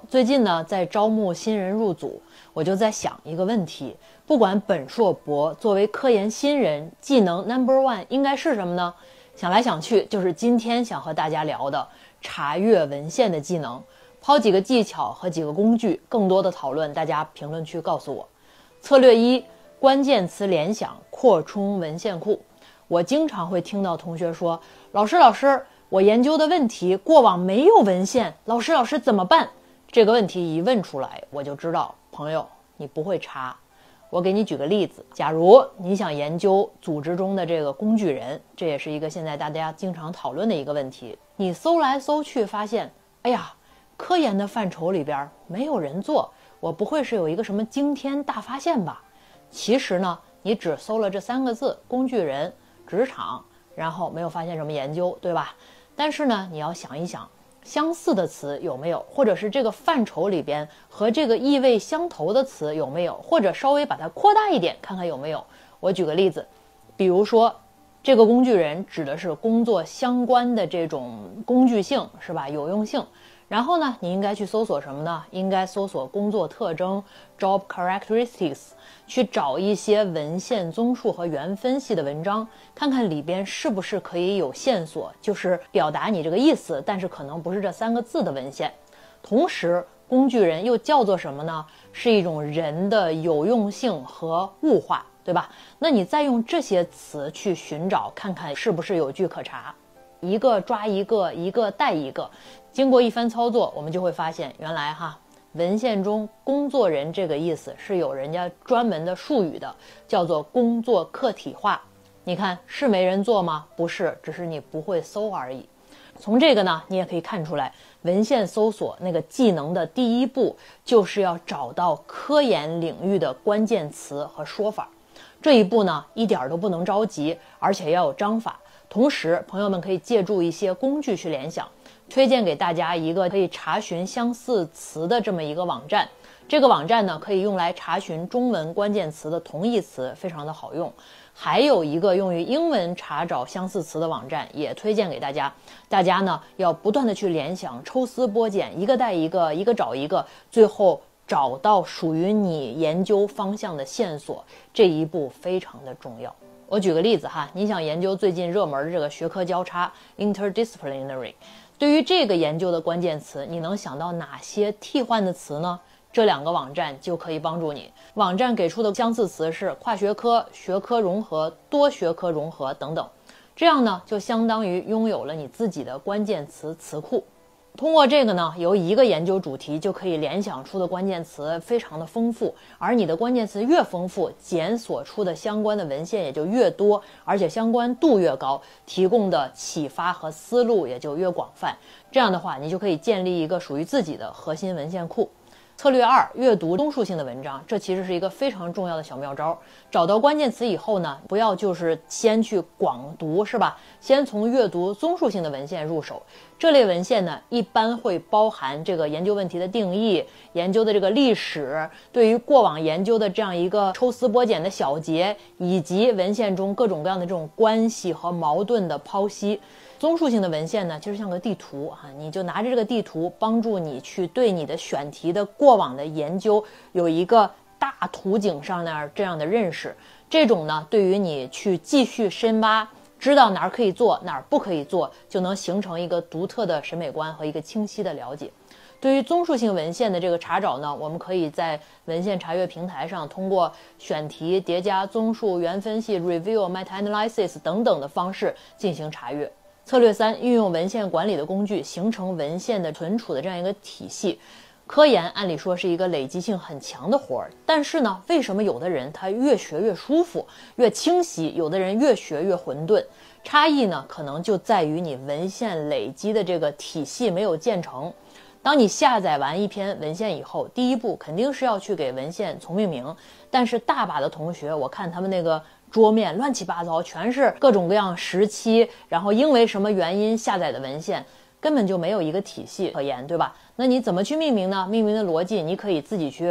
最近呢在招募新人入组，我就在想一个问题，不管本硕博，作为科研新人，技能 number one 应该是什么呢？想来想去，就是今天想和大家聊的查阅文献的技能。抛几个技巧和几个工具，更多的讨论大家评论区告诉我。策略一，关键词联想，扩充文献库。我经常会听到同学说，老师老师，我研究的问题过往没有文献，老师老师怎么办？这个问题一问出来，我就知道朋友你不会查。我给你举个例子，假如你想研究组织中的这个工具人，这也是一个现在大家经常讨论的一个问题，你搜来搜去发现，哎呀，科研的范畴里边没有人做，我不会是有一个什么惊天大发现吧？其实呢，你只搜了这三个字，工具人、职场，然后没有发现什么研究，对吧？但是呢，你要想一想，相似的词有没有，或者是这个范畴里边和这个意味相投的词有没有，或者稍微把它扩大一点，看看有没有。我举个例子，比如说这个工具人指的是工作相关的这种工具性，是吧？有用性。然后呢，你应该去搜索什么呢？应该搜索工作特征 job characteristics， 去找一些文献综述和原分析的文章，看看里边是不是可以有线索，就是表达你这个意思，但是可能不是这三个字的文献。同时，工具人又叫做什么呢？是一种人的有用性和物化，对吧？那你再用这些词去寻找，看看是不是有据可查。一个抓一个，一个带一个，经过一番操作，我们就会发现，原来哈文献中工作人这个意思是有人家专门的术语的，叫做工作客体化。你看是没人做吗？不是，只是你不会搜而已。从这个呢，你也可以看出来，文献搜索那个技能的第一步就是要找到科研领域的关键词和说法。这一步呢，一点都不能着急，而且要有章法。同时，朋友们可以借助一些工具去联想，推荐给大家一个可以查询相似词的这么一个网站。这个网站呢，可以用来查询中文关键词的同义词，非常的好用。还有一个用于英文查找相似词的网站，也推荐给大家。大家呢要不断的去联想，抽丝剥茧，一个带一个，一个找一个，最后找到属于你研究方向的线索。这一步非常的重要。我举个例子哈，你想研究最近热门的这个学科交叉 interdisciplinary， 对于这个研究的关键词，你能想到哪些替换的词呢？这两个网站就可以帮助你。网站给出的相似词是跨学科、学科融合、多学科融合等等，这样呢就相当于拥有了你自己的关键词词库。通过这个呢，由一个研究主题就可以联想出的关键词非常的丰富，而你的关键词越丰富，检索出的相关的文献也就越多，而且相关度越高，提供的启发和思路也就越广泛。这样的话，你就可以建立一个属于自己的核心文献库。策略二，阅读综述性的文章，这其实是一个非常重要的小妙招。找到关键词以后呢，不要就是先去广读，是吧？先从阅读综述性的文献入手。这类文献呢，一般会包含这个研究问题的定义、研究的这个历史，对于过往研究的这样一个抽丝剥茧的小结，以及文献中各种各样的这种关系和矛盾的剖析。综述性的文献呢，其实像个地图啊，你就拿着这个地图，帮助你去对你的选题的过往的研究有一个大图景上那这样的认识。这种呢，对于你去继续深挖，知道哪儿可以做，哪儿不可以做，就能形成一个独特的审美观和一个清晰的了解。对于综述性文献的这个查找呢，我们可以在文献查阅平台上通过选题、叠加、综述、原分析、review、meta-analysis 等等的方式进行查阅。策略三，运用文献管理的工具，形成文献的存储的这样一个体系。科研按理说是一个累积性很强的活儿，但是呢，为什么有的人他越学越舒服、越清晰，有的人越学越混沌？差异呢，可能就在于你文献累积的这个体系没有建成。当你下载完一篇文献以后，第一步肯定是要去给文献从命名，但是大把的同学，我看他们那个桌面乱七八糟，全是各种各样时期，然后因为什么原因下载的文献，根本就没有一个体系可言，对吧？那你怎么去命名呢？命名的逻辑你可以自己去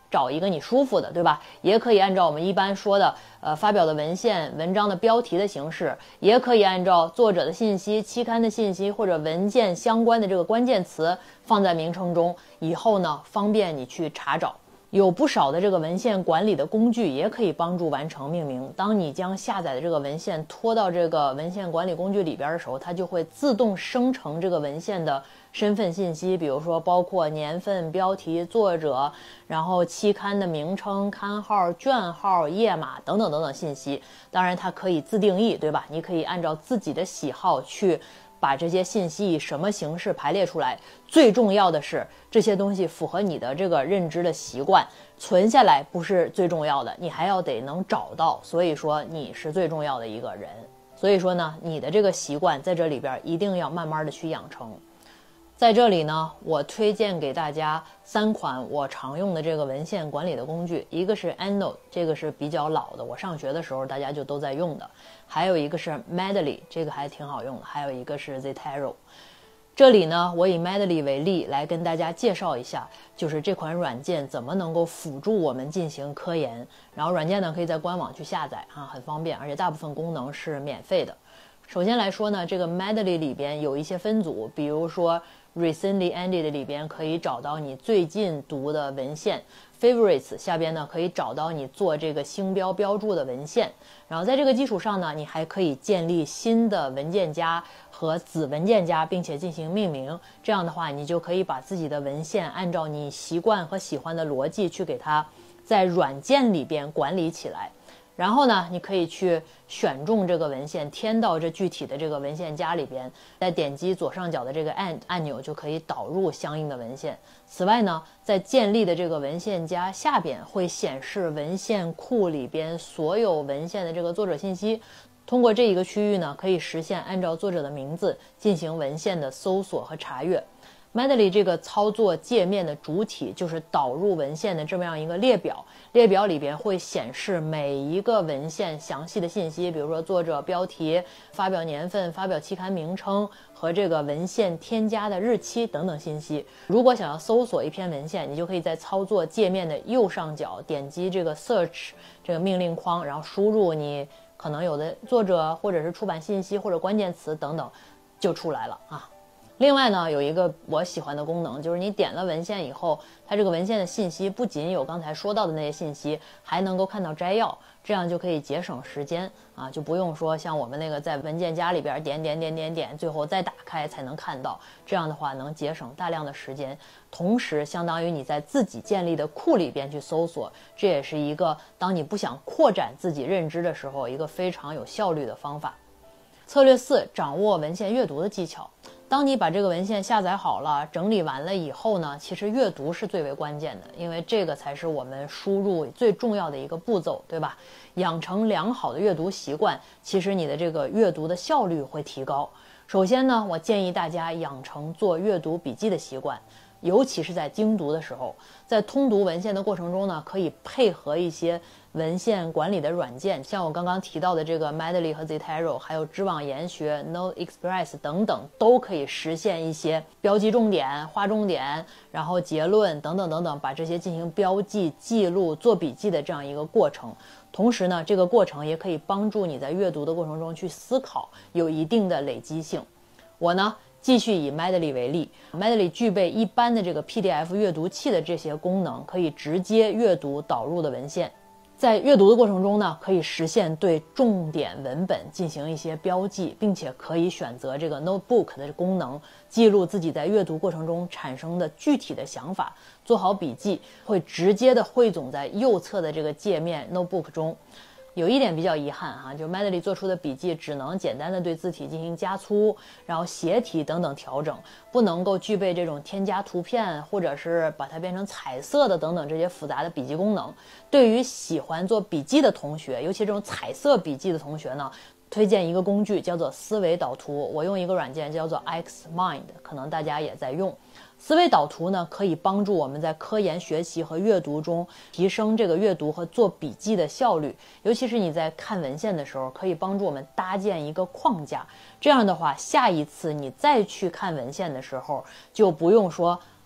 找一个你舒服的，对吧？也可以按照我们一般说的呃发表的文献文章的标题的形式，也可以按照作者的信息、期刊的信息或者文件相关的这个关键词放在名称中，以后呢方便你去查找。有不少的这个文献管理的工具也可以帮助完成命名。当你将下载的这个文献拖到这个文献管理工具里边的时候，它就会自动生成这个文献的身份信息，比如说包括年份、标题、作者，然后期刊的名称、刊号、卷号、页码等等等等信息。当然它可以自定义，对吧？你可以按照自己的喜好去把这些信息以什么形式排列出来。最重要的是这些东西符合你的这个认知的习惯，存下来不是最重要的，你还要得能找到，所以说你是最重要的一个人。所以说呢，你的这个习惯在这里边一定要慢慢的去养成。在这里呢，我推荐给大家三款我常用的这个文献管理的工具，一个是 EndNote， 这个是比较老的，我上学的时候大家就都在用的，还有一个是 Mendeley， 这个还挺好用的，还有一个是 Zotero。这里呢，我以 Mendeley 为例来跟大家介绍一下，就是这款软件怎么能够辅助我们进行科研。然后软件呢可以在官网去下载啊，很方便，而且大部分功能是免费的。首先来说呢，这个 Mendeley 里边有一些分组，比如说 Recently Ended 里边可以找到你最近读的文献， Favorites 下边呢可以找到你做这个星标标注的文献。然后在这个基础上呢，你还可以建立新的文件夹和子文件夹，并且进行命名。这样的话，你就可以把自己的文献按照你习惯和喜欢的逻辑去给它在软件里边管理起来。然后呢，你可以去选中这个文献，填到这具体的这个文献夹里边，再点击左上角的这个按按钮，就可以导入相应的文献。此外呢，在建立的这个文献夹下边会显示文献库里边所有文献的这个作者信息。通过这一个区域呢，可以实现按照作者的名字进行文献的搜索和查阅。Mendeley 这个操作界面的主体就是导入文献的这么样一个列表，列表里边会显示每一个文献详细的信息，比如说作者、标题、发表年份、发表期刊名称和这个文献添加的日期等等信息。如果想要搜索一篇文献，你就可以在操作界面的右上角点击这个 Search 这个命令框，然后输入你可能有的作者或者是出版信息或者关键词等等，就出来了啊。另外呢，有一个我喜欢的功能，就是你点了文献以后，它这个文献的信息不仅有刚才说到的那些信息，还能够看到摘要，这样就可以节省时间啊，就不用说像我们那个在文件夹里边点点点点点，最后再打开才能看到。这样的话能节省大量的时间，同时相当于你在自己建立的库里边去搜索，这也是一个当你不想扩展自己认知的时候，一个非常有效率的方法。策略四，掌握文献阅读的技巧。当你把这个文献下载好了、整理完了以后呢，其实阅读是最为关键的，因为这个才是我们输入最重要的一个步骤，对吧？养成良好的阅读习惯，其实你的这个阅读的效率会提高。首先呢，我建议大家养成做阅读笔记的习惯，尤其是在精读的时候，在通读文献的过程中呢，可以配合一些文献管理的软件，像我刚刚提到的这个 Mendeley 和 Zotero， 还有知网研学、NoteExpress 等等，都可以实现一些标记重点、划重点，然后结论等等等等，把这些进行标记、记录、做笔记的这样一个过程。同时呢，这个过程也可以帮助你在阅读的过程中去思考，有一定的累积性。我呢，继续以 Mendeley 为例 ，Mendeley 具备一般的这个 P D F 阅读器的这些功能，可以直接阅读导入的文献。在阅读的过程中呢，可以实现对重点文本进行一些标记，并且可以选择这个 Notebook 的功能，记录自己在阅读过程中产生的具体的想法，做好笔记，会直接的汇总在右侧的这个界面 Notebook 中。有一点比较遗憾哈，就 Mendeley 做出的笔记只能简单的对字体进行加粗，然后斜体等等调整，不能够具备这种添加图片或者是把它变成彩色的等等这些复杂的笔记功能。对于喜欢做笔记的同学，尤其这种彩色笔记的同学呢，推荐一个工具叫做思维导图，我用一个软件叫做 Xmind， 可能大家也在用。思维导图呢，可以帮助我们在科研学习和阅读中提升这个阅读和做笔记的效率，尤其是你在看文献的时候，可以帮助我们搭建一个框架。这样的话，下一次你再去看文献的时候，就不用说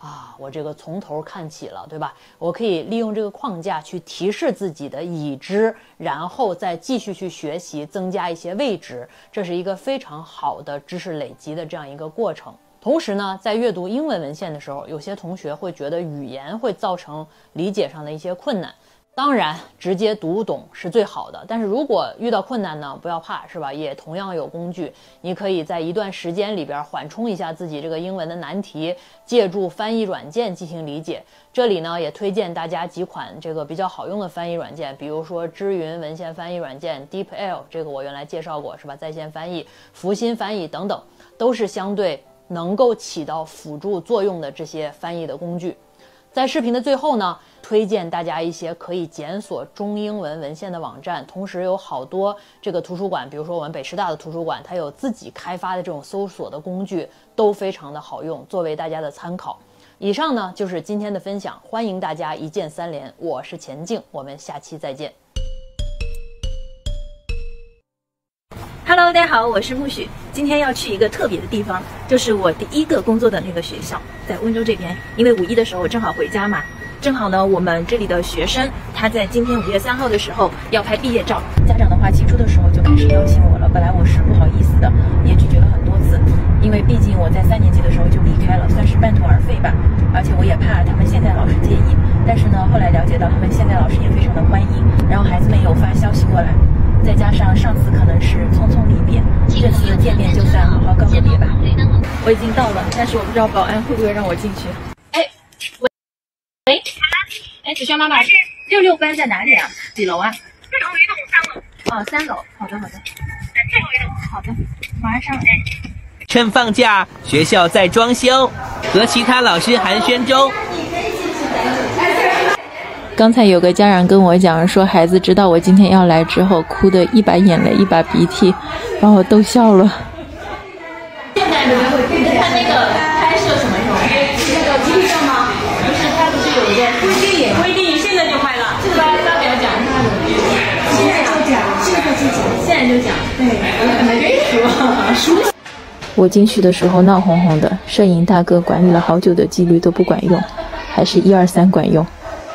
啊，我这个从头看起了，对吧？我可以利用这个框架去提示自己的已知，然后再继续去学习，增加一些未知，这是一个非常好的知识累积的这样一个过程。同时呢，在阅读英文文献的时候，有些同学会觉得语言会造成理解上的一些困难。当然，直接读懂是最好的，但是如果遇到困难呢，不要怕，是吧？也同样有工具，你可以在一段时间里边缓冲一下自己这个英文的难题，借助翻译软件进行理解。这里呢，也推荐大家几款这个比较好用的翻译软件，比如说知云文献翻译软件 DeepL， 这个我原来介绍过，是吧？在线翻译、福新翻译等等，都是相对能够起到辅助作用的这些翻译的工具。在视频的最后呢，推荐大家一些可以检索中英文文献的网站，同时有好多这个图书馆，比如说我们北师大的图书馆，它有自己开发的这种搜索的工具，都非常的好用，作为大家的参考。以上呢就是今天的分享，欢迎大家一键三连，我是钱静，我们下期再见。 Hello， 大家好，我是木许。今天要去一个特别的地方，就是我第一个工作的那个学校，在温州这边。因为五一的时候我正好回家嘛，正好呢，我们这里的学生他在今天五月三号的时候要拍毕业照。家长的话起初的时候就开始邀请我了，本来我是不好意思的，也拒绝了很多次，因为毕竟我在三年级的时候就离开了，算是半途而废吧。而且我也怕他们现在老师介意，但是呢，后来了解到他们现在老师也非常的欢迎，然后孩子们也有发消息过来。再加上上次可能是匆匆离别，这次见面就算好好告个别吧。我已经到了，但是我不知道保安会不会让我进去。哎，喂喂，哎，子轩妈妈，六六班在哪里啊？几楼啊？最后一栋三楼。哦，三楼。好的好的。最后一栋。好的，马上上来。 趁放假，学校在装修，和其他老师寒暄中。 刚才有个家长跟我讲说，孩子知道我今天要来之后，哭得一把眼泪一把鼻涕，把我逗笑了。 现在你们会看那个拍摄什么时候？那个集体证吗？不是，它不是有一个规定？规定现在就拍了，是吧？发表讲一下怎么规定？现在就讲，现在就讲，现在就讲。对，我没说。 我进去的时候闹哄哄的，摄影大哥管理了好久的纪律都不管用，还是一二三管用。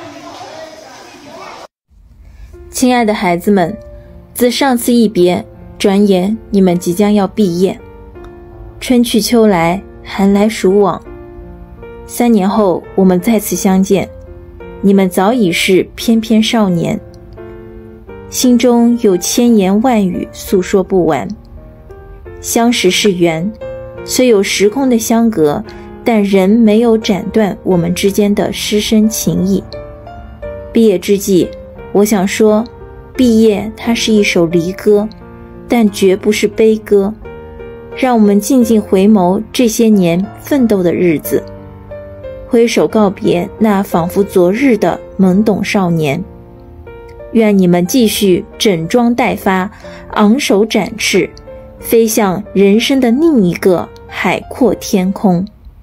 亲爱的孩子们，自上次一别，转眼你们即将要毕业。春去秋来，寒来暑往，三年后我们再次相见，你们早已是翩翩少年，心中有千言万语诉说不完。相识是缘，虽有时空的相隔，但仍没有斩断我们之间的师生情谊。毕业之际，我想说，毕业它是一首离歌，但绝不是悲歌。让我们静静回眸这些年奋斗的日子，挥手告别那仿佛昨日的懵懂少年。愿你们继续整装待发，昂首展翅，飞向人生的另一个海阔天空。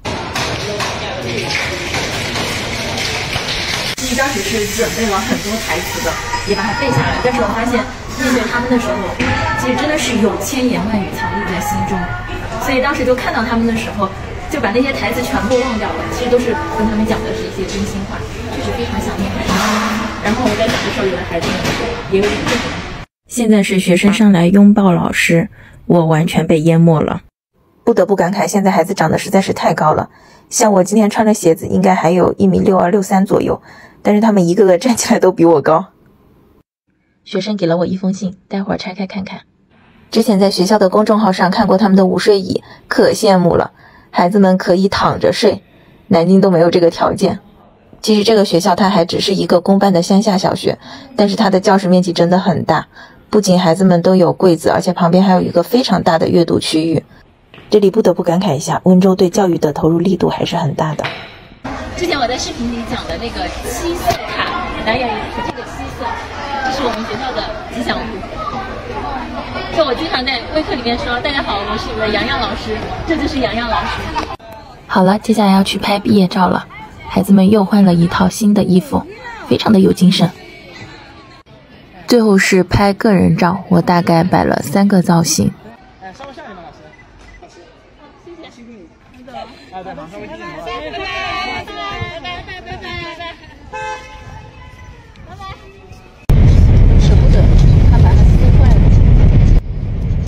其实当时是准备了很多台词的，也把它背下来，但是我发现面对他们的时候，其实真的是有千言万语藏匿在心中，所以当时就看到他们的时候，就把那些台词全部忘掉了，其实都是跟他们讲的是一些真心话，确实非常想念孩子们。然后我在讲的时候，有的孩子们也有点震撼。 现在是学生上来拥抱老师，我完全被淹没了。不得不感慨，现在孩子长得实在是太高了，像我今天穿的鞋子应该还有一米六二六三左右，但是他们一个个站起来都比我高。学生给了我一封信，待会儿拆开看看。之前在学校的公众号上看过他们的午睡椅，可羡慕了，孩子们可以躺着睡，南京都没有这个条件。其实这个学校它还只是一个公办的乡下小学，但是它的教室面积真的很大，不仅孩子们都有柜子，而且旁边还有一个非常大的阅读区域。这里不得不感慨一下，温州对教育的投入力度还是很大的。 之前我在视频里讲的那个七色卡，南阳是这个七色，这是我们学校的吉祥物。就我经常在微课里面说，大家好，我是你们的洋洋老师，这就是洋洋老师。 好了，接下来要去拍毕业照了，孩子们又换了一套新的衣服，非常的有精神。最后是拍个人照，我大概摆了三个造型。 稍微下一点吧，老师。谢谢。谢谢。好的。好的，马上微信。拜拜。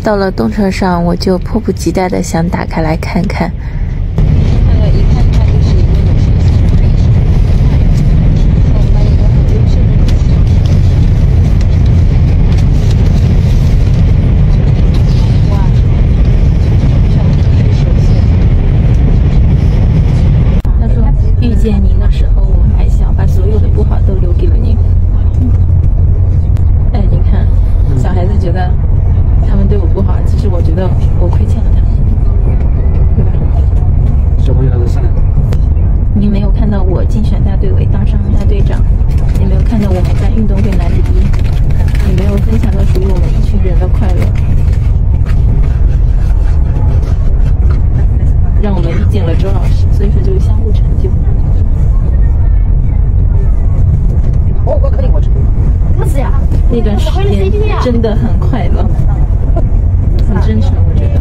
到了动车上，我就迫不及待的想打开来看看。遇见您的时候，我们还小，把所有的不好都留给了您。哎，你看，小孩子觉得他们对我不好，其实我觉得我亏欠了他们，对吧？ 小朋友还是善良。 你没有看到我竞选大队委当上大队长，也没有看到我们在运动会拿第一，也没有分享到属于我们一群人的快乐，让我们遇见了周老师，所以说就是相互成就。 哦，我肯定我吃。不是呀， 那段时间真的很快乐，很真诚，我觉得。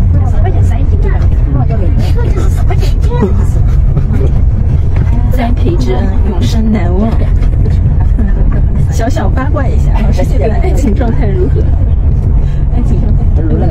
栽培之恩，永生难忘。小小八卦一下，老师现在的爱情状态如何？爱情状态如何？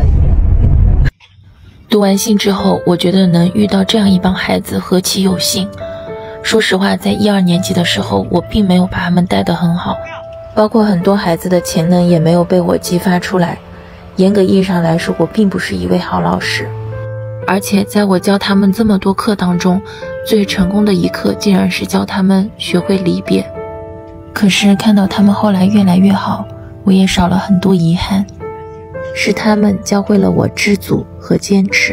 读完信之后，我觉得能遇到这样一帮孩子何其有幸。说实话，在一二年级的时候，我并没有把他们带得很好，包括很多孩子的潜能也没有被我激发出来。严格意义上来说，我并不是一位好老师。而且在我教他们这么多课当中，最成功的一课竟然是教他们学会离别。可是看到他们后来越来越好，我也少了很多遗憾。是他们教会了我知足和坚持。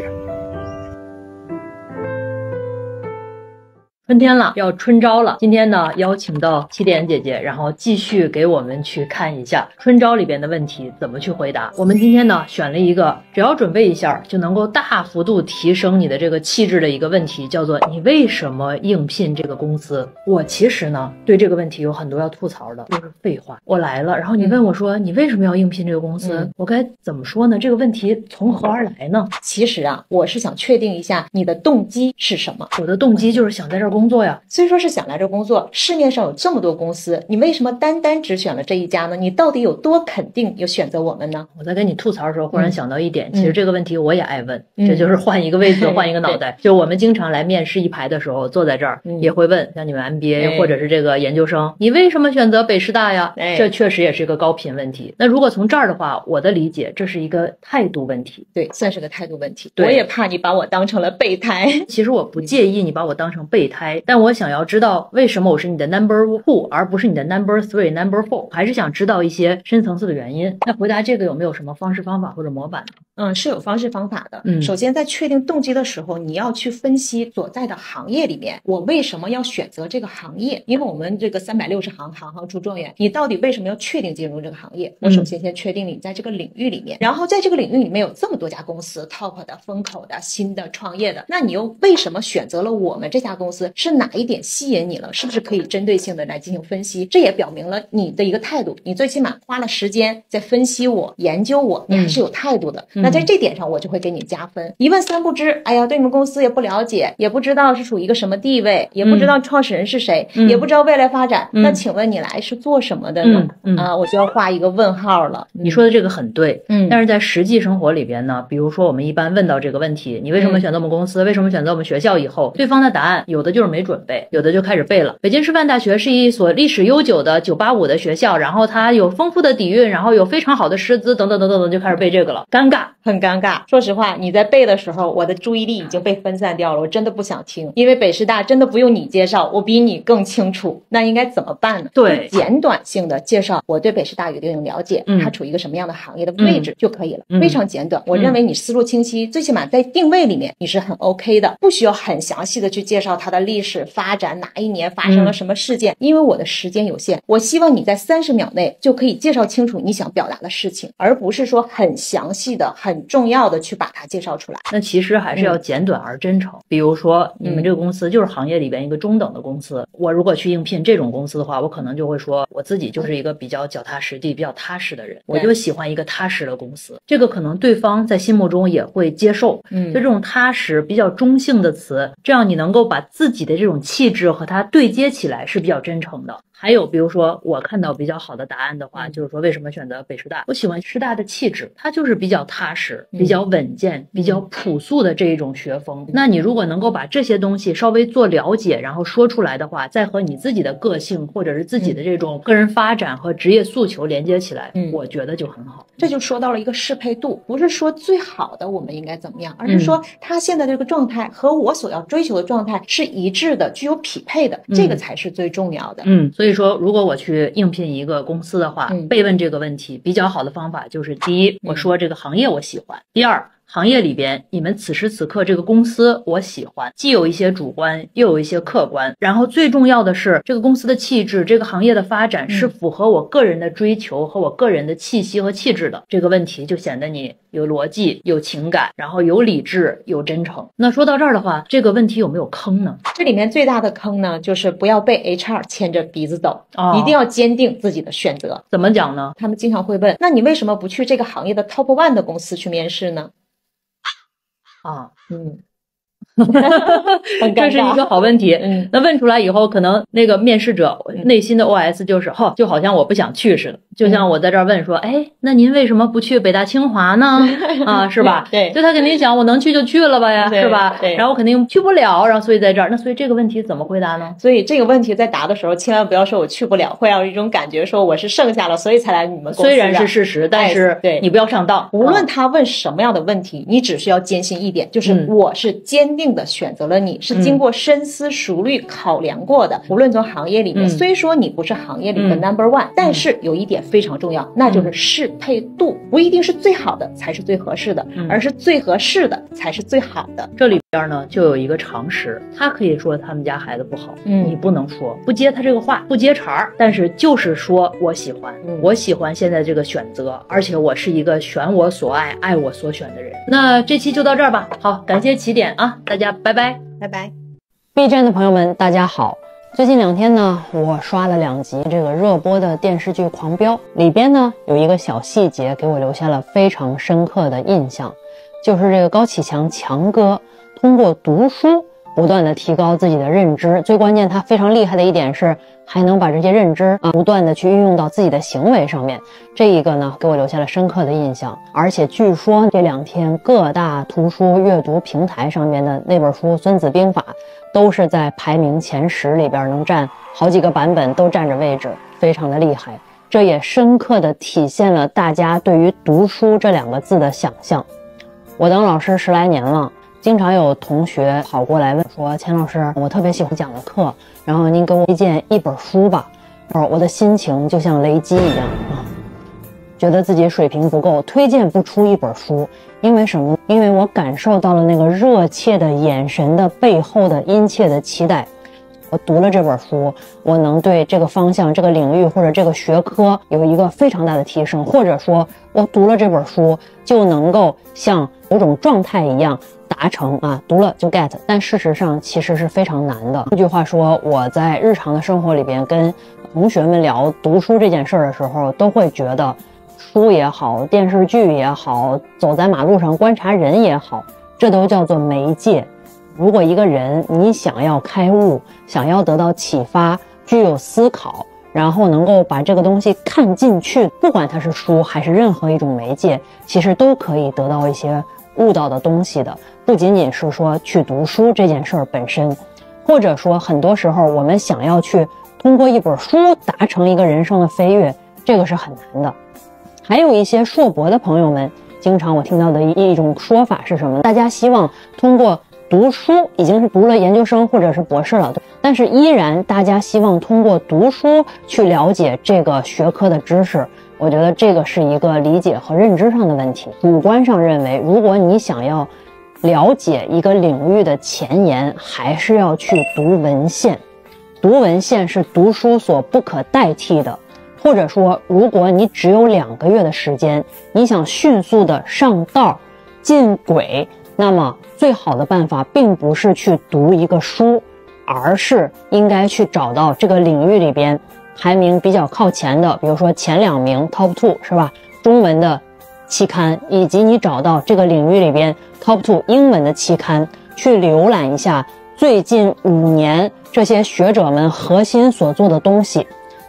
春天了，要春招了。今天呢，邀请到起点姐姐，然后继续给我们去看一下春招里边的问题怎么去回答。我们今天呢，选了一个只要准备一下就能够大幅度提升你的这个气质的一个问题，叫做你为什么应聘这个公司？我其实呢，对这个问题有很多要吐槽的，就是废话。我来了，然后你问我说、嗯、你为什么要应聘这个公司、嗯、我该怎么说呢？这个问题从何而来呢？ 其实啊，我是想确定一下你的动机是什么。 我的动机就是想在这儿工作呀。 虽说是想来这工作，市面上有这么多公司，你为什么单单只选了这一家呢？你到底有多肯定有选择我们呢？ 我在跟你吐槽的时候忽然想到一点、嗯、其实这个问题我也爱问、嗯、这就是换一个位子、嗯、换一个脑袋。就我们经常来面试一排的时候，坐在这儿、嗯、也会问像你们 M B A、哎、或者是这个研究生，你为什么选择北师大呀、哎、这确实也是一个高频问题。那如果从这儿的话，我的理解这是一个态度问题。 对，算是个态度问题。我也怕你把我当成了备胎。 其实我不介意你把我当成备胎，但我想要知道为什么我是你的 number two 而不是你的 number three number four， 还是想知道一些深层次的原因。那回答这个有没有什么方式方法或者模板？ 嗯，是有方式方法的。 嗯， 首先在确定动机的时候，你要去分析所在的行业里面，我为什么要选择这个行业？因为我们这个三百六十行，行行出状元，你到底为什么要确定进入这个行业？我首先先确定你在这个领域里面，嗯、然后在这个领域里面有这么多家公司 ，top 的、风口的、新的、创业的，那你又为什么选择了我们这家公司？是哪一点吸引你了？是不是可以针对性的来进行分析？这也表明了你的一个态度，你最起码花了时间在分析我、研究我，你还是有态度的。嗯、那在这点上，我就会给你加分。一问三不知，哎呀，对你们公司也不了解，也不知道是处于一个什么地位，也不知道创始人是谁，嗯、也不知道未来发展。嗯、那请问你来是做什么的呢？嗯嗯、啊，我就要画一个问号了。 你说的这个很对，嗯，但是在实际生活里边呢，比如说我们一般问到这个问题，你为什么选择我们公司？嗯、为什么选择我们学校？以后对方的答案有的就是没准备，有的就开始背了。北京师范大学是一所历史悠久的九八五的学校，然后它有丰富的底蕴，然后有非常好的师资，等等等等等，就开始背这个了，尴尬， 很尴尬。说实话，你在背的时候，我的注意力已经被分散掉了，我真的不想听，因为北师大真的不用你介绍，我比你更清楚。那应该怎么办呢？ 对， 简短性的介绍我对北师大有一定了解，嗯、它处于一个什么样的行业的位置就可以了，嗯、非常简短。我认为你思路清晰，嗯、最起码在定位里面你是很 OK 的，不需要很详细的去介绍它的历史发展，哪一年发生了什么事件，嗯、因为我的时间有限，我希望你在三十秒内就可以介绍清楚你想表达的事情，而不是说很详细的、很重要的去把它介绍出来。 那其实还是要简短而真诚。嗯、比如说，你们这个公司就是行业里边一个中等的公司，嗯、我如果去应聘这种公司的话，我可能就会说，我自己就是一个比较脚踏实地、比较踏实的人，我就喜欢一个踏实的公司。这个可能对方在心目中也会接受。嗯，就这种踏实、比较中性的词，这样你能够把自己的这种气质和它对接起来，是比较真诚的。 还有比如说我看到比较好的答案的话，就是说为什么选择北师大？我喜欢师大的气质，它就是比较踏实、比较稳健、比较朴素的这一种学风。那你如果能够把这些东西稍微做了解，然后说出来的话，再和你自己的个性或者是自己的这种个人发展和职业诉求连接起来，嗯，我觉得就很好。 这就说到了一个适配度，不是说最好的我们应该怎么样，而是说他现在这个状态和我所要追求的状态是一致的，具有匹配的，这个才是最重要的。 嗯，所以说如果我去应聘一个公司的话，嗯、被问这个问题比较好的方法就是：第一，我说这个行业我喜欢；第二，行业里边你们此时此刻这个公司我喜欢，既有一些主观又有一些客观，然后最重要的是这个公司的气质，这个行业的发展是符合我个人的追求和我个人的气息和气质的，这个问题就显得你有逻辑有情感，然后有理智有真诚。那说到这儿的话，这个问题有没有坑呢？ 这里面最大的坑呢，就是不要被 H R 牵着鼻子走、哦、一定要坚定自己的选择。 怎么讲呢？ 他们经常会问，那你为什么不去这个行业的 top one 的公司去面试呢？ 啊， 嗯， 这是一个好问题。嗯，那问出来以后，可能那个面试者内心的 O S 就是哈、哦，就好像我不想去似的。就像我在这儿问说，哎，那您为什么不去北大清华呢？啊，是吧？ 对， 就他肯定想我能去就去了吧呀，是吧？ 对， 然后肯定去不了，然后所以在这儿，那所以这个问题怎么回答呢？ 所以这个问题在答的时候，千万不要说我去不了，会让一种感觉说我是剩下了，所以才来你们公司。 虽然是事实，但是对你不要上当。 无论他问什么样的问题，你只需要坚信一点，就是我是坚定的选择了你，是经过深思熟虑考量过的。无论从行业里面，虽说你不是行业里的 number one，但是有一点非常重要，那就是适配度，不一定是最好的才是最合适的，而是最合适的才是最好的。 这里边呢就有一个常识，他可以说他们家孩子不好，嗯，你不能说，不接他这个话，不接茬儿，但是就是说我喜欢，嗯，我喜欢现在这个选择，而且我是一个选我所爱、爱我所选的人。那这期就到这儿吧，好，感谢起点啊，大家拜拜， 拜拜。 B 站的朋友们，大家好。最近两天呢，我刷了两集这个热播的电视剧《狂飙》，里边呢有一个小细节给我留下了非常深刻的印象，就是这个高启强强哥通过读书不断的提高自己的认知，最关键他非常厉害的一点是还能把这些认知啊不断的去运用到自己的行为上面，这一个呢给我留下了深刻的印象。而且据说这两天各大图书阅读平台上面的那本书《孙子兵法》都是在排名前十里边，能占好几个版本都占着位置，非常的厉害。这也深刻的体现了大家对于读书这两个字的想象。我当老师十来年了，经常有同学跑过来问说，钱老师，我特别喜欢讲的课，然后您给我推荐一本书吧。哦，我的心情就像雷击一样啊，觉得自己水平不够，推荐不出一本书。因为什么？因为我感受到了那个热切的眼神的背后的殷切的期待。我读了这本书，我能对这个方向、这个领域或者这个学科有一个非常大的提升，或者说我读了这本书就能够像某种状态一样达成啊，读了就 get。 但事实上其实是非常难的。换句话说，我在日常的生活里边跟同学们聊读书这件事的时候，都会觉得书也好，电视剧也好，走在马路上观察人也好，这都叫做媒介。如果一个人你想要开悟，想要得到启发，具有思考，然后能够把这个东西看进去，不管它是书还是任何一种媒介，其实都可以得到一些悟到的东西的。不仅仅是说去读书这件事儿本身，或者说很多时候我们想要去通过一本书达成一个人生的飞跃，这个是很难的。还有一些硕博的朋友们，经常我听到的一种说法是什么？大家希望通过读书，已经是读了研究生或者是博士了，但是依然大家希望通过读书去了解这个学科的知识。我觉得这个是一个理解和认知上的问题。主观上认为，如果你想要了解一个领域的前沿，还是要去读文献。读文献是读书所不可代替的。或者说，如果你只有两个月的时间，你想迅速的上道进轨，那么最好的办法并不是去读一个书，而是应该去找到这个领域里边排名比较靠前的，比如说前两名 top two 是吧，中文的期刊，以及你找到这个领域里边 top two 英文的期刊，去浏览一下最近五年这些学者们核心所做的东西。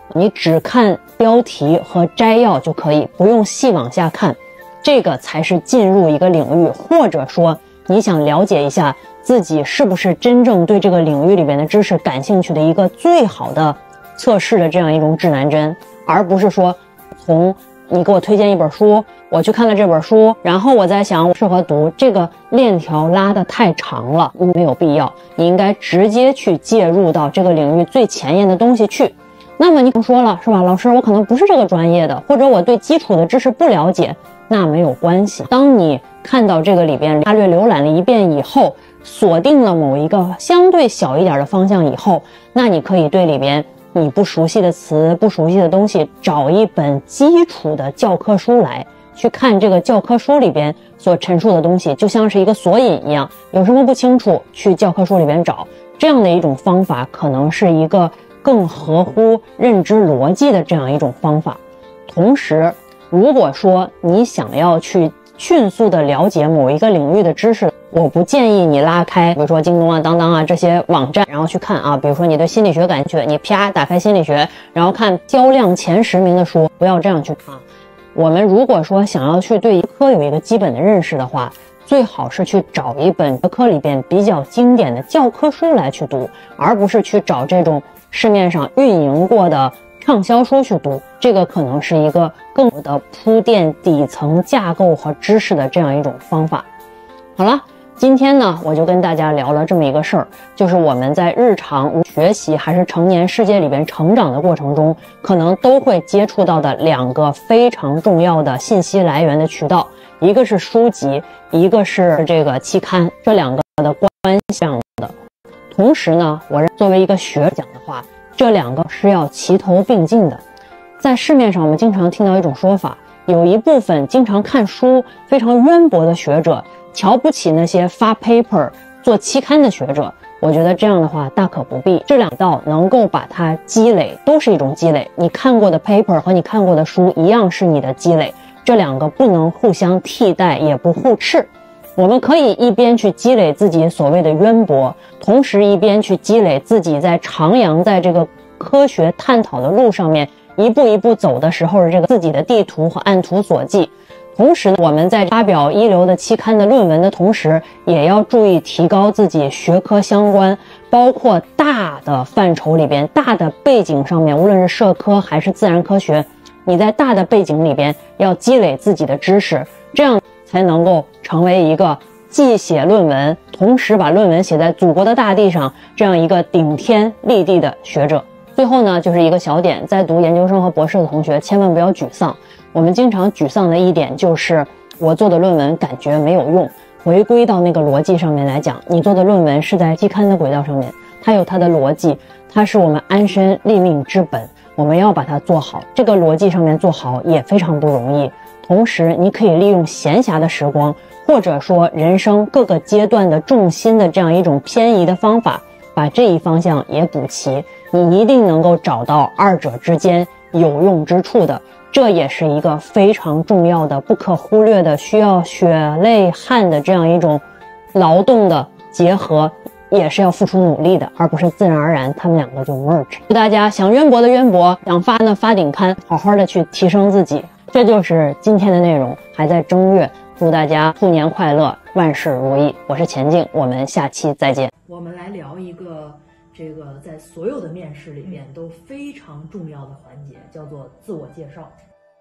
你只看标题和摘要就可以，不用细往下看，这个才是进入一个领域，或者说你想了解一下自己是不是真正对这个领域里边的知识感兴趣的一个最好的测试的这样一种指南针，而不是说从你给我推荐一本书，我去看了这本书，然后我在想我适合读，这个链条拉得太长了，没有必要。你应该直接去介入到这个领域最前沿的东西去。那么你可能说了是吧，老师我可能不是这个专业的，或者我对基础的知识不了解，那没有关系。当你看到这个里边大略浏览了一遍以后，锁定了某一个相对小一点的方向以后，那你可以对里边你不熟悉的词、不熟悉的东西，找一本基础的教科书来去看这个教科书里边所陈述的东西，就像是一个索引一样，有什么不清楚去教科书里边找，这样的一种方法可能是一个更合乎认知逻辑的这样一种方法。同时，如果说你想要去迅速的了解某一个领域的知识，我不建议你拉开比如说京东啊、当当啊这些网站，然后去看啊，比如说你对心理学感兴趣，你啪打开心理学，然后看销量前十名的书，不要这样去看。我们如果说想要去对一科有一个基本的认识的话，最好是去找一本科里边比较经典的教科书来去读，而不是去找这种市面上运营过的畅销书去读，这个可能是一个更好的铺垫底层架构和知识的这样一种方法。好了，今天呢我就跟大家聊了这么一个事儿，就是我们在日常学习还是成年世界里边成长的过程中，可能都会接触到的两个非常重要的信息来源的渠道，一个是书籍，一个是这个期刊，这两个的关系这样的。同时呢，我作为一个学者讲的话，这两个是要齐头并进的。在市面上我们经常听到一种说法，有一部分经常看书非常渊博的学者瞧不起那些发 paper 做期刊的学者，我觉得这样的话大可不必。这两道能够把它积累，都是一种积累，你看过的 paper 和你看过的书一样是你的积累，这两个不能互相替代，也不互斥。我们可以一边去积累自己所谓的渊博，同时一边去积累自己在徜徉在这个科学探讨的路上面一步一步走的时候的这个自己的地图和按图索骥。同时呢，我们在发表一流的期刊的论文的同时，也要注意提高自己学科相关，包括大的范畴里边、大的背景上面，无论是社科还是自然科学，你在大的背景里边要积累自己的知识，这样才能够成为一个既写论文，同时把论文写在祖国的大地上这样一个顶天立地的学者。最后呢，就是一个小点，在读研究生和博士的同学千万不要沮丧。我们经常沮丧的一点就是我做的论文感觉没有用。回归到那个逻辑上面来讲，你做的论文是在期刊的轨道上面，它有它的逻辑，它是我们安身立命之本，我们要把它做好。这个逻辑上面做好也非常不容易。同时你可以利用闲暇的时光，或者说人生各个阶段的重心的这样一种偏移的方法，把这一方向也补齐，你一定能够找到二者之间有用之处的。这也是一个非常重要的、不可忽略的、需要血泪汗的这样一种劳动的结合，也是要付出努力的，而不是自然而然他们两个就 merge。祝大家想渊博的渊博，想发的发顶刊，好好的去提升自己。这就是今天的内容，还在正月，祝大家兔年快乐，万事如意。我是钱静，我们下期再见。 我们来聊一个这个在所有的面试里面都非常重要的环节，叫做自我介绍。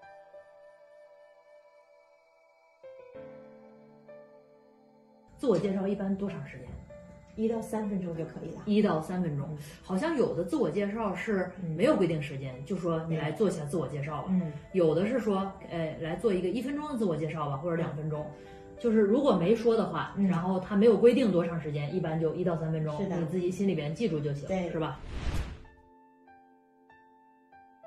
自我介绍一般多长时间？ 一到三分钟就可以了。 一到三分钟，好像有的自我介绍是没有规定时间，就说你来做一下自我介绍吧。嗯，有的是说，哎，来做一个一分钟的自我介绍吧，或者两分钟。就是如果没说的话，嗯、然后他没有规定多长时间，一般就一到三分钟，你自己心里边记住就行，是吧？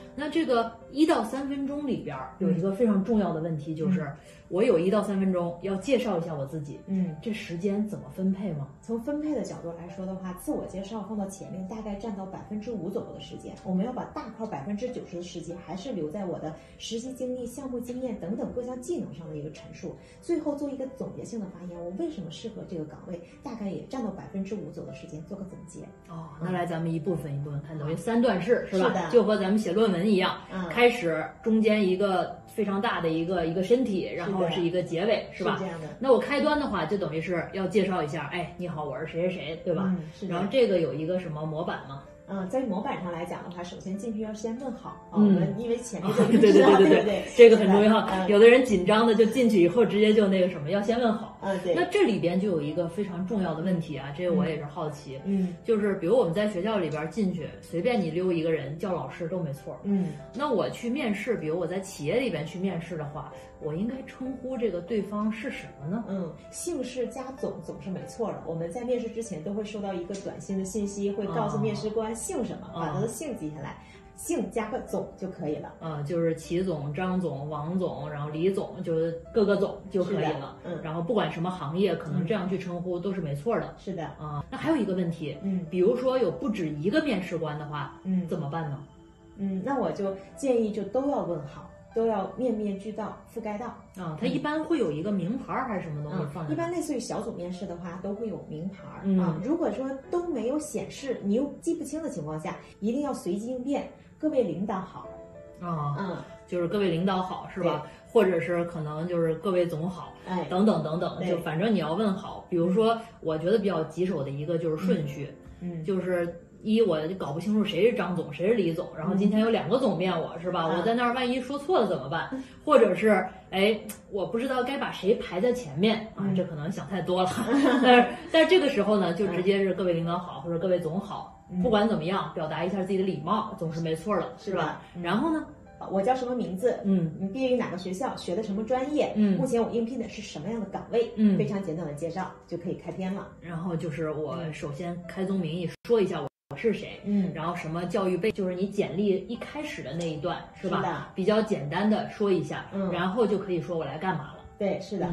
那这个一到三分钟里边有一个非常重要的问题，就是、嗯、我有一到三分钟要介绍一下我自己， 嗯， 这时间怎么分配吗？ 从分配的角度来说的话，自我介绍放到前面，大概占到百分之五左右的时间。我们要把大块百分之九十的时间还是留在我的实习经历、项目经验等等各项技能上的一个陈述，最后做一个总结性的发言。我为什么适合这个岗位？大概也占到百分之五左右的时间做个总结。 哦，那来咱们一部分一部分看，等于三段式是吧？ 是的， 就和咱们写论文一样， 嗯， 开始中间一个非常大的一个一个身体，然后是一个结尾，是吧？ 是这样的。 那我开端的话，就等于是要介绍一下，哎，你好，我是谁谁谁，对吧？ 嗯，是的。 然后这个有一个什么模板吗？ 嗯，在模板上来讲的话，首先进去要先问好啊， 嗯、 我们因为前面就对对对对对对， 这个很重要。 嗯、 有的人紧张的就进去以后直接就那个什么，要先问好。 嗯，对。 那这里边就有一个非常重要的问题啊，这个我也是好奇。 嗯， 就是比如我们在学校里边进去，随便你溜一个人叫老师都没错。 嗯， 那我去面试，比如我在企业里边去面试的话，我应该称呼这个对方是什么呢？ 嗯，姓氏加总总是没错的。我们在面试之前都会收到一个短信的信息，会告诉面试官姓什么， 哦、 把他的姓记下来。姓加个总就可以了， 啊、呃，就是齐总、张总、王总，然后李总，就是各个总就可以了。 嗯， 然后不管什么行业，可能这样去称呼都是没错的。 是的啊、呃，那还有一个问题， 嗯， 比如说有不止一个面试官的话， 嗯， 怎么办呢？ 嗯，那我就建议就都要问好，都要面面俱到，覆盖到。 啊，它一般会有一个名牌还是什么东西放在、 嗯？一般类似于小组面试的话，都会有名牌、 嗯、 啊。如果说都没有显示，你又记不清的情况下，一定要随机应变。各位领导好， 啊， 嗯， 就是各位领导好是吧？或者是可能就是各位总好， 哎， 等等等等，就反正你要问好。比如说，我觉得比较棘手的一个就是顺序， 嗯， 就是一我搞不清楚谁是张总谁是李总，然后今天有两个总面我是吧？ 嗯、 我在那儿万一说错了怎么办？嗯、或者是哎，我不知道该把谁排在前面啊， 嗯、 这可能想太多了。但是但是这个时候呢，就直接是各位领导好或者各位总好。不管怎么样，表达一下自己的礼貌总是没错的，是吧？ 嗯、 然后呢， 我叫什么名字？ 嗯， 你毕业于哪个学校？学的什么专业？ 嗯， 目前我应聘的是什么样的岗位？ 嗯， 非常简短的介绍就可以开篇了。 然后就是我首先开宗明义说一下我是谁， 嗯， 然后什么教育背，就是你简历一开始的那一段是吧？ 是的， 比较简单的说一下， 嗯， 然后就可以说我来干嘛了。 对，是的。 嗯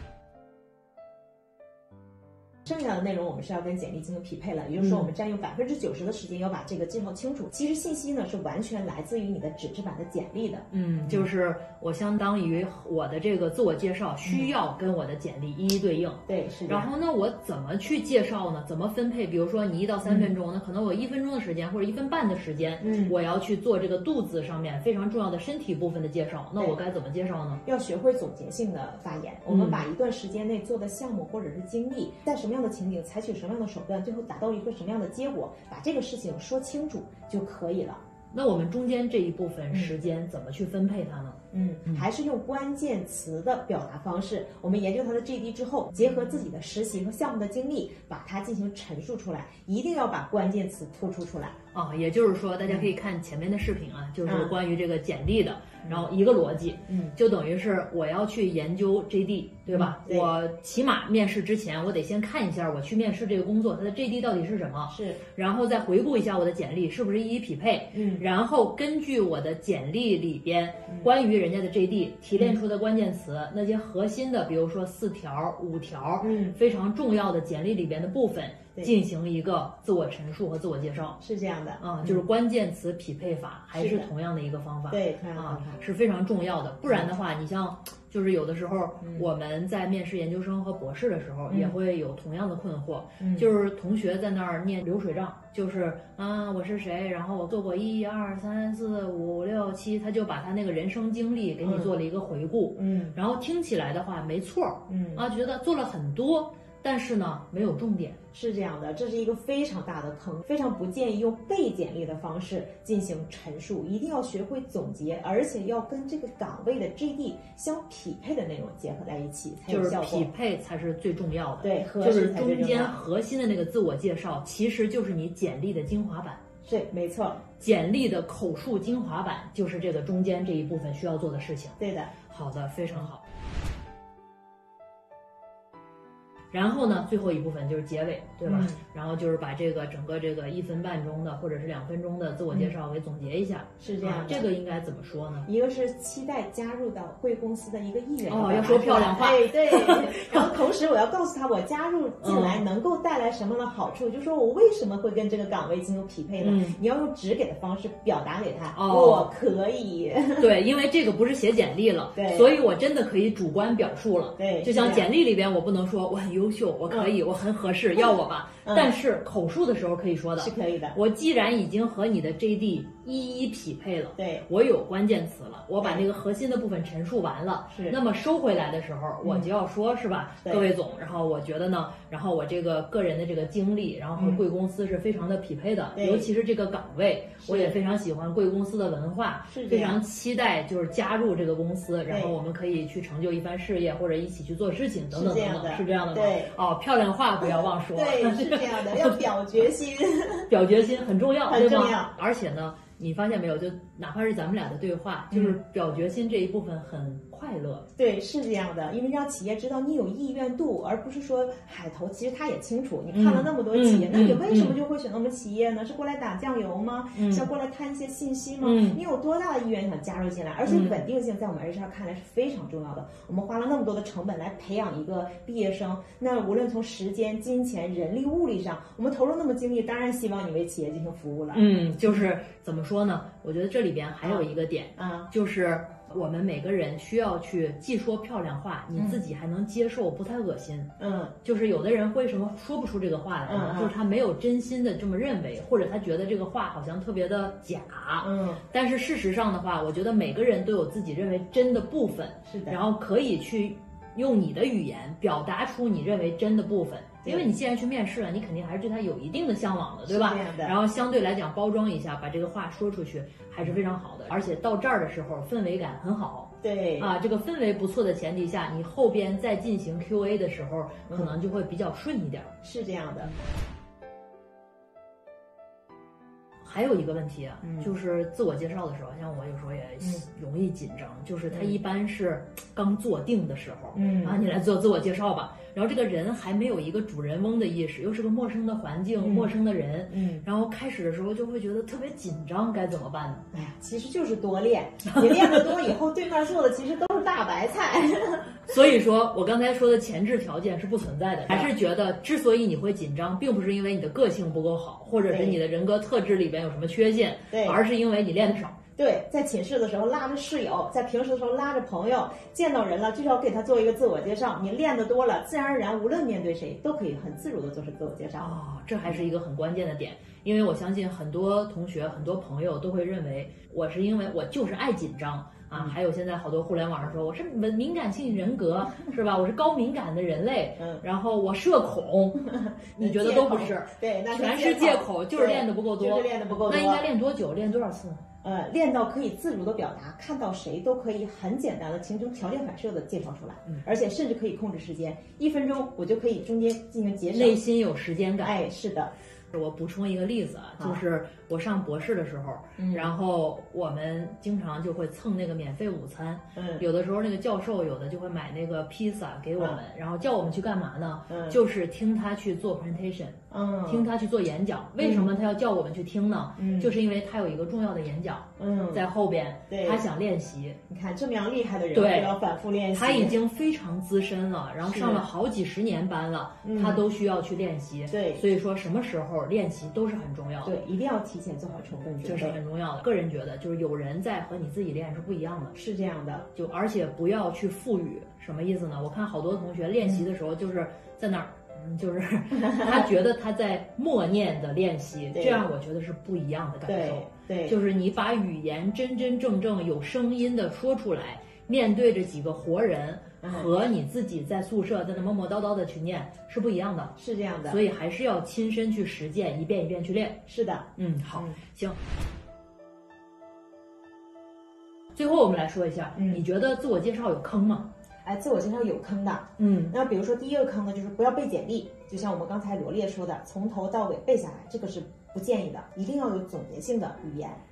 剩下的内容我们是要跟简历进行匹配了，也就是说我们占用百分之九十的时间要把这个介绍清楚。其实信息呢是完全来自于你的纸质版的简历的， 嗯，就是我相当于我的这个自我介绍需要跟我的简历一一对应。 对，是的。 然后呢，我怎么去介绍呢？怎么分配？比如说你一到三分钟，那可能我一分钟的时间或者一分半的时间， 嗯， 我要去做这个肚子上面非常重要的身体部分的介绍，那我该怎么介绍呢？ 要学会总结性的发言。我们把一段时间内做的项目或者是经历，在什么样的情景采取什么样的手段，最后达到一个什么样的结果，把这个事情说清楚就可以了。 那我们中间这一部分时间怎么去分配它呢？ 嗯，还是用关键词的表达方式。我们研究它的 J D 之后，结合自己的实习和项目的经历，把它进行陈述出来，一定要把关键词突出出来。 啊，也就是说，大家可以看前面的视频啊，就是关于这个简历的，然后一个逻辑， 嗯， 就等于是我要去研究 J D， 对吧？ 对， 我起码面试之前，我得先看一下我去面试这个工作它的 J D 到底是什么， 是， 然后再回顾一下我的简历是不是一一匹配， 嗯， 然后根据我的简历里边关于人家的 J D 提炼出的关键词，嗯、那些核心的，比如说四条、五条， 嗯， 非常重要的简历里边的部分。进行一个自我陈述和自我介绍， 是这样的啊、嗯，就是关键词匹配法，还是同样的一个方法， 对，同样的啊，是非常重要的。不然的话，你像就是有的时候、嗯、我们在面试研究生和博士的时候， 嗯、 也会有同样的困惑， 嗯、 就是同学在那儿念流水账，就是啊我是谁，然后我做过一二三四五六七，他就把他那个人生经历给你做了一个回顾， 嗯， 然后听起来的话没错， 嗯啊，觉得做了很多。但是呢，没有重点， 是这样的，这是一个非常大的坑，非常不建议用背简历的方式进行陈述，一定要学会总结，而且要跟这个岗位的 J D 相匹配的内容结合在一起才有效果。 就是匹配才是最重要的， 对，合就是适才最重要。 中间核心的那个自我介绍，其实就是你简历的精华版。 是，没错， 简历的口述精华版就是这个中间这一部分需要做的事情。 对的， 好的，非常好。 然后呢，最后一部分就是结尾，对吧？ 嗯、 然后就是把这个整个这个一分半钟的或者是两分钟的自我介绍给总结一下。 嗯、是这样、啊， 这个应该怎么说呢？ 一个是期待加入到贵公司的一个意愿。 哦，要说漂亮话。 对对。然后同时我要告诉他，我加入进来能够带来什么的好处，嗯、就说我为什么会跟这个岗位进入匹配呢？嗯、你要用直给的方式表达给他，哦、我可以。 对，因为这个不是写简历了， 对， 所以我真的可以主观表述了。 对， 就像简历里边，我不能说我很优秀，我可以，嗯、我很合适，要我吧。嗯、但是口述的时候可以说的， 是可以的。 我既然已经和你的 J D 一一匹配了， 对， 我有关键词了，我把那个核心的部分陈述完了， 是。 那么收回来的时候，我就要说，是吧， 嗯、 各位总，然后我觉得呢，然后我这个个人的这个经历，然后和贵公司是非常的匹配的， 嗯、 尤其是这个岗位，我也非常喜欢贵公司的文化， 是非常期待就是加入这个公司，然后我们可以去成就一番事业，或者一起去做事情等等等等，是这样的吗？ 对， 哦，漂亮话不要忘说， 对，是这样的，要表决心， 表决心很重要， 很重要， 而且呢。你发现没有？就哪怕是咱们俩的对话，就是表决心这一部分很快乐。 对，是这样的，因为让企业知道你有意愿度，而不是说海投。其实他也清楚，你看了那么多企业， 嗯、 那你为什么就会选择我们企业呢？嗯、是过来打酱油吗？ 嗯、 是要过来探一些信息吗？ 嗯、 你有多大的意愿想加入进来？而且稳定性在我们 H R 看来是非常重要的。我们花了那么多的成本来培养一个毕业生，那无论从时间、金钱、人力、物力上，我们投入那么精力，当然希望你为企业进行服务了。 嗯，就是怎么说呢？我觉得这里边还有一个点， 啊， 就是我们每个人需要去既说漂亮话，你自己还能接受，不太恶心。 嗯， 就是有的人为什么说不出这个话来呢？ 嗯、 就是他没有真心的这么认为，或者他觉得这个话好像特别的假。 嗯， 但是事实上的话，我觉得每个人都有自己认为真的部分， 是的， 然后可以去用你的语言表达出你认为真的部分。因为你既然去面试了，你肯定还是对他有一定的向往的，对吧？ 是这样的。 然后相对来讲包装一下，把这个话说出去还是非常好的。而且到这儿的时候氛围感很好。 对啊，这个氛围不错的前提下，你后边再进行 Q A 的时候，可能就会比较顺一点。 嗯、是这样的。 还有一个问题啊， 嗯、 就是自我介绍的时候，像我有时候也容易紧张，嗯、就是他一般是刚坐定的时候， 嗯啊，你来做自我介绍吧。然后这个人还没有一个主人翁的意识，又是个陌生的环境、 嗯、 陌生的人， 嗯， 然后开始的时候就会觉得特别紧张，该怎么办呢？ 哎呀，其实就是多练，你练得多以后，对面坐的其实都是大白菜。 所以说我刚才说的前置条件是不存在的，还是觉得之所以你会紧张，并不是因为你的个性不够好，或者是你的人格特质里边有什么缺陷， 对， 而是因为你练得少。 对，在寝室的时候拉着室友，在平时的时候拉着朋友，见到人了就是要给他做一个自我介绍。你练得多了，自然而然无论面对谁都可以很自如的做出自我介绍。 哦，这还是一个很关键的点，因为我相信很多同学、很多朋友都会认为我是因为我就是爱紧张啊。 嗯、 还有现在好多互联网上说我是敏感性人格，是吧？我是高敏感的人类， 嗯， 然后我社恐，你觉得都不是？ 对，那全是借口，就是练得不够多， 就是练得不够多。 那应该练多久？练多少次？ 呃，练到可以自如的表达，看到谁都可以很简单的形成条件反射的介绍出来， 嗯， 而且甚至可以控制时间，一分钟我就可以中间进行节省， 内心有时间感。 哎，是的。 我补充一个例子啊，就是我上博士的时候， 嗯， 然后我们经常就会蹭那个免费午餐， 嗯， 有的时候那个教授有的就会买那个披萨给我们， 嗯、 然后叫我们去干嘛呢？ 嗯， 就是听他去做 presentation， 嗯， 听他去做演讲。为什么他要叫我们去听呢？ 嗯， 就是因为他有一个重要的演讲， 嗯， 在后边， 对， 他想练习。 你看这么样厉害的人， 对， 要反复练习。 他已经非常资深了，然后上了好几十年班了，他都需要去练习。 对， 所以说什么时候练习都是很重要的。 对，一定要提前做好充分准备， 这是很重要的。个人觉得，就是有人在和你自己练是不一样的， 是这样的。 就而且不要去赋予，什么意思呢？我看好多同学练习的时候，就是在那儿，嗯，就是他觉得他在默念的练习，这样我觉得是不一样的感受。 对，对， 就是你把语言真真正正有声音的说出来，面对着几个活人。和你自己在宿舍在那磨磨叨叨的去念是不一样的， 是这样的， 所以还是要亲身去实践，一遍一遍去练。 是的， 嗯，好， 嗯、 行。最后我们来说一下， 嗯， 你觉得自我介绍有坑吗？ 哎，自我介绍有坑的， 嗯， 那比如说第一个坑呢，就是不要背简历，就像我们刚才罗列说的，从头到尾背下来，这个是不建议的，一定要有总结性的语言。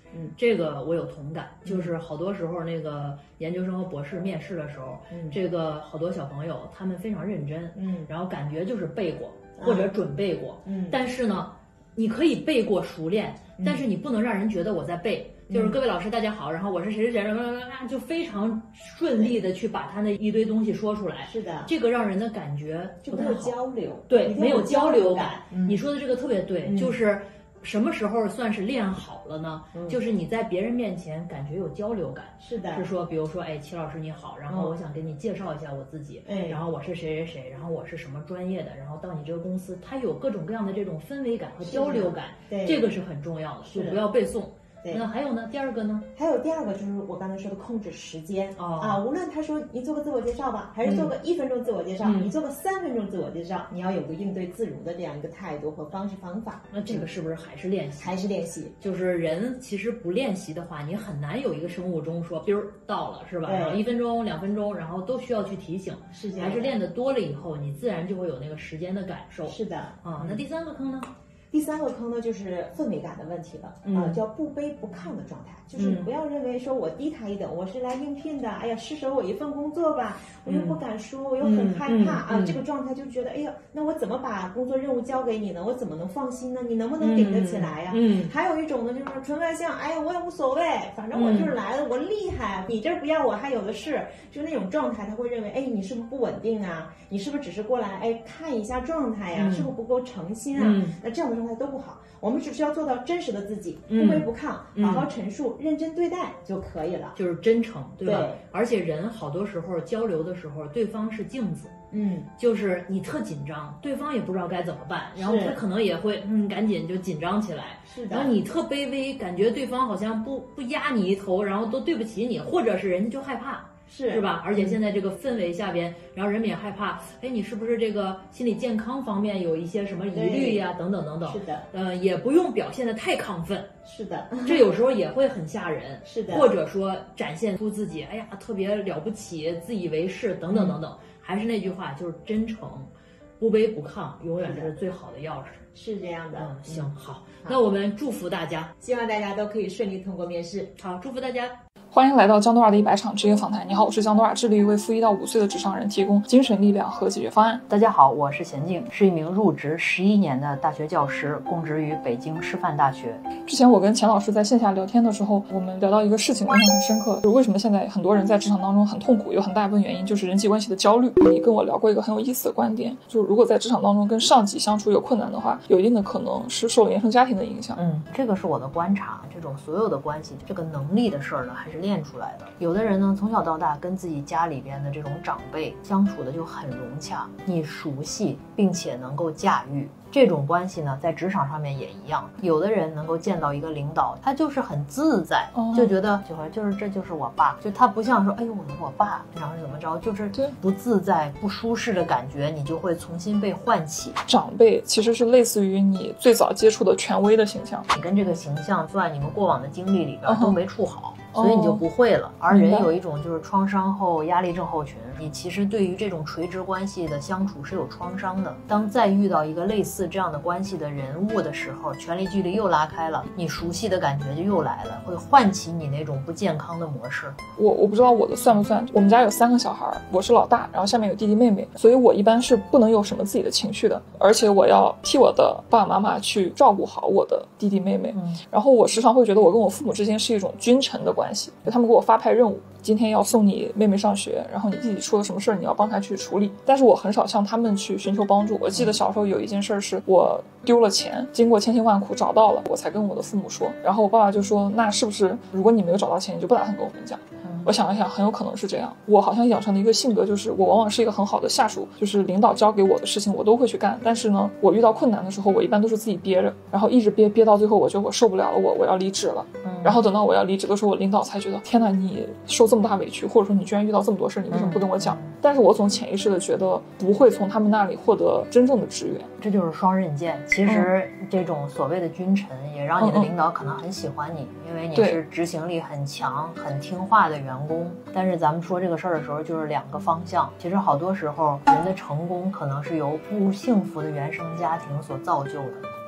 嗯， 这个我有同感，就是好多时候那个研究生和博士面试的时候，嗯，这个好多小朋友他们非常认真，嗯，然后感觉就是背过或者准备过，嗯，但是呢，你可以背过熟练，但是你不能让人觉得我在背。就是各位老师大家好，然后我是谁谁谁，就非常顺利的去把他那一堆东西说出来。 是的， 这个让人的感觉就没有交流， 对，没有交流感。 嗯、 你说的这个特别对，嗯、就是什么时候算是练好了呢？嗯、就是你在别人面前感觉有交流感。 是的， 是说，比如说，哎，齐老师你好，然后我想给你介绍一下我自己，嗯、然后我是谁谁谁，然后我是什么专业的，然后到你这个公司，它有各种各样的这种氛围感和交流感， 对， 这个是很重要的，就不要背诵。那还有呢？第二个呢？ 还有第二个就是我刚才说的控制时间、哦、啊，无论他说你做个自我介绍吧，还是做个一分钟自我介绍，嗯、你做个三分钟自我介绍，你要有个应对自如的这样一个态度和方式方法。 那这个是不是还是练习？ 还是练习？ 就是人其实不练习的话，你很难有一个生物钟说，比如到了是吧？然后一分钟、两分钟，然后都需要去提醒。 是这样。 还是练得多了以后，你自然就会有那个时间的感受。 是的。 啊，那第三个坑呢？ 第三个坑呢，就是氛围感的问题了，嗯、啊，叫不卑不亢的状态，就是你不要认为说我低他一等，我是来应聘的，哎呀，施舍我一份工作吧，我又不敢说，我又很害怕、嗯嗯、啊，这个状态就觉得，哎呀，那我怎么把工作任务交给你呢？我怎么能放心呢？你能不能顶得起来呀？嗯，嗯还有一种呢，就是纯外向，哎呀，我也无所谓，反正我就是来了，嗯、我厉害，你这儿不要我还有的是，就那种状态，他会认为，哎，你是不是不稳定啊？你是不是只是过来，哎，看一下状态呀、啊？嗯、是不是不够诚心啊？嗯、那这样的状态都不好。我们只需要做到真实的自己，不卑不亢，嗯、好好陈述，嗯、认真对待就可以了。 就是真诚，对吧？ 对。 而且人好多时候交流的时候，对方是镜子， 嗯， 就是你特紧张，对方也不知道该怎么办，然后他可能也会嗯赶紧就紧张起来。 是的。 然后你特卑微，感觉对方好像不不压你一头，然后都对不起你，或者是人家就害怕。 是是吧？而且现在这个氛围下边，然后人们也害怕，哎，你是不是这个心理健康方面有一些什么疑虑呀？等等等等。 是的， 呃，也不用表现得太亢奋。 是的， 这有时候也会很吓人。 是的， 或者说展现出自己，哎呀，特别了不起，自以为是，等等等等。嗯、还是那句话，就是真诚，不卑不亢，永远是最好的钥匙。 是这样的。 嗯，行，好，好那我们祝福大家， 希望大家都可以顺利通过面试。 好，祝福大家。 欢迎来到江多尔的一百场职业访谈。你好，我是江多尔，致力于为负一到五岁的职场人提供精神力量和解决方案。 大家好，我是娴静，是一名入职十一年的大学教师，供职于北京师范大学。 之前我跟钱老师在线下聊天的时候，我们聊到一个事情，印象很深刻，就是为什么现在很多人在职场当中很痛苦，有很大一部分原因就是人际关系的焦虑。你跟我聊过一个很有意思的观点，就是如果在职场当中跟上级相处有困难的话，有一定的可能是受了原生家庭的影响。 嗯，这个是我的观察，这种所有的关系，这个能力的事儿呢，还是练出来的。有的人呢，从小到大跟自己家里边的这种长辈相处的就很融洽，你熟悉并且能够驾驭。这种关系呢，在职场上面也一样。有的人能够见到一个领导，他就是很自在，哦、就觉得就是就是这就是我爸，就他不像说，哎呦我我爸，然后怎么着，就是不自在、不舒适的感觉，你就会重新被唤起。 长辈其实是类似于你最早接触的权威的形象， 你跟这个形象在你们过往的经历里边都没处好。嗯所以你就不会了。而人有一种就是创伤后压力症候群，你其实对于这种垂直关系的相处是有创伤的。当再遇到一个类似这样的关系的人物的时候，权力距离又拉开了，你熟悉的感觉就又来了，会唤起你那种不健康的模式。 我我不知道我的算不算，我们家有三个小孩，我是老大，然后下面有弟弟妹妹，所以我一般是不能有什么自己的情绪的，而且我要替我的爸爸妈妈去照顾好我的弟弟妹妹。嗯、然后我时常会觉得我跟我父母之间是一种君臣的关系，就他们给我发派任务，今天要送你妹妹上学，然后你弟弟出了什么事儿，你要帮他去处理。但是我很少向他们去寻求帮助。我记得小时候有一件事是我丢了钱，经过千辛万苦找到了，我才跟我的父母说。然后我爸爸就说，那是不是如果你没有找到钱，你就不打算跟我们讲？我想了想，很有可能是这样。我好像养成了一个性格，就是我往往是一个很好的下属，就是领导交给我的事情我都会去干。但是呢，我遇到困难的时候，我一般都是自己憋着，然后一直憋憋到最后，我觉得我受不了了，我我要离职了。嗯、然后等到我要离职的时候，我领导才觉得，天哪，你受这么大委屈，或者说你居然遇到这么多事，你为什么不跟我讲？嗯、但是我总潜意识的觉得不会从他们那里获得真正的支援。 这就是双刃剑。其实这种所谓的君臣，也让你的领导可能很喜欢你，嗯嗯因为你是执行力很强、很听话的员工。但是咱们说这个事儿的时候，就是两个方向。其实好多时候，人的成功可能是由不幸福的原生家庭所造就的。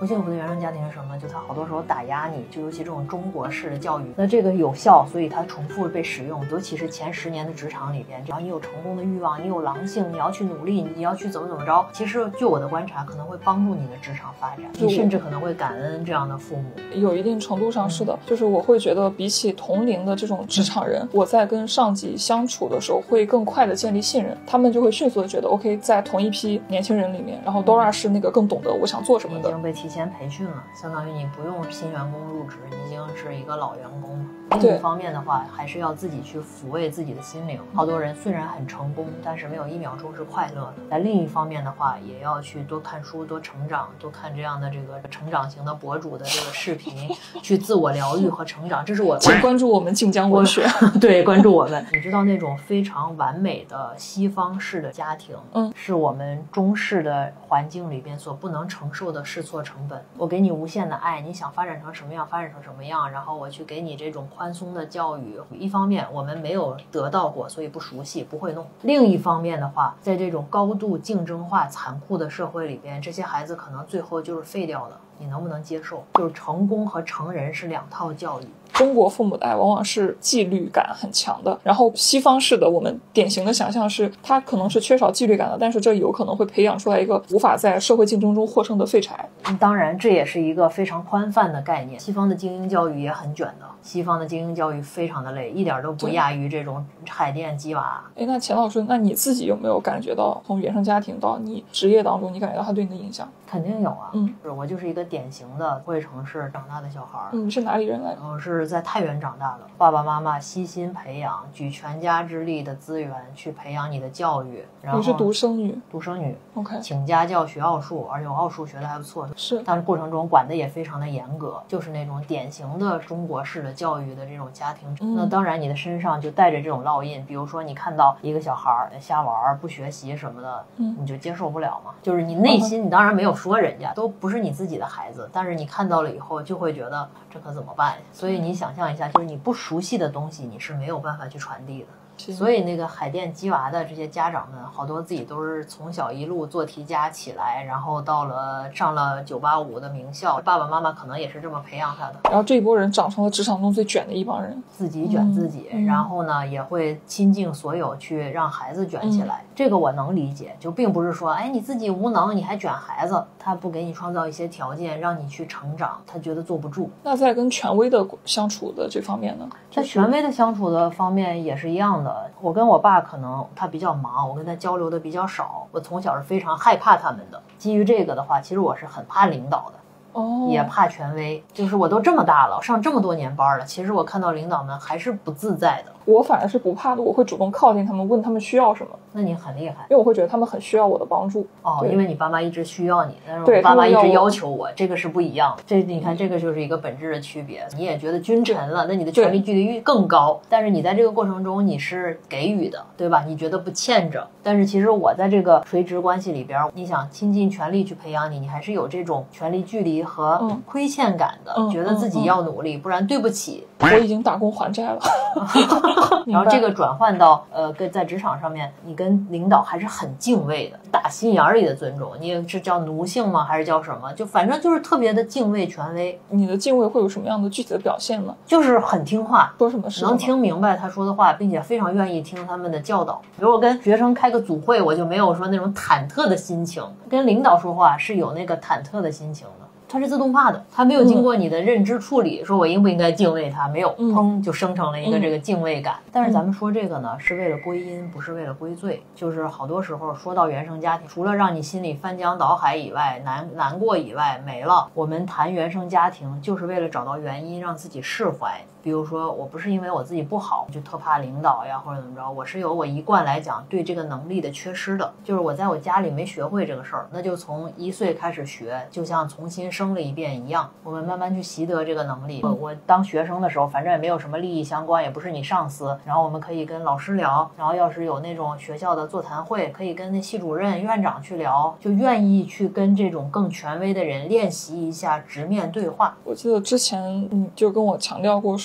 不幸福的原生家庭是什么？就他好多时候打压你，就尤其这种中国式的教育，那这个有效，所以它重复被使用，尤其是前十年的职场里边，只要你有成功的欲望，你有狼性，你要去努力，你要去怎么怎么着，其实就我的观察，可能会帮助你的职场发展，你甚至可能会感恩这样的父母。 有一定程度上是的，就是我会觉得比起同龄的这种职场人，我在跟上级相处的时候会更快的建立信任，他们就会迅速的觉得 OK， 在同一批年轻人里面，然后 Dora 是那个更懂得我想做什么的， 已经被提前培训了，相当于你不用新员工入职，你已经是一个老员工了。另一方面的话，还是要自己去抚慰自己的心灵。好多人虽然很成功，但是没有一秒钟是快乐的。在另一方面的话，也要去多看书、多成长，多看这样的这个成长型的博主的这个视频，去自我疗愈和成长。这是我请关注我们晋江文学， 对，关注我们。你知道那种非常完美的西方式的家庭，嗯，是我们中式的环境里边所不能承受的试错成本。我给你无限的爱，你想发展成什么样，发展成什么样，然后我去给你这种宽松的教育。一方面我们没有得到过，所以不熟悉，不会弄。另一方面的话，在这种高度竞争化残酷的社会里边，这些孩子可能最后就是废掉的。你能不能接受？就是成功和成人是两套教育。 中国父母的爱往往是纪律感很强的，然后西方式的我们典型的想象是他可能是缺少纪律感的，但是这有可能会培养出来一个无法在社会竞争中获胜的废柴。 当然这也是一个非常宽泛的概念，西方的精英教育也很卷的，西方的精英教育非常的累，一点都不亚于这种海淀鸡娃。 哎，那钱老师，那你自己有没有感觉到从原生家庭到你职业当中，你感觉到他对你的影响？ 肯定有啊， 嗯， 我就是一个典型的会城市长大的小孩。 嗯，你是哪里人来着？ 我是在太原长大的，爸爸妈妈悉心培养，举全家之力的资源去培养你的教育。然后你是独生女？ 独生女 ，OK， 请家教学奥数，而且我奥数学的还不错， 是， 但是过程中管的也非常的严格，就是那种典型的中国式的教育的这种家庭。嗯、那当然你的身上就带着这种烙印，比如说你看到一个小孩瞎玩不学习什么的，嗯，你就接受不了嘛，就是你内心、嗯、你当然没有说人家都不是你自己的孩子，但是你看到了以后就会觉得这可怎么办？所以你想象一下，就是你不熟悉的东西你是没有办法去传递的。所以那个海淀鸡娃的这些家长们，好多自己都是从小一路做题家起来，然后到了上了九八五的名校，爸爸妈妈可能也是这么培养他的。 然后这一波人长成了职场中最卷的一帮人， 自己卷自己，嗯、然后呢也会倾尽所有去让孩子卷起来。嗯、这个我能理解，就并不是说，哎，你自己无能你还卷孩子，他不给你创造一些条件让你去成长，他觉得坐不住。 那在跟权威的相处的这方面呢？ 在权威的相处的方面也是一样的。我跟我爸可能他比较忙，我跟他交流的比较少，我从小是非常害怕他们的。基于这个的话，其实我是很怕领导的。 哦， 也怕权威，就是我都这么大了，上这么多年班了，其实我看到领导们还是不自在的。 我反而是不怕的，我会主动靠近他们，问他们需要什么。 那你很厉害， 因为我会觉得他们很需要我的帮助。 哦，因为你爸妈一直需要你，但是我爸妈一直要求我，这个是不一样的。这你看，这个就是一个本质的区别。你也觉得君臣了，那你的权力距离更高，但是你在这个过程中你是给予的，对吧？你觉得不欠着，但是其实我在这个垂直关系里边，你想倾尽全力去培养你，你还是有这种权力距离和亏欠感的， 嗯、 觉得自己要努力，嗯嗯、不然对不起。 我已经打工还债了。 然后这个转换到呃，跟在职场上面，你跟领导还是很敬畏的，打心眼里的尊重。你是叫奴性吗？还是叫什么？就反正就是特别的敬畏权威。 你的敬畏会有什么样的具体的表现呢？ 就是很听话， 说什么是能听明白他说的话，并且非常愿意听他们的教导。比如我跟学生开个组会，我就没有说那种忐忑的心情，跟领导说话是有那个忐忑的心情的。它是自动化的，它没有经过你的认知处理，嗯、说我应不应该敬畏它，没有，砰就生成了一个这个敬畏感。嗯、但是咱们说这个呢，是为了归因，不是为了归罪。就是好多时候说到原生家庭，除了让你心里翻江倒海以外，难难过以外，没了。我们谈原生家庭，就是为了找到原因，让自己释怀。比如说，我不是因为我自己不好就特怕领导呀，或者怎么着，我是有我一贯来讲对这个能力的缺失的，就是我在我家里没学会这个事儿，那就从一岁开始学，就像重新生了一遍一样，我们慢慢去习得这个能力。我当学生的时候，反正也没有什么利益相关，也不是你上司，然后我们可以跟老师聊，然后要是有那种学校的座谈会，可以跟那系主任、院长去聊，就愿意去跟这种更权威的人练习一下直面对话。 我记得之前你就跟我强调过说，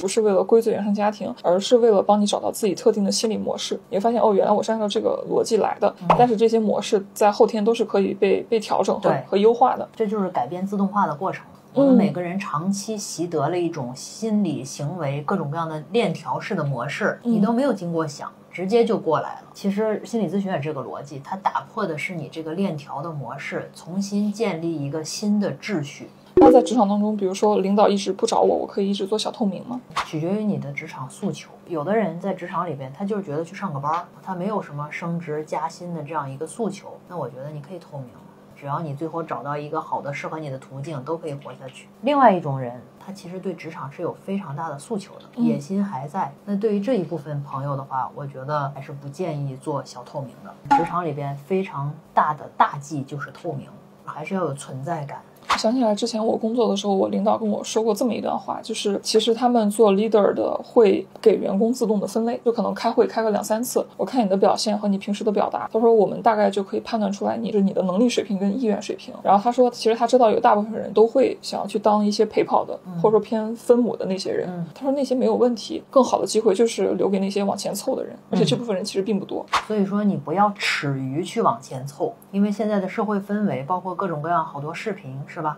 不是为了规则原生家庭，而是为了帮你找到自己特定的心理模式。你会发现哦，原来我是按照这个逻辑来的，嗯、但是这些模式在后天都是可以被被调整和和优化的。 这就是改编自动化的过程。我们每个人长期习得了一种心理行为各种各样的链条式的模式，嗯、你都没有经过想，直接就过来了。其实心理咨询也这个逻辑，它打破的是你这个链条的模式，重新建立一个新的秩序。 那在职场当中，比如说领导一直不找我，我可以一直做小透明吗？ 取决于你的职场诉求。有的人在职场里边，他就是觉得去上个班，他没有什么升职加薪的这样一个诉求，那我觉得你可以透明。只要你最后找到一个好的适合你的途径，都可以活下去。另外一种人，他其实对职场是有非常大的诉求的，嗯、野心还在。那对于这一部分朋友的话，我觉得还是不建议做小透明的。职场里边非常大的大忌就是透明，还是要有存在感。 想起来之前我工作的时候，我领导跟我说过这么一段话，就是其实他们做 leader 的会给员工自动的分类，就可能开会开个两三次，我看你的表现和你平时的表达，他说我们大概就可以判断出来你是你的能力水平跟意愿水平。然后他说其实他知道有大部分人都会想要去当一些陪跑的、嗯、或者说偏分母的那些人、嗯、他说那些没有问题，更好的机会就是留给那些往前凑的人，而且这部分人其实并不多、 嗯、所以说你不要耻于去往前凑，因为现在的社会氛围包括各种各样好多视频是吧，